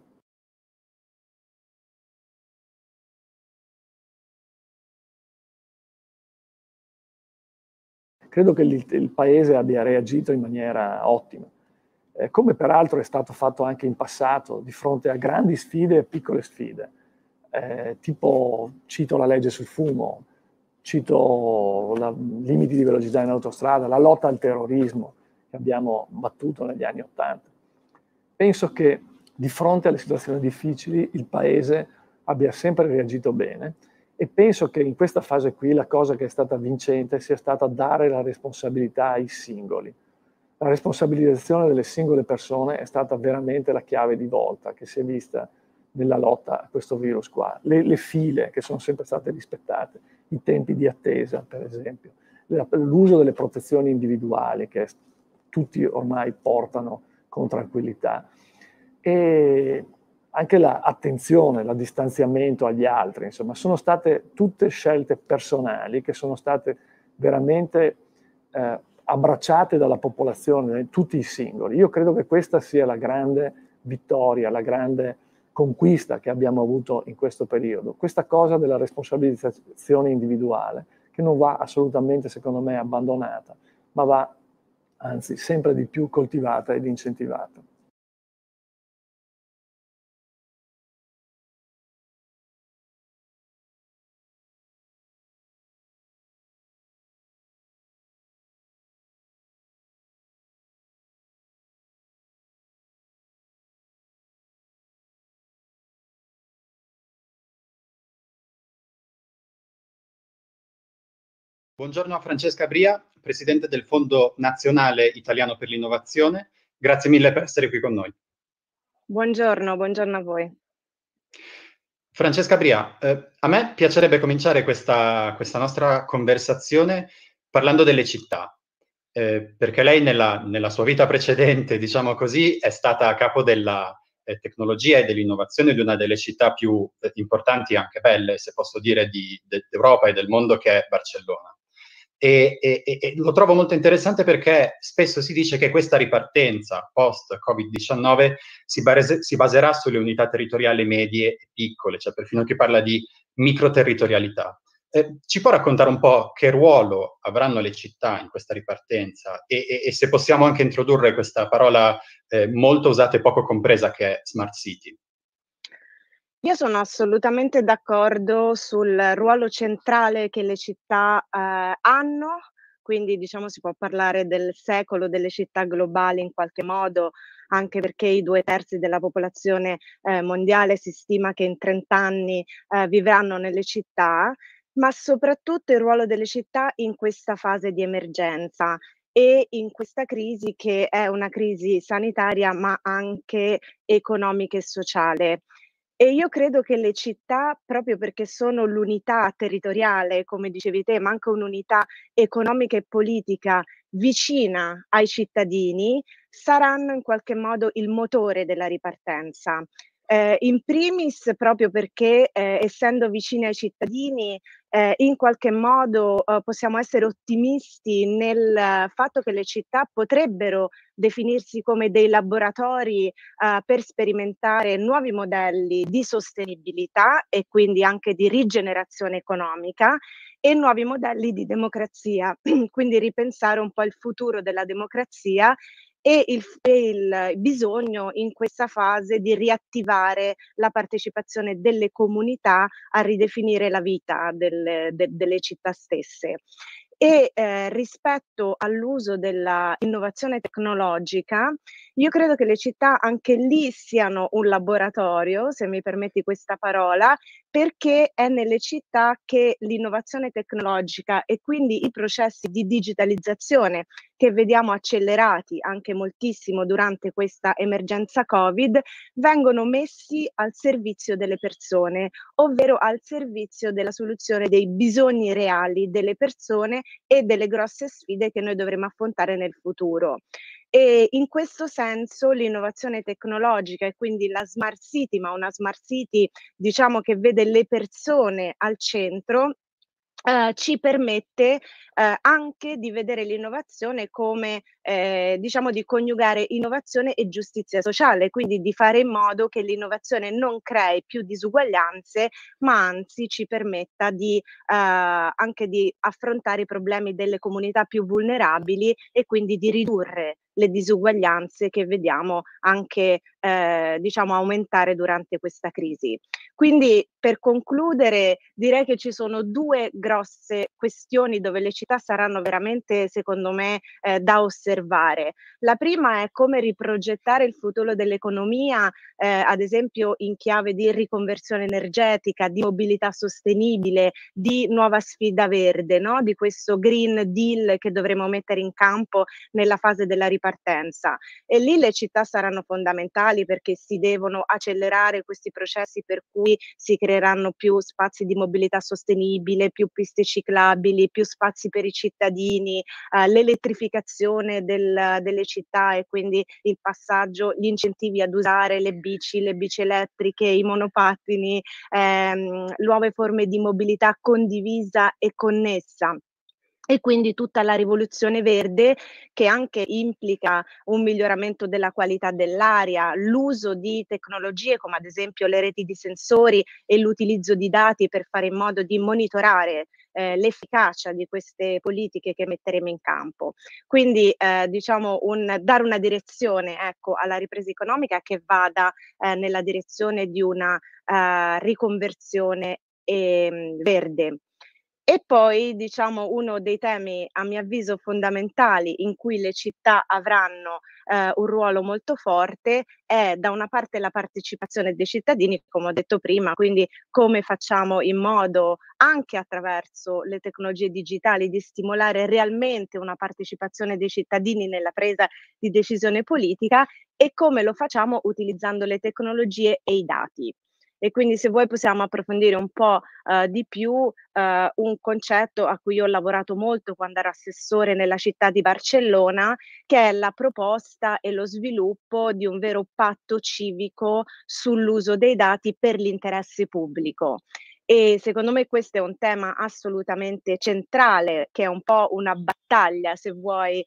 Credo che il Paese abbia reagito in maniera ottima, come peraltro è stato fatto anche in passato, di fronte a grandi sfide e piccole sfide. Tipo, cito la legge sul fumo, cito limiti di velocità in autostrada, la lotta al terrorismo che abbiamo battuto negli anni '80. Penso che di fronte alle situazioni difficili il Paese abbia sempre reagito bene. E penso che in questa fase qui la cosa che è stata vincente sia stata dare la responsabilità ai singoli. La responsabilizzazione delle singole persone è stata veramente la chiave di volta che si è vista nella lotta a questo virus qua. Le file che sono sempre state rispettate, i tempi di attesa, per esempio, l'uso delle protezioni individuali che tutti ormai portano con tranquillità, e anche l'attenzione, il distanziamento agli altri, insomma, sono state tutte scelte personali che sono state veramente abbracciate dalla popolazione, tutti i singoli. Io credo che questa sia la grande vittoria, la grande conquista che abbiamo avuto in questo periodo. Questa cosa della responsabilizzazione individuale, che non va assolutamente, secondo me, abbandonata, ma va, anzi, sempre di più coltivata ed incentivata. Buongiorno a Francesca Bria, Presidente del Fondo Nazionale Italiano per l'Innovazione. Grazie mille per essere qui con noi. Buongiorno, buongiorno a voi. Francesca Bria, a me piacerebbe cominciare questa nostra conversazione parlando delle città, perché lei nella sua vita precedente, diciamo così, è stata a capo della tecnologia e dell'innovazione di una delle città più importanti e anche belle, se posso dire, d'Europa e del mondo, che è Barcellona. E lo trovo molto interessante perché spesso si dice che questa ripartenza post-Covid-19 si baserà sulle unità territoriali medie e piccole, cioè perfino chi parla di microterritorialità. Ci può raccontare un po' che ruolo avranno le città in questa ripartenza e se possiamo anche introdurre questa parola molto usata e poco compresa, che è smart city? Io sono assolutamente d'accordo sul ruolo centrale che le città hanno, quindi diciamo si può parlare del secolo delle città globali in qualche modo, anche perché i 2/3 della popolazione mondiale si stima che in 30 anni vivranno nelle città, ma soprattutto il ruolo delle città in questa fase di emergenza e in questa crisi che è una crisi sanitaria ma anche economica e sociale. E io credo che le città, proprio perché sono l'unità territoriale, come dicevi te, ma anche un'unità economica e politica vicina ai cittadini, saranno in qualche modo il motore della ripartenza. In primis proprio perché, essendo vicini ai cittadini, in qualche modo, possiamo essere ottimisti nel fatto che le città potrebbero definirsi come dei laboratori per sperimentare nuovi modelli di sostenibilità e quindi anche di rigenerazione economica e nuovi modelli di democrazia. Quindi ripensare un po' il futuro della democrazia e il bisogno in questa fase di riattivare la partecipazione delle comunità a ridefinire la vita delle città stesse. E rispetto all'uso della innovazione tecnologica, io credo che le città anche lì siano un laboratorio, se mi permetti questa parola, perché è nelle città che l'innovazione tecnologica e quindi i processi di digitalizzazione che vediamo accelerati anche moltissimo durante questa emergenza Covid, vengono messi al servizio delle persone, ovvero al servizio della soluzione dei bisogni reali delle persone e delle grosse sfide che noi dovremo affrontare nel futuro. E in questo senso l'innovazione tecnologica e quindi la smart city, ma una smart city diciamo che vede le persone al centro, ci permette anche di vedere l'innovazione come diciamo di coniugare innovazione e giustizia sociale, quindi di fare in modo che l'innovazione non crei più disuguaglianze, ma anzi ci permetta di anche di affrontare i problemi delle comunità più vulnerabili e quindi di ridurre le disuguaglianze che vediamo anche diciamo aumentare durante questa crisi. Quindi per concludere direi che ci sono due grosse questioni dove le città saranno veramente, secondo me, da osservare. La prima è come riprogettare il futuro dell'economia, ad esempio in chiave di riconversione energetica, di mobilità sostenibile, di nuova sfida verde, no? Di questo Green Deal che dovremo mettere in campo nella fase della ripartenza ripartenza, e lì le città saranno fondamentali perché si devono accelerare questi processi per cui si creeranno più spazi di mobilità sostenibile, più piste ciclabili, più spazi per i cittadini, l'elettrificazione delle città e quindi il passaggio, gli incentivi ad usare le bici elettriche, i monopattini, nuove forme di mobilità condivisa e connessa. E quindi tutta la rivoluzione verde, che anche implica un miglioramento della qualità dell'aria, l'uso di tecnologie come ad esempio le reti di sensori e l'utilizzo di dati per fare in modo di monitorare l'efficacia di queste politiche che metteremo in campo. Quindi diciamo dare una direzione, ecco, alla ripresa economica che vada nella direzione di una riconversione verde. E poi, diciamo, uno dei temi, a mio avviso, fondamentali in cui le città avranno un ruolo molto forte è da una parte la partecipazione dei cittadini, come ho detto prima, quindi come facciamo in modo, anche attraverso le tecnologie digitali, di stimolare realmente una partecipazione dei cittadini nella presa di decisione politica, e come lo facciamo utilizzando le tecnologie e i dati. E quindi se vuoi possiamo approfondire un po' di più un concetto a cui ho lavorato molto quando ero assessore nella città di Barcellona, che è la proposta e lo sviluppo di un vero patto civico sull'uso dei dati per l'interesse pubblico. E secondo me questo è un tema assolutamente centrale, che è un po' una battaglia, se vuoi,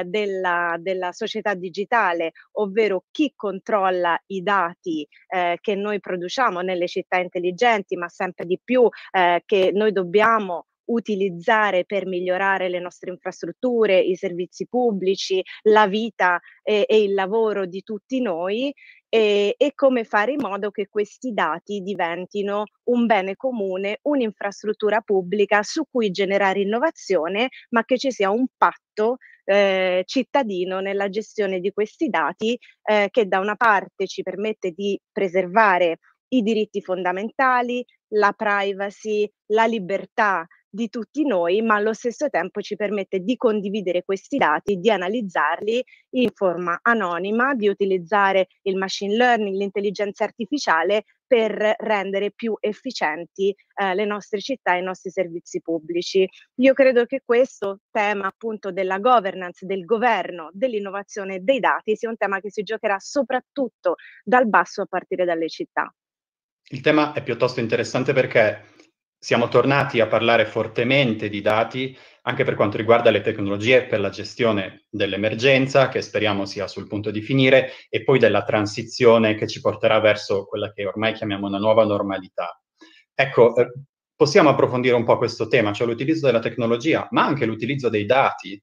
della società digitale, ovvero chi controlla i dati che noi produciamo nelle città intelligenti, ma sempre di più che noi dobbiamo utilizzare per migliorare le nostre infrastrutture, i servizi pubblici, la vita e il lavoro di tutti noi, e come fare in modo che questi dati diventino un bene comune, un'infrastruttura pubblica su cui generare innovazione, ma che ci sia un patto cittadino nella gestione di questi dati, che da una parte ci permette di preservare i diritti fondamentali, la privacy, la libertà di tutti noi, ma allo stesso tempo ci permette di condividere questi dati, di analizzarli in forma anonima, di utilizzare il machine learning, l'intelligenza artificiale per rendere più efficienti le nostre città e i nostri servizi pubblici. Io credo che questo tema appunto della governance, del governo, dell'innovazione dei dati sia un tema che si giocherà soprattutto dal basso a partire dalle città. Il tema è piuttosto interessante perché siamo tornati a parlare fortemente di dati anche per quanto riguarda le tecnologie per la gestione dell'emergenza, che speriamo sia sul punto di finire, e poi della transizione che ci porterà verso quella che ormai chiamiamo una nuova normalità. Ecco, possiamo approfondire un po' questo tema, cioè l'utilizzo della tecnologia, ma anche l'utilizzo dei dati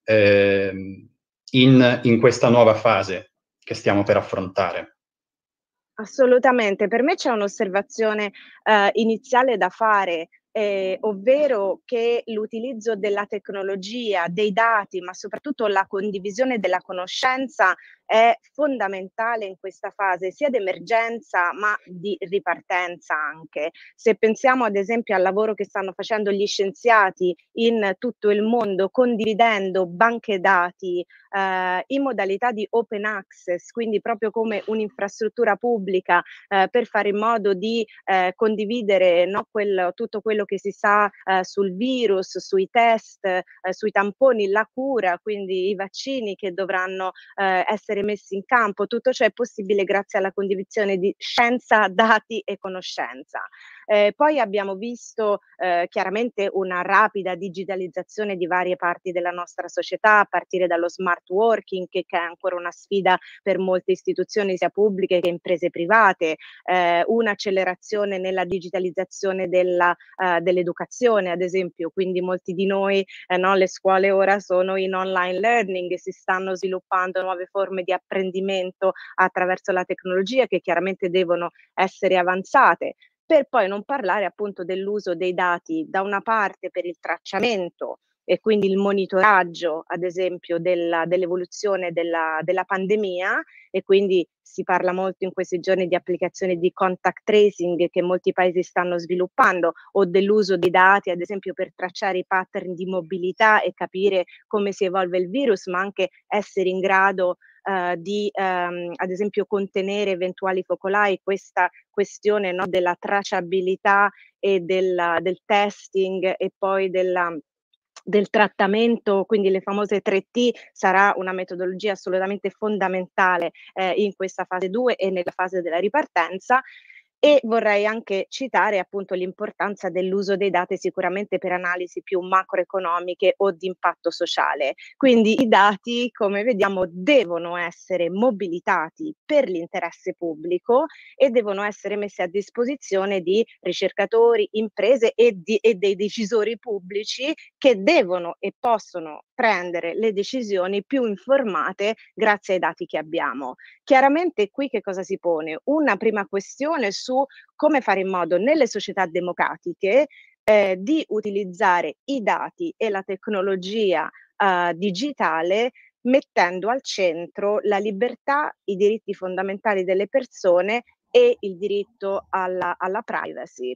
in questa nuova fase che stiamo per affrontare. Assolutamente, per me c'è un'osservazione iniziale da fare, ovvero che l'utilizzo della tecnologia, dei dati, ma soprattutto la condivisione della conoscenza è fondamentale in questa fase, sia d'emergenza ma di ripartenza anche. Se pensiamo ad esempio al lavoro che stanno facendo gli scienziati in tutto il mondo, condividendo banche dati in modalità di open access, quindi proprio come un'infrastruttura pubblica per fare in modo di condividere, no, tutto quello che si sa sul virus, sui test, sui tamponi, la cura, quindi i vaccini che dovranno essere messi in campo. Tutto ciò è possibile grazie alla condivisione di scienza, dati e conoscenza. Poi abbiamo visto chiaramente una rapida digitalizzazione di varie parti della nostra società, a partire dallo smart working, che è ancora una sfida per molte istituzioni sia pubbliche che imprese private, un'accelerazione nella digitalizzazione dell'educazione, ad esempio, quindi molti di noi, no, le scuole ora sono in online learning e si stanno sviluppando nuove forme di apprendimento attraverso la tecnologia che chiaramente devono essere avanzate. Per poi non parlare appunto dell'uso dei dati da una parte per il tracciamento e quindi il monitoraggio, ad esempio, dell'evoluzione della pandemia, e quindi si parla molto in questi giorni di applicazioni di contact tracing che molti paesi stanno sviluppando, o dell'uso di dati, ad esempio, per tracciare i pattern di mobilità e capire come si evolve il virus, ma anche essere in grado di ad esempio contenere eventuali focolai. Questa questione, no, della tracciabilità e del testing e poi del trattamento, quindi le famose 3T, sarà una metodologia assolutamente fondamentale in questa fase 2 e nella fase della ripartenza. E vorrei anche citare appunto l'importanza dell'uso dei dati sicuramente per analisi più macroeconomiche o di impatto sociale. Quindi i dati, come vediamo, devono essere mobilitati per l'interesse pubblico e devono essere messi a disposizione di ricercatori, imprese e dei decisori pubblici, che devono e possono prendere le decisioni più informate grazie ai dati che abbiamo. Chiaramente qui che cosa si pone? Una prima questione su come fare in modo nelle società democratiche di utilizzare i dati e la tecnologia digitale, mettendo al centro la libertà, i diritti fondamentali delle persone e il diritto alla privacy.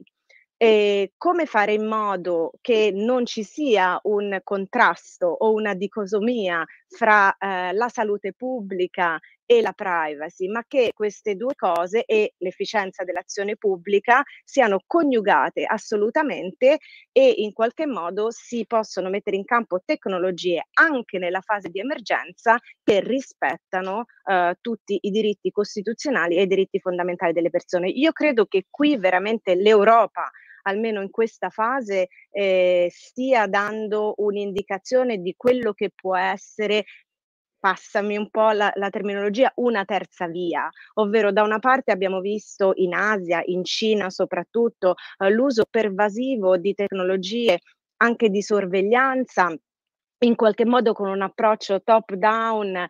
Come fare in modo che non ci sia un contrasto o una dicotomia fra la salute pubblica e la privacy, ma che queste due cose e l'efficienza dell'azione pubblica siano coniugate assolutamente, e in qualche modo si possono mettere in campo tecnologie anche nella fase di emergenza che rispettano tutti i diritti costituzionali e i diritti fondamentali delle persone. Io credo che qui veramente l'Europa, almeno in questa fase, stia dando un'indicazione di quello che può essere, passami un po' la terminologia, una terza via, ovvero da una parte abbiamo visto in Asia, in Cina soprattutto, l'uso pervasivo di tecnologie anche di sorveglianza, in qualche modo con un approccio top down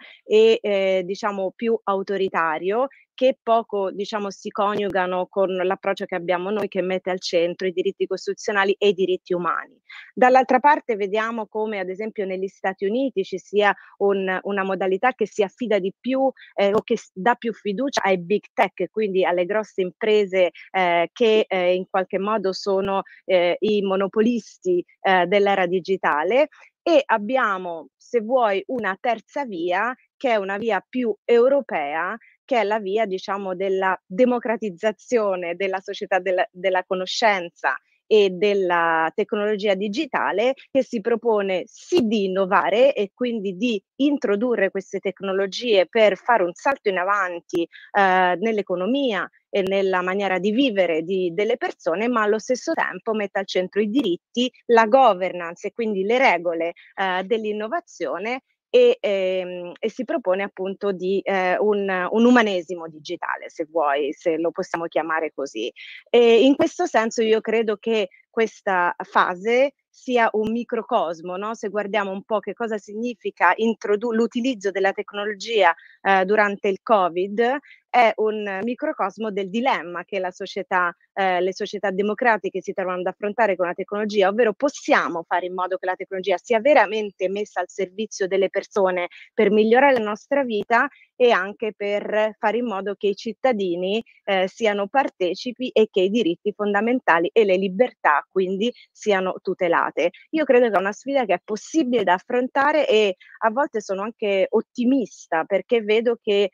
e diciamo più autoritario, che poco, diciamo, si coniugano con l'approccio che abbiamo noi, che mette al centro i diritti costituzionali e i diritti umani. Dall'altra parte vediamo come ad esempio negli Stati Uniti ci sia una modalità che si affida di più o che dà più fiducia ai big tech, quindi alle grosse imprese che in qualche modo sono i monopolisti dell'era digitale. E abbiamo, se vuoi, una terza via, che è una via più europea, che è la via, diciamo, della democratizzazione della società della conoscenza e della tecnologia digitale, che si propone sì di innovare e quindi di introdurre queste tecnologie per fare un salto in avanti nell'economia e nella maniera di vivere delle persone, ma allo stesso tempo mette al centro i diritti, la governance e quindi le regole dell'innovazione, e si propone appunto di un umanesimo digitale, se vuoi, se lo possiamo chiamare così. E in questo senso io credo che questa fase sia un microcosmo, no? Se guardiamo un po' che cosa significa l'utilizzo della tecnologia durante il Covid, è un microcosmo del dilemma che le società democratiche si trovano ad affrontare con la tecnologia, ovvero possiamo fare in modo che la tecnologia sia veramente messa al servizio delle persone per migliorare la nostra vita e anche per fare in modo che i cittadini siano partecipi e che i diritti fondamentali e le libertà quindi siano tutelate. Io credo che è una sfida che è possibile da affrontare, e a volte sono anche ottimista perché vedo che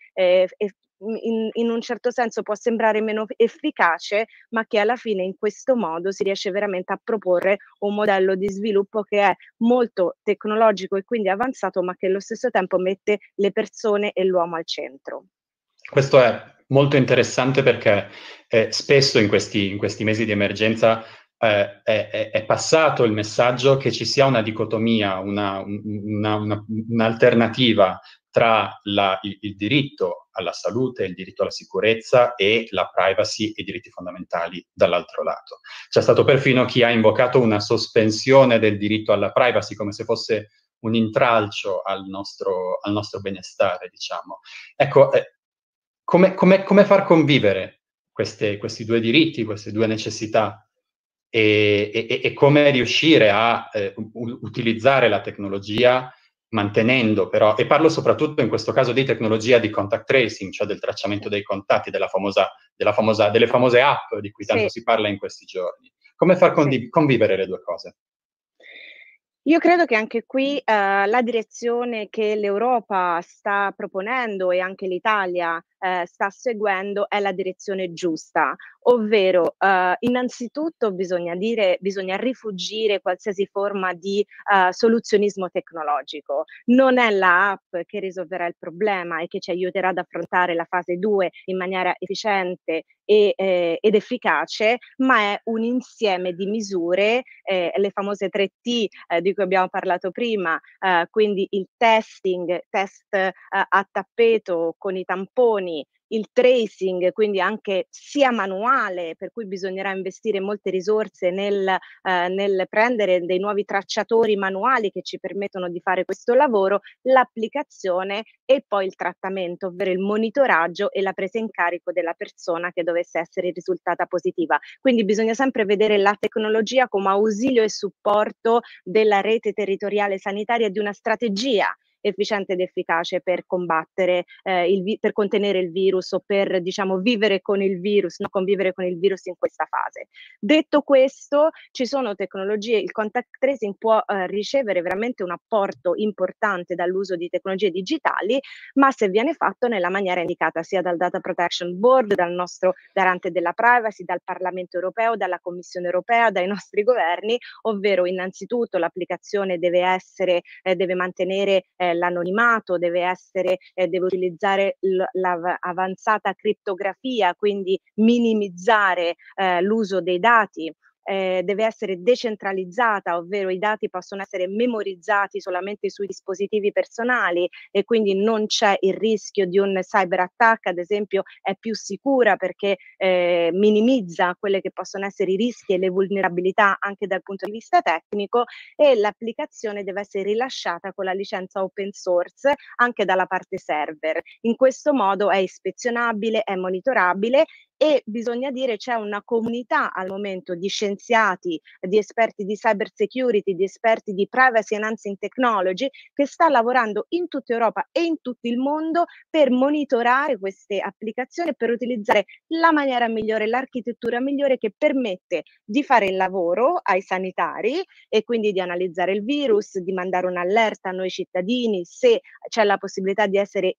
in un certo senso può sembrare meno efficace, ma che alla fine in questo modo si riesce veramente a proporre un modello di sviluppo che è molto tecnologico e quindi avanzato, ma che allo stesso tempo mette le persone e l'uomo al centro. Questo è molto interessante perché spesso in questi mesi di emergenza è passato il messaggio che ci sia una dicotomia, un'alternativa tra il diritto alla salute, il diritto alla sicurezza e la privacy e i diritti fondamentali dall'altro lato. C'è stato perfino chi ha invocato una sospensione del diritto alla privacy come se fosse un intralcio al nostro benestare, diciamo. Ecco, come far convivere questi due diritti, queste due necessità? e come riuscire a utilizzare la tecnologia mantenendo però, e parlo soprattutto in questo caso di tecnologia di contact tracing, cioè del tracciamento dei contatti, delle famose app di cui tanto si parla in questi giorni. Come far convivere le due cose? Io credo che anche qui la direzione che l'Europa sta proponendo e anche l'Italia sta seguendo è la direzione giusta, ovvero innanzitutto bisogna rifugire qualsiasi forma di soluzionismo tecnologico. Non è la app che risolverà il problema e che ci aiuterà ad affrontare la fase 2 in maniera efficiente ed efficace, ma è un insieme di misure, le famose 3T di cui abbiamo parlato prima, quindi il test a tappeto con i tamponi, il tracing, quindi anche sia manuale, per cui bisognerà investire molte risorse nel prendere dei nuovi tracciatori manuali che ci permettono di fare questo lavoro, l'applicazione e poi il trattamento, ovvero il monitoraggio e la presa in carico della persona che dovesse essere risultata positiva. Quindi bisogna sempre vedere la tecnologia come ausilio e supporto della rete territoriale sanitaria, di una strategia efficiente ed efficace per combattere, per contenere il virus o per, diciamo, vivere con il virus, no? Convivere con il virus in questa fase. Detto questo, ci sono tecnologie, il contact tracing può ricevere veramente un apporto importante dall'uso di tecnologie digitali, ma se viene fatto nella maniera indicata sia dal Data Protection Board, dal nostro garante della privacy, dal Parlamento europeo, dalla Commissione europea, dai nostri governi, ovvero innanzitutto l'applicazione deve mantenere l'anonimato, deve utilizzare l'avanzata crittografia, quindi minimizzare l'uso dei dati. Deve essere decentralizzata, ovvero i dati possono essere memorizzati solamente sui dispositivi personali e quindi non c'è il rischio di un cyber attack, ad esempio è più sicura perché minimizza quelle che possono essere i rischi e le vulnerabilità anche dal punto di vista tecnico, e l'applicazione deve essere rilasciata con la licenza open source anche dalla parte server. In questo modo è ispezionabile, è monitorabile e bisogna dire c'è una comunità al momento di scienziati, di esperti di cyber security, di esperti di privacy enhancing technology che sta lavorando in tutta Europa e in tutto il mondo per monitorare queste applicazioni, per utilizzare la maniera migliore, l'architettura migliore che permette di fare il lavoro ai sanitari e quindi di analizzare il virus, di mandare un'allerta a noi cittadini se c'è la possibilità di essere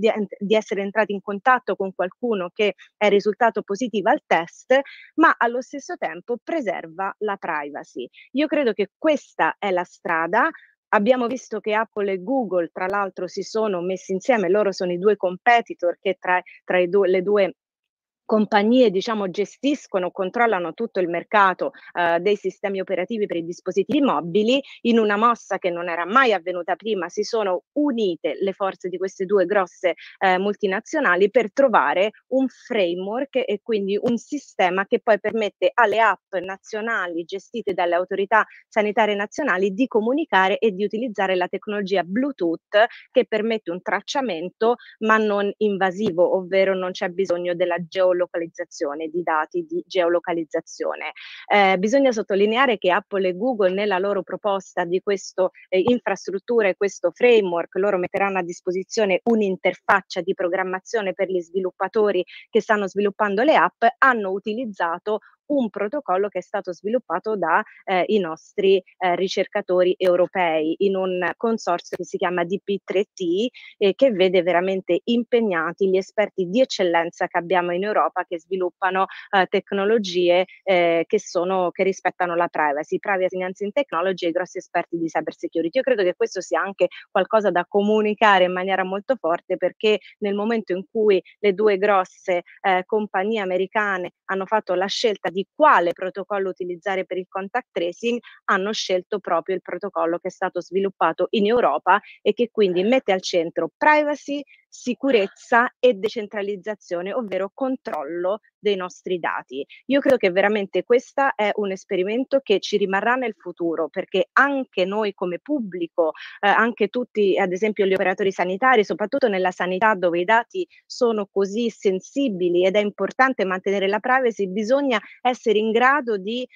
entrati in contatto con qualcuno che è risultato positivo al test, ma allo stesso tempo preserva la privacy. Io credo che questa è la strada. Abbiamo visto che Apple e Google, tra l'altro, si sono messi insieme, loro sono i due competitor che tra le due compagnie, diciamo, gestiscono, controllano tutto il mercato dei sistemi operativi per i dispositivi mobili. In una mossa che non era mai avvenuta prima, si sono unite le forze di queste due grosse multinazionali per trovare un framework e quindi un sistema che poi permette alle app nazionali gestite dalle autorità sanitarie nazionali di comunicare e di utilizzare la tecnologia Bluetooth, che permette un tracciamento ma non invasivo, ovvero non c'è bisogno della geolocalizzazione di dati di geolocalizzazione. Bisogna sottolineare che Apple e Google nella loro proposta di questo infrastruttura e questo framework, loro metteranno a disposizione un'interfaccia di programmazione per gli sviluppatori che stanno sviluppando le app, hanno utilizzato un protocollo che è stato sviluppato da i nostri ricercatori europei in un consorzio che si chiama DP3T che vede veramente impegnati gli esperti di eccellenza che abbiamo in Europa che sviluppano tecnologie che rispettano la privacy enhancing technology e i grossi esperti di cyber security. Io credo che questo sia anche qualcosa da comunicare in maniera molto forte, perché nel momento in cui le due grosse compagnie americane hanno fatto la scelta di quale protocollo utilizzare per il contact tracing, hanno scelto proprio il protocollo che è stato sviluppato in Europa e che quindi mette al centro privacy, sicurezza e decentralizzazione, ovvero controllo dei nostri dati. Io credo che veramente questo è un esperimento che ci rimarrà nel futuro, perché anche noi come pubblico, anche tutti, ad esempio gli operatori sanitari, soprattutto nella sanità dove i dati sono così sensibili ed è importante mantenere la privacy, bisogna essere in grado di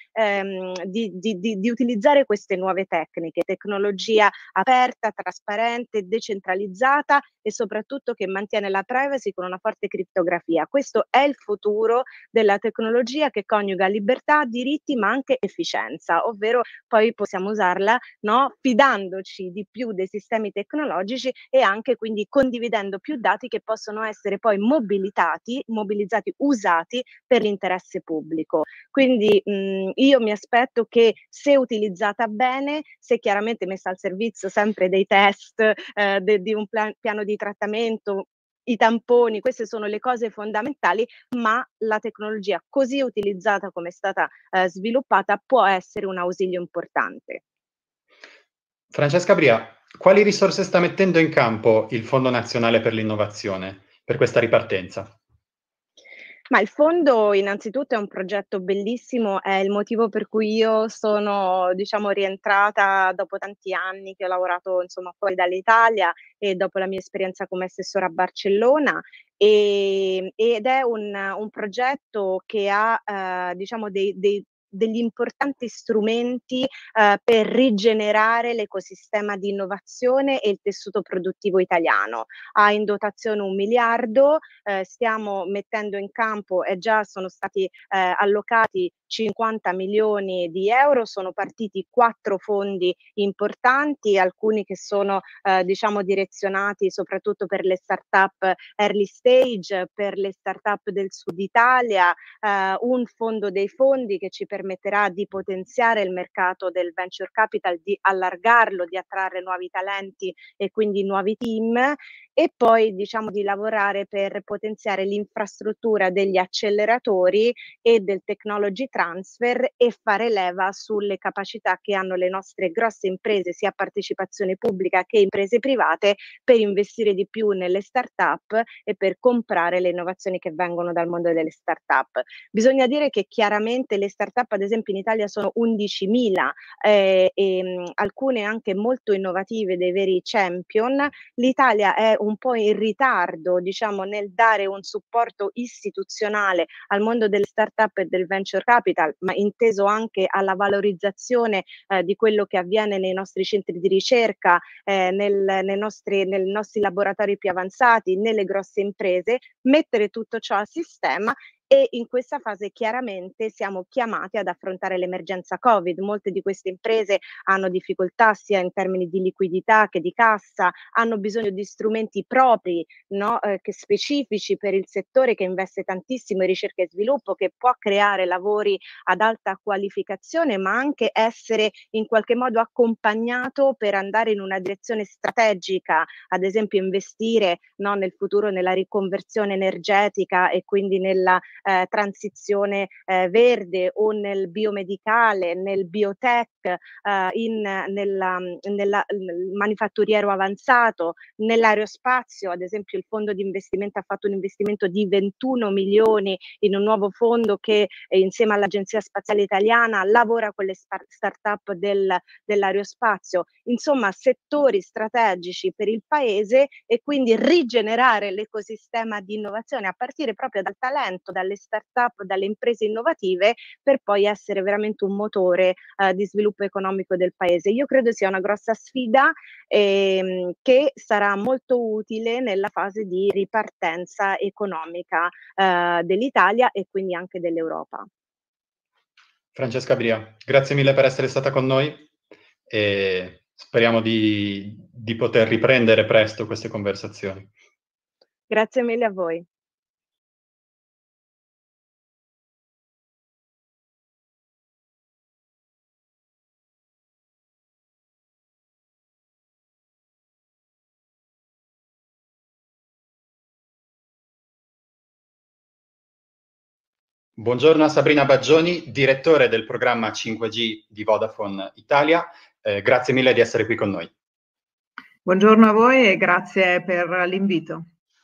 utilizzare queste nuove tecniche, tecnologia aperta, trasparente, decentralizzata e soprattutto che mantiene la privacy con una forte crittografia. Questo è il futuro della tecnologia che coniuga libertà, diritti ma anche efficienza, ovvero poi possiamo usarla, no, fidandoci di più dei sistemi tecnologici e anche quindi condividendo più dati che possono essere poi mobilizzati, usati per l'interesse pubblico. Quindi io mi aspetto che, se utilizzata bene, se chiaramente messa al servizio sempre dei test, di un piano di trattamento, i tamponi, queste sono le cose fondamentali, ma la tecnologia così utilizzata come è stata sviluppata può essere un ausilio importante. Francesca Bria, quali risorse sta mettendo in campo il Fondo Nazionale per l'Innovazione per questa ripartenza? Ma il fondo innanzitutto è un progetto bellissimo, è il motivo per cui io sono, diciamo, rientrata dopo tanti anni che ho lavorato, insomma, fuori dall'Italia e dopo la mia esperienza come assessora a Barcellona, ed è un progetto che ha, diciamo, degli importanti strumenti per rigenerare l'ecosistema di innovazione e il tessuto produttivo italiano. Ha in dotazione 1 miliardo, stiamo mettendo in campo e già sono stati allocati 50 milioni di euro, sono partiti 4 fondi importanti, alcuni che sono diciamo direzionati soprattutto per le start-up early stage, per le start-up del Sud Italia, un fondo dei fondi che ci permetterà di potenziare il mercato del venture capital, di allargarlo, di attrarre nuovi talenti e quindi nuovi team, e poi diciamo di lavorare per potenziare l'infrastruttura degli acceleratori e del technology transfer e fare leva sulle capacità che hanno le nostre grosse imprese, sia partecipazione pubblica che imprese private, per investire di più nelle start-up e per comprare le innovazioni che vengono dal mondo delle start-up. Bisogna dire che chiaramente le start-up, ad esempio in Italia, sono 11.000, alcune anche molto innovative, dei veri champion. L'Italia è un po' in ritardo, diciamo, nel dare un supporto istituzionale al mondo delle start-up e del venture capital, ma inteso anche alla valorizzazione di quello che avviene nei nostri centri di ricerca, nei nostri laboratori più avanzati, nelle grosse imprese, mettere tutto ciò a sistema. E in questa fase chiaramente siamo chiamati ad affrontare l'emergenza Covid. Molte di queste imprese hanno difficoltà sia in termini di liquidità che di cassa, hanno bisogno di strumenti propri, no? Che specifici per il settore che investe tantissimo in ricerca e sviluppo, che può creare lavori ad alta qualificazione, ma anche essere in qualche modo accompagnato per andare in una direzione strategica, ad esempio investire, no, nel futuro nella riconversione energetica e quindi nella transizione verde, o nel biomedicale, nel biotech, nel manifatturiero avanzato, nell'aerospazio. Ad esempio il fondo di investimento ha fatto un investimento di 21 milioni in un nuovo fondo che insieme all'Agenzia Spaziale Italiana lavora con le start-up dell'aerospazio. Insomma, settori strategici per il Paese, e quindi rigenerare l'ecosistema di innovazione a partire proprio dal talento, dalle start-up, dalle imprese innovative, per poi essere veramente un motore di sviluppo economico del Paese. Io credo sia una grossa sfida che sarà molto utile nella fase di ripartenza economica dell'Italia e quindi anche dell'Europa. Francesca Bria, grazie mille per essere stata con noi e speriamo di poter riprendere presto queste conversazioni. Grazie mille a voi. Buongiorno a Sabrina Baggioni, direttore del programma 5G di Vodafone Italia. Grazie mille di essere qui con noi. Buongiorno a voi e grazie per l'invito.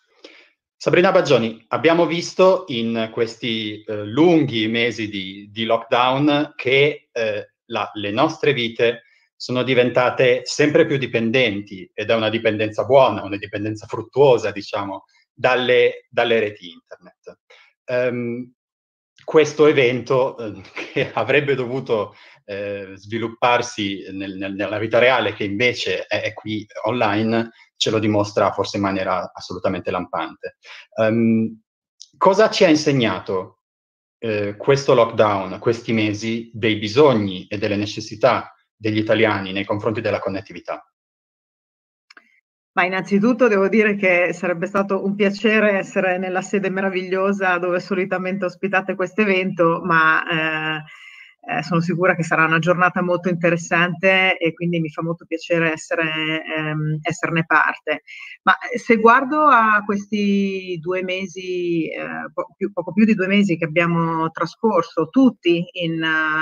Sabrina Baggioni, abbiamo visto in questi lunghi mesi di lockdown che le nostre vite sono diventate sempre più dipendenti, ed è una dipendenza buona, una dipendenza fruttuosa, diciamo, dalle reti internet. Questo evento che avrebbe dovuto svilupparsi nella vita reale, che invece è qui online, ce lo dimostra forse in maniera assolutamente lampante. Cosa ci ha insegnato questo lockdown, questi mesi, dei bisogni e delle necessità degli italiani nei confronti della connettività? Ma innanzitutto devo dire che sarebbe stato un piacere essere nella sede meravigliosa dove solitamente ospitate questo evento, ma sono sicura che sarà una giornata molto interessante e quindi mi fa molto piacere esserne parte. Ma se guardo a questi 2 mesi, poco più di 2 mesi che abbiamo trascorso tutti in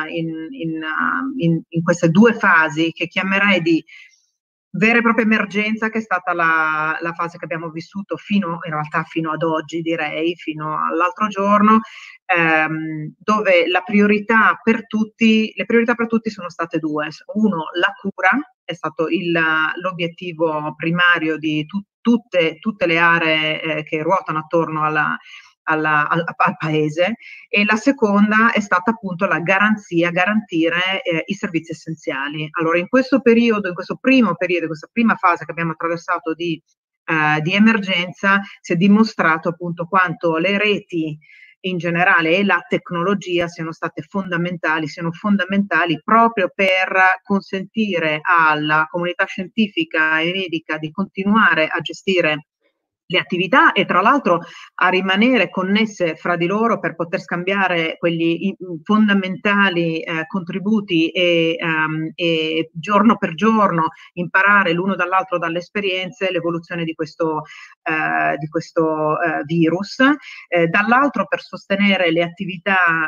queste 2 fasi che chiamerei di vera e propria emergenza, che è stata la fase che abbiamo vissuto in realtà fino ad oggi, direi, fino all'altro giorno, dove le priorità per tutti sono state 2. Uno, la cura, è stato l'obiettivo primario di tutte le aree che ruotano attorno al paese, e la seconda è stata appunto garantire i servizi essenziali. Allora, in questo primo periodo, questa prima fase che abbiamo attraversato di emergenza, si è dimostrato appunto quanto le reti in generale e la tecnologia siano fondamentali proprio per consentire alla comunità scientifica e medica di continuare a gestire le attività e tra l'altro a rimanere connesse fra di loro per poter scambiare quegli fondamentali contributi e giorno per giorno imparare l'uno dall'altro dalle esperienze l'evoluzione di questo virus, dall'altro per sostenere le attività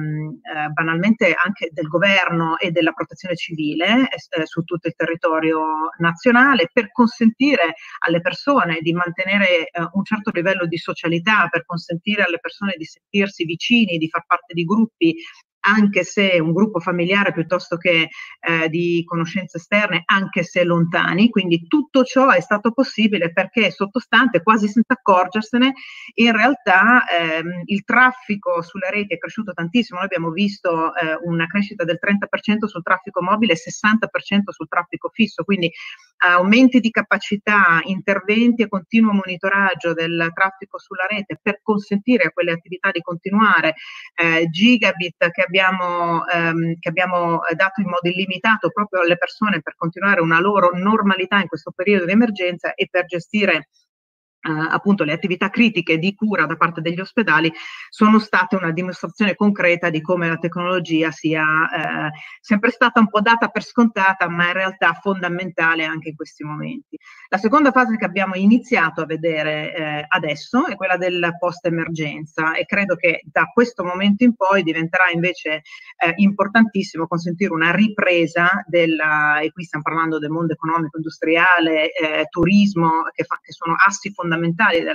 banalmente anche del governo e della protezione civile su tutto il territorio nazionale, per consentire alle persone di mantenere un certo livello di socialità, per consentire alle persone di sentirsi vicini, di far parte di gruppi, anche se un gruppo familiare piuttosto che di conoscenze esterne, anche se lontani. Quindi tutto ciò è stato possibile perché sottostante, quasi senza accorgersene, in realtà il traffico sulle reti è cresciuto tantissimo. Noi abbiamo visto una crescita del 30% sul traffico mobile e 60% sul traffico fisso, quindi aumenti di capacità, interventi e continuo monitoraggio del traffico sulla rete per consentire a quelle attività di continuare, gigabit che abbiamo dato in modo illimitato proprio alle persone per continuare una loro normalità in questo periodo di emergenza e per gestire appunto le attività critiche di cura da parte degli ospedali, sono state una dimostrazione concreta di come la tecnologia sia sempre stata un po' data per scontata, ma in realtà fondamentale anche in questi momenti. La seconda fase che abbiamo iniziato a vedere adesso è quella del post-emergenza, e credo che da questo momento in poi diventerà invece importantissimo consentire una ripresa e qui stiamo parlando del mondo economico, industriale, turismo, che sono assi fondamentali del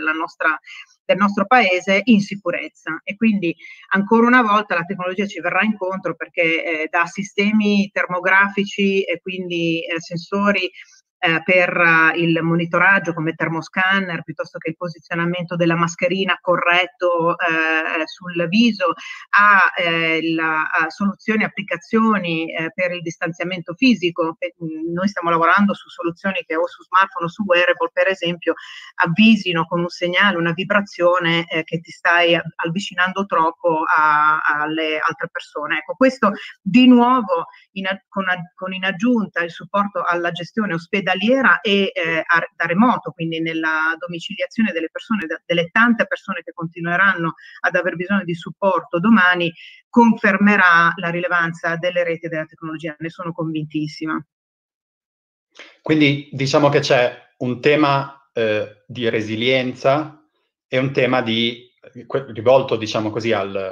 nostro paese, in sicurezza. E quindi ancora una volta la tecnologia ci verrà incontro, perché da sistemi termografici e quindi sensori per il monitoraggio come termoscanner, piuttosto che il posizionamento della mascherina corretto sul viso, a soluzioni, applicazioni per il distanziamento fisico. Noi stiamo lavorando su soluzioni che o su smartphone o su wearable, per esempio, avvisino con un segnale, una vibrazione che ti stai avvicinando troppo alle altre persone. Ecco, questo di nuovo con in aggiunta il supporto alla gestione ospedaliera e da remoto, quindi nella domiciliazione delle persone, delle tante persone che continueranno ad aver bisogno di supporto domani, confermerà la rilevanza delle reti e della tecnologia. Ne sono convintissima. Quindi diciamo che c'è un tema di resilienza e un tema rivolto, diciamo così,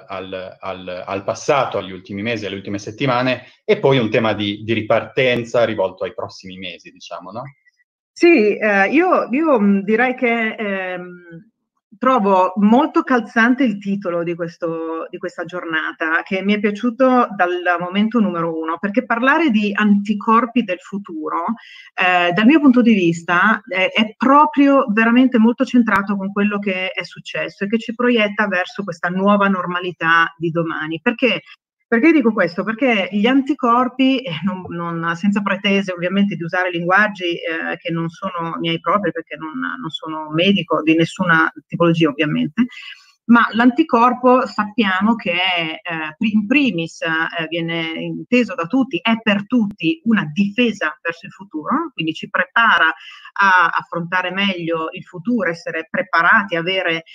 al passato, agli ultimi mesi, alle ultime settimane, e poi un tema di ripartenza rivolto ai prossimi mesi, diciamo, no? Sì, io direi che trovo molto calzante il titolo di questa giornata, che mi è piaciuto dal momento numero uno, perché parlare di anticorpi del futuro, dal mio punto di vista, è proprio veramente molto centrato con quello che è successo e che ci proietta verso questa nuova normalità di domani. Perché dico questo? Perché gli anticorpi, senza pretese ovviamente di usare linguaggi che non sono miei propri, perché non sono medico di nessuna tipologia ovviamente, ma l'anticorpo sappiamo che in primis viene inteso da tutti, è per tutti una difesa verso il futuro, quindi ci prepara a affrontare meglio il futuro, essere preparati, avere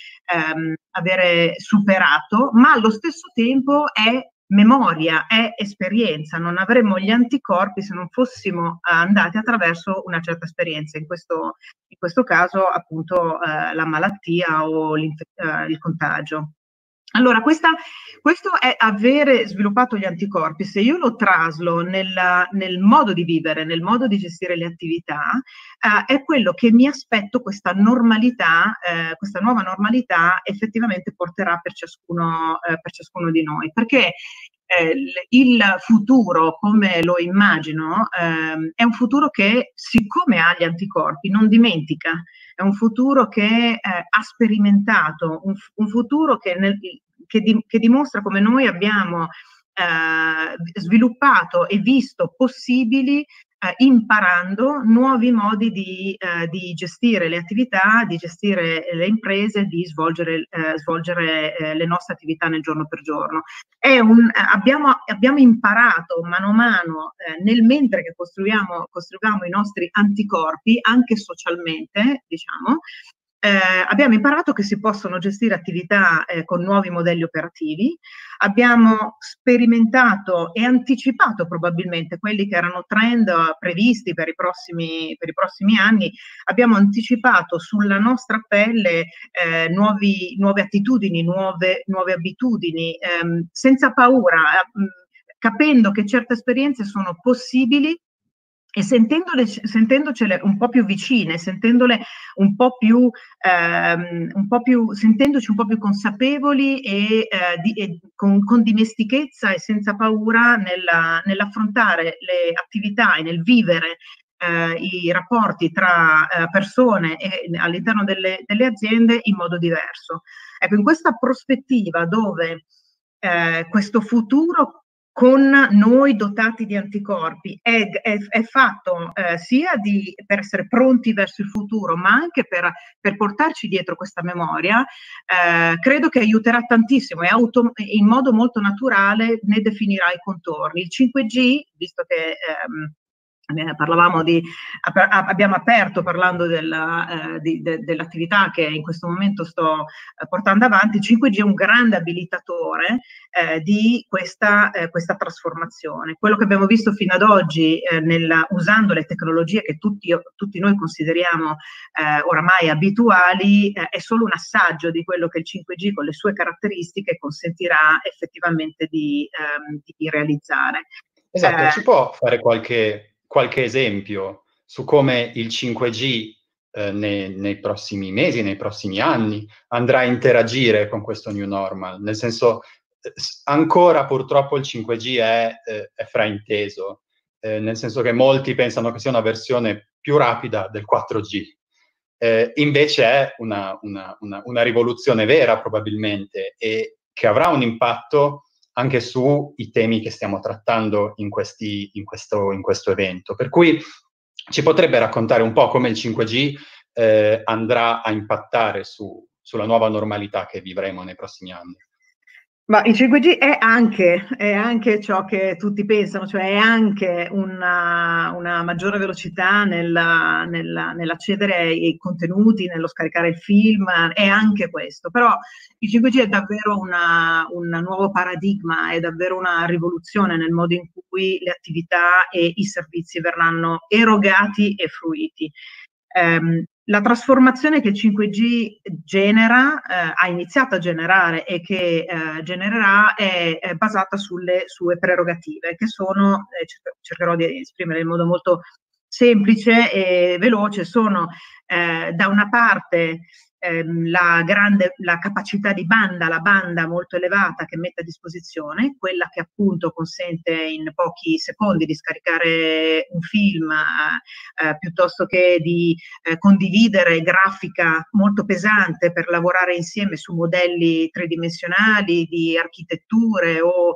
superato, ma allo stesso tempo è memoria, è esperienza. Non avremmo gli anticorpi se non fossimo andati attraverso una certa esperienza, in questo caso appunto la malattia o il contagio. Allora, questo è avere sviluppato gli anticorpi. Se io lo traslo nel modo di vivere, nel modo di gestire le attività, è quello che mi aspetto questa normalità, questa nuova normalità effettivamente porterà per ciascuno di noi. Perché il futuro, come lo immagino, è un futuro che, siccome ha gli anticorpi, non dimentica. È un futuro che ha sperimentato, un futuro che dimostra come noi abbiamo sviluppato e visto possibili imparando nuovi modi di gestire le attività, di gestire le imprese, di svolgere le nostre attività nel giorno per giorno. Abbiamo imparato mano a mano, nel mentre che costruiamo i nostri anticorpi, anche socialmente, diciamo, abbiamo imparato che si possono gestire attività con nuovi modelli operativi, abbiamo sperimentato e anticipato probabilmente quelli che erano trend previsti per i prossimi anni, abbiamo anticipato sulla nostra pelle nuove attitudini, nuove abitudini, senza paura, capendo che certe esperienze sono possibili e sentendocele un po' più vicine, sentendoci un po' più consapevoli e con dimestichezza e senza paura nell'affrontare le attività e nel vivere i rapporti tra persone e all'interno delle aziende in modo diverso. Ecco, in questa prospettiva dove questo futuro con noi dotati di anticorpi è fatto sia per essere pronti verso il futuro, ma anche per portarci dietro questa memoria, credo che aiuterà tantissimo e in modo molto naturale ne definirà i contorni. Il 5G, visto che abbiamo aperto parlando dell'attività che in questo momento sto portando avanti. Il 5G è un grande abilitatore di questa trasformazione. Quello che abbiamo visto fino ad oggi usando le tecnologie che tutti noi consideriamo oramai abituali è solo un assaggio di quello che il 5G con le sue caratteristiche consentirà effettivamente di realizzare. Esatto, ci può fare qualche esempio su come il 5G nei prossimi mesi, nei prossimi anni andrà a interagire con questo new normal? Nel senso, ancora purtroppo il 5G è frainteso, nel senso che molti pensano che sia una versione più rapida del 4G. Invece è una rivoluzione vera probabilmente e che avrà un impatto anche sui temi che stiamo trattando in questo evento. Per cui ci potrebbe raccontare un po' come il 5G andrà a impattare sulla nuova normalità che vivremo nei prossimi anni. Ma il 5G è anche ciò che tutti pensano, cioè è anche una maggiore velocità nell'accedere ai contenuti, nello scaricare il film, è anche questo. Però il 5G è davvero un nuovo paradigma, è davvero una rivoluzione nel modo in cui le attività e i servizi verranno erogati e fruiti. La trasformazione che il 5G genera, ha iniziato a generare e che genererà è basata sulle sue prerogative, che sono, cercherò di esprimere in modo molto semplice e veloce, sono da una parte la capacità di banda, la banda molto elevata che mette a disposizione, quella che appunto consente in pochi secondi di scaricare un film piuttosto che di condividere grafica molto pesante per lavorare insieme su modelli tridimensionali di architetture o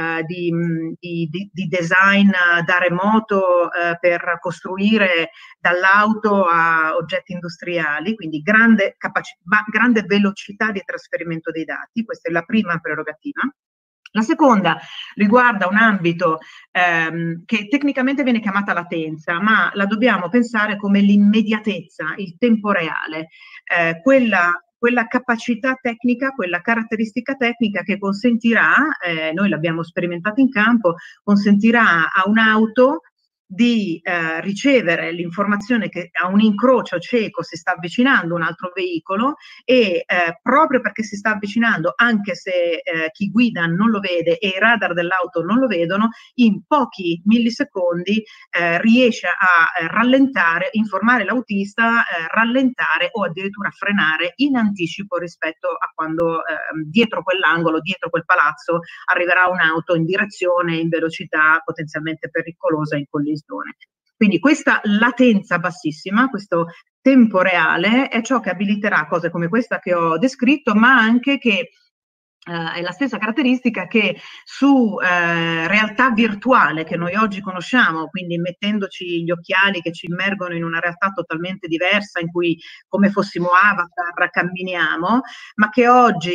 di design da remoto per costruire dall'auto a oggetti industriali, quindi grande velocità di trasferimento dei dati. Questa è la prima prerogativa. La seconda riguarda un ambito che tecnicamente viene chiamata latenza, ma la dobbiamo pensare come l'immediatezza, il tempo reale, quella capacità tecnica, quella caratteristica tecnica che consentirà, noi l'abbiamo sperimentato in campo, consentirà a un'auto di ricevere l'informazione che a un incrocio cieco si sta avvicinando un altro veicolo e proprio perché si sta avvicinando, anche se chi guida non lo vede e i radar dell'auto non lo vedono, in pochi millisecondi riesce a rallentare, informare l'autista, rallentare o addirittura frenare in anticipo rispetto a quando dietro quell'angolo, dietro quel palazzo arriverà un'auto in direzione, in velocità potenzialmente pericolosa in collisione. Quindi questa latenza bassissima, questo tempo reale è ciò che abiliterà cose come questa che ho descritto, ma anche che è la stessa caratteristica che su realtà virtuale che noi oggi conosciamo, quindi mettendoci gli occhiali che ci immergono in una realtà totalmente diversa in cui come fossimo avatar camminiamo, ma che oggi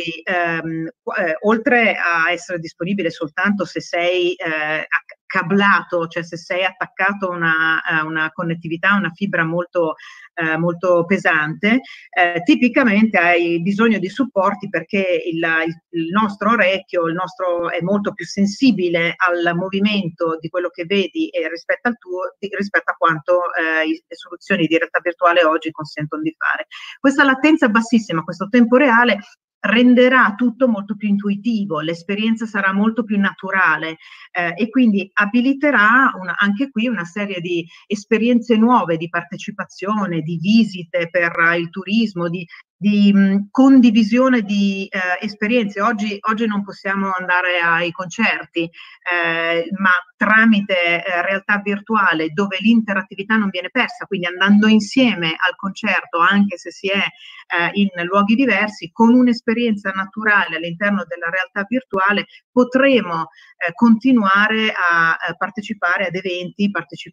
oltre a essere disponibile soltanto se sei cablato, cioè se sei attaccato a una connettività, una fibra molto pesante, tipicamente hai bisogno di supporti perché il nostro orecchio, è molto più sensibile al movimento di quello che vedi e rispetto a quanto le soluzioni di realtà virtuale oggi consentono di fare. Questa latenza bassissima, questo tempo reale renderà tutto molto più intuitivo, l'esperienza sarà molto più naturale e quindi abiliterà anche qui una serie di esperienze nuove di partecipazione, di visite per il turismo, di condivisione di esperienze. Oggi non possiamo andare ai concerti, ma tramite realtà virtuale dove l'interattività non viene persa, quindi andando insieme al concerto anche se si è in luoghi diversi, con un'esperienza naturale all'interno della realtà virtuale potremo continuare a partecipare ad eventi,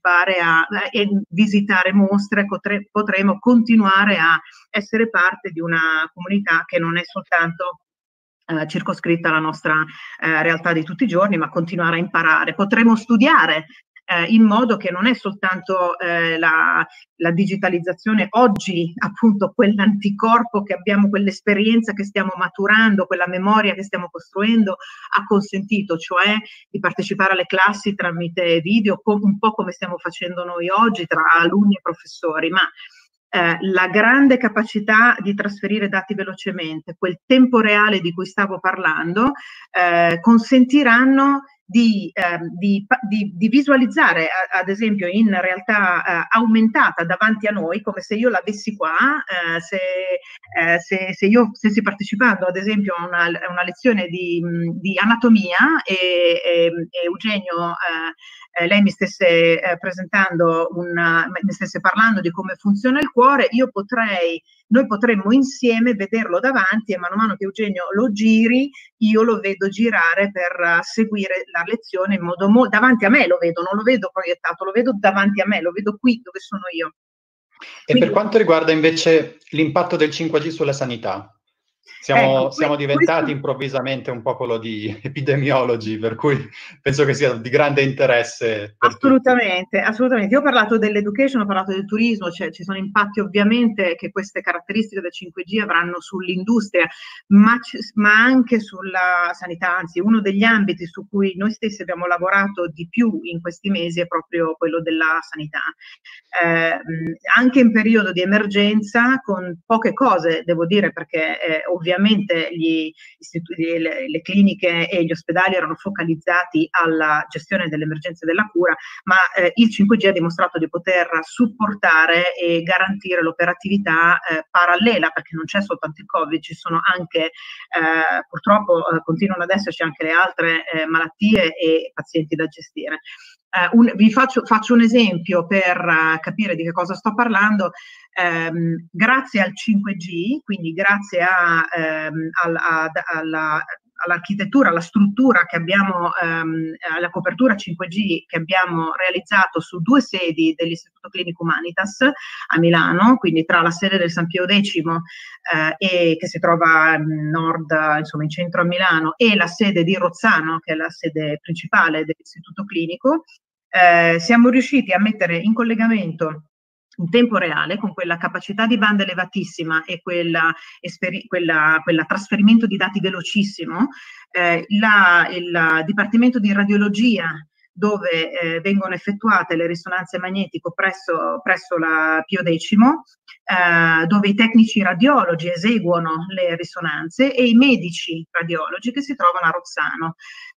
e visitare mostre, potremo continuare a essere parte di una comunità che non è soltanto circoscritta alla nostra realtà di tutti i giorni, ma continuare a imparare. Potremo studiare in modo che non è soltanto la digitalizzazione oggi, appunto quell'anticorpo che abbiamo, quell'esperienza che stiamo maturando, quella memoria che stiamo costruendo ha consentito, cioè di partecipare alle classi tramite video, un po' come stiamo facendo noi oggi tra alunni e professori, ma la grande capacità di trasferire dati velocemente, quel tempo reale di cui stavo parlando, consentiranno di visualizzare, ad esempio in realtà aumentata davanti a noi, come se io l'avessi qua, se stessi partecipando ad esempio a una lezione di anatomia e Eugenio lei mi stesse mi stesse parlando di come funziona il cuore, noi potremmo insieme vederlo davanti e man mano che Eugenio lo giri, io lo vedo girare per seguire la lezione in modo davanti a me lo vedo, non lo vedo proiettato, lo vedo davanti a me, lo vedo qui dove sono io. E per quanto riguarda invece l'impatto del 5G sulla sanità? Siamo diventati improvvisamente un popolo di epidemiologi, per cui penso che sia di grande interesse per assolutamente, tutti. Assolutamente. Io ho parlato dell'education, ho parlato del turismo, cioè ci sono impatti ovviamente che queste caratteristiche del 5G avranno sull'industria, ma anche sulla sanità, anzi uno degli ambiti su cui noi stessi abbiamo lavorato di più in questi mesi è proprio quello della sanità. Anche in periodo di emergenza, con poche cose, devo dire, perché ovviamente le cliniche e gli ospedali erano focalizzati alla gestione delle emergenze della cura, ma il 5G ha dimostrato di poter supportare e garantire l'operatività parallela, perché non c'è soltanto il Covid, ci sono anche purtroppo continuano ad esserci anche le altre malattie e pazienti da gestire. Vi faccio un esempio per capire di che cosa sto parlando. Grazie al 5G, quindi grazie all'architettura, alla struttura che abbiamo, alla copertura 5G che abbiamo realizzato su 2 sedi dell'Istituto Clinico Humanitas a Milano, quindi tra la sede del San Pio X e che si trova nord, insomma in centro a Milano, e la sede di Rozzano, che è la sede principale dell'Istituto Clinico, siamo riusciti a mettere in collegamento in tempo reale, con quella capacità di banda elevatissima e quel trasferimento di dati velocissimo, il Dipartimento di Radiologia, dove vengono effettuate le risonanze magnetico presso la Pio X, dove i tecnici radiologi eseguono le risonanze e i medici radiologi che si trovano a Rozzano.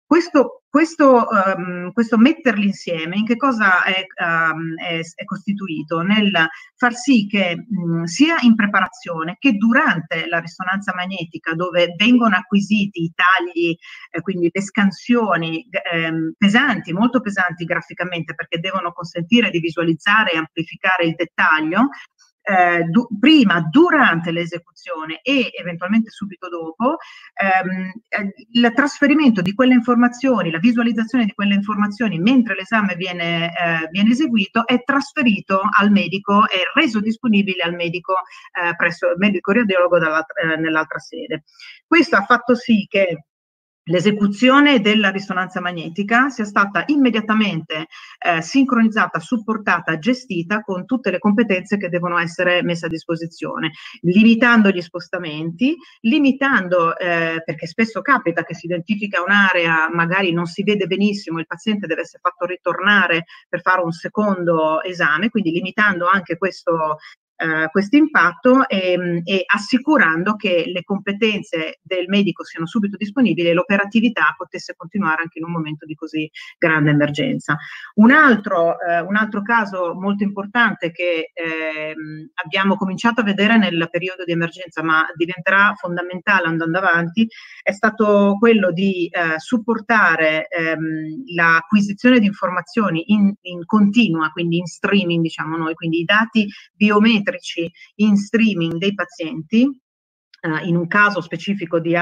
Questo metterli insieme in che cosa è costituito? Nel far sì che sia in preparazione che durante la risonanza magnetica, dove vengono acquisiti i tagli, quindi le scansioni pesanti, molto pesanti graficamente, perché devono consentire di visualizzare e amplificare il dettaglio, prima, durante l'esecuzione e eventualmente subito dopo, il trasferimento di quelle informazioni, la visualizzazione di quelle informazioni mentre l'esame viene eseguito è trasferito al medico, è reso disponibile al medico presso il medico radiologo nell'altra sede. Questo ha fatto sì che l'esecuzione della risonanza magnetica sia stata immediatamente sincronizzata, supportata, gestita con tutte le competenze che devono essere messe a disposizione, limitando gli spostamenti, limitando, perché spesso capita che si identifica un'area, magari non si vede benissimo, il paziente deve essere fatto ritornare per fare un secondo esame, quindi limitando anche questo impatto e assicurando che le competenze del medico siano subito disponibili e l'operatività potesse continuare anche in un momento di così grande emergenza. Un altro caso molto importante che abbiamo cominciato a vedere nel periodo di emergenza, ma diventerà fondamentale andando avanti, è stato quello di supportare l'acquisizione di informazioni in continua, quindi in streaming, diciamo noi, quindi i dati biometrici in streaming dei pazienti, in un caso specifico di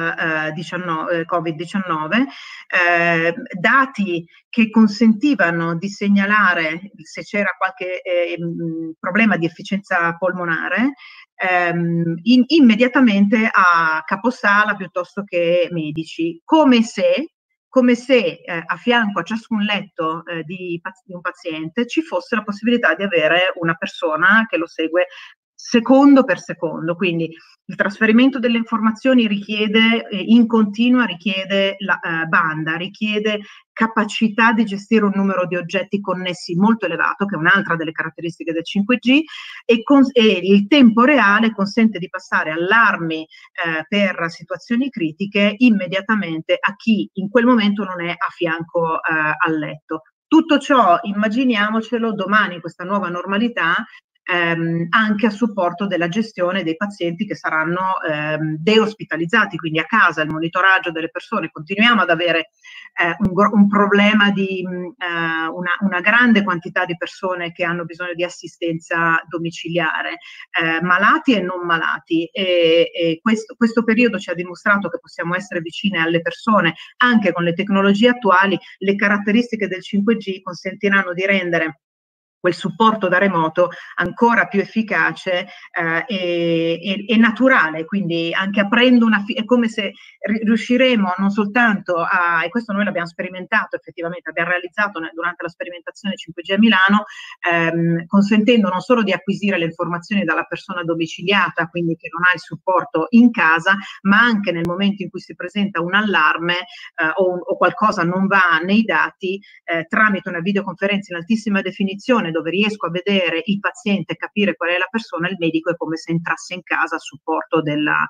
Covid-19, dati che consentivano di segnalare se c'era qualche problema di efficienza polmonare immediatamente a caposala piuttosto che medici, come se a fianco a ciascun letto di un paziente ci fosse la possibilità di avere una persona che lo segue secondo per secondo. Quindi il trasferimento delle informazioni richiede in continua, richiede la banda, richiede capacità di gestire un numero di oggetti connessi molto elevato, che è un'altra delle caratteristiche del 5G, e il tempo reale consente di passare allarmi per situazioni critiche immediatamente a chi in quel momento non è a fianco al letto. Tutto ciò, immaginiamocelo domani, questa nuova normalità, anche a supporto della gestione dei pazienti che saranno deospitalizzati, quindi a casa, il monitoraggio delle persone. Continuiamo ad avere un problema di una grande quantità di persone che hanno bisogno di assistenza domiciliare, malati e non malati, e questo periodo ci ha dimostrato che possiamo essere vicine alle persone anche con le tecnologie attuali. Le caratteristiche del 5G consentiranno di rendere quel supporto da remoto ancora più efficace e naturale, quindi anche aprendo è come se riusciremo non soltanto e questo noi l'abbiamo sperimentato effettivamente, abbiamo realizzato durante la sperimentazione 5G a Milano, consentendo non solo di acquisire le informazioni dalla persona domiciliata, quindi che non ha il supporto in casa, ma anche nel momento in cui si presenta un allarme o qualcosa non va nei dati, tramite una videoconferenza in altissima definizione, dove riesco a vedere il paziente e capire qual è la persona, il medico è come se entrasse in casa a supporto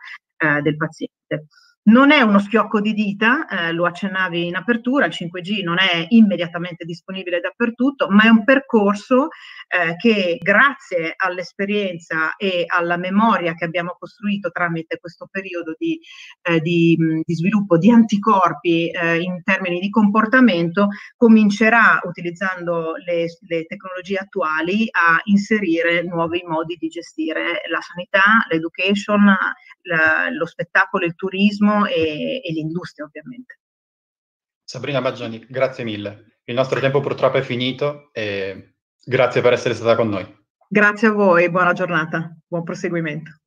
del paziente. Non è uno schiocco di dita, lo accennavi in apertura, il 5G non è immediatamente disponibile dappertutto, ma è un percorso che grazie all'esperienza e alla memoria che abbiamo costruito tramite questo periodo di sviluppo di anticorpi in termini di comportamento, comincerà, utilizzando le tecnologie attuali, a inserire nuovi modi di gestire la sanità, l'education, lo spettacolo, il turismo e l'industria, ovviamente. Sabrina Baggiani, grazie mille. Il nostro tempo purtroppo è finito e grazie per essere stata con noi. Grazie a voi, buona giornata, buon proseguimento.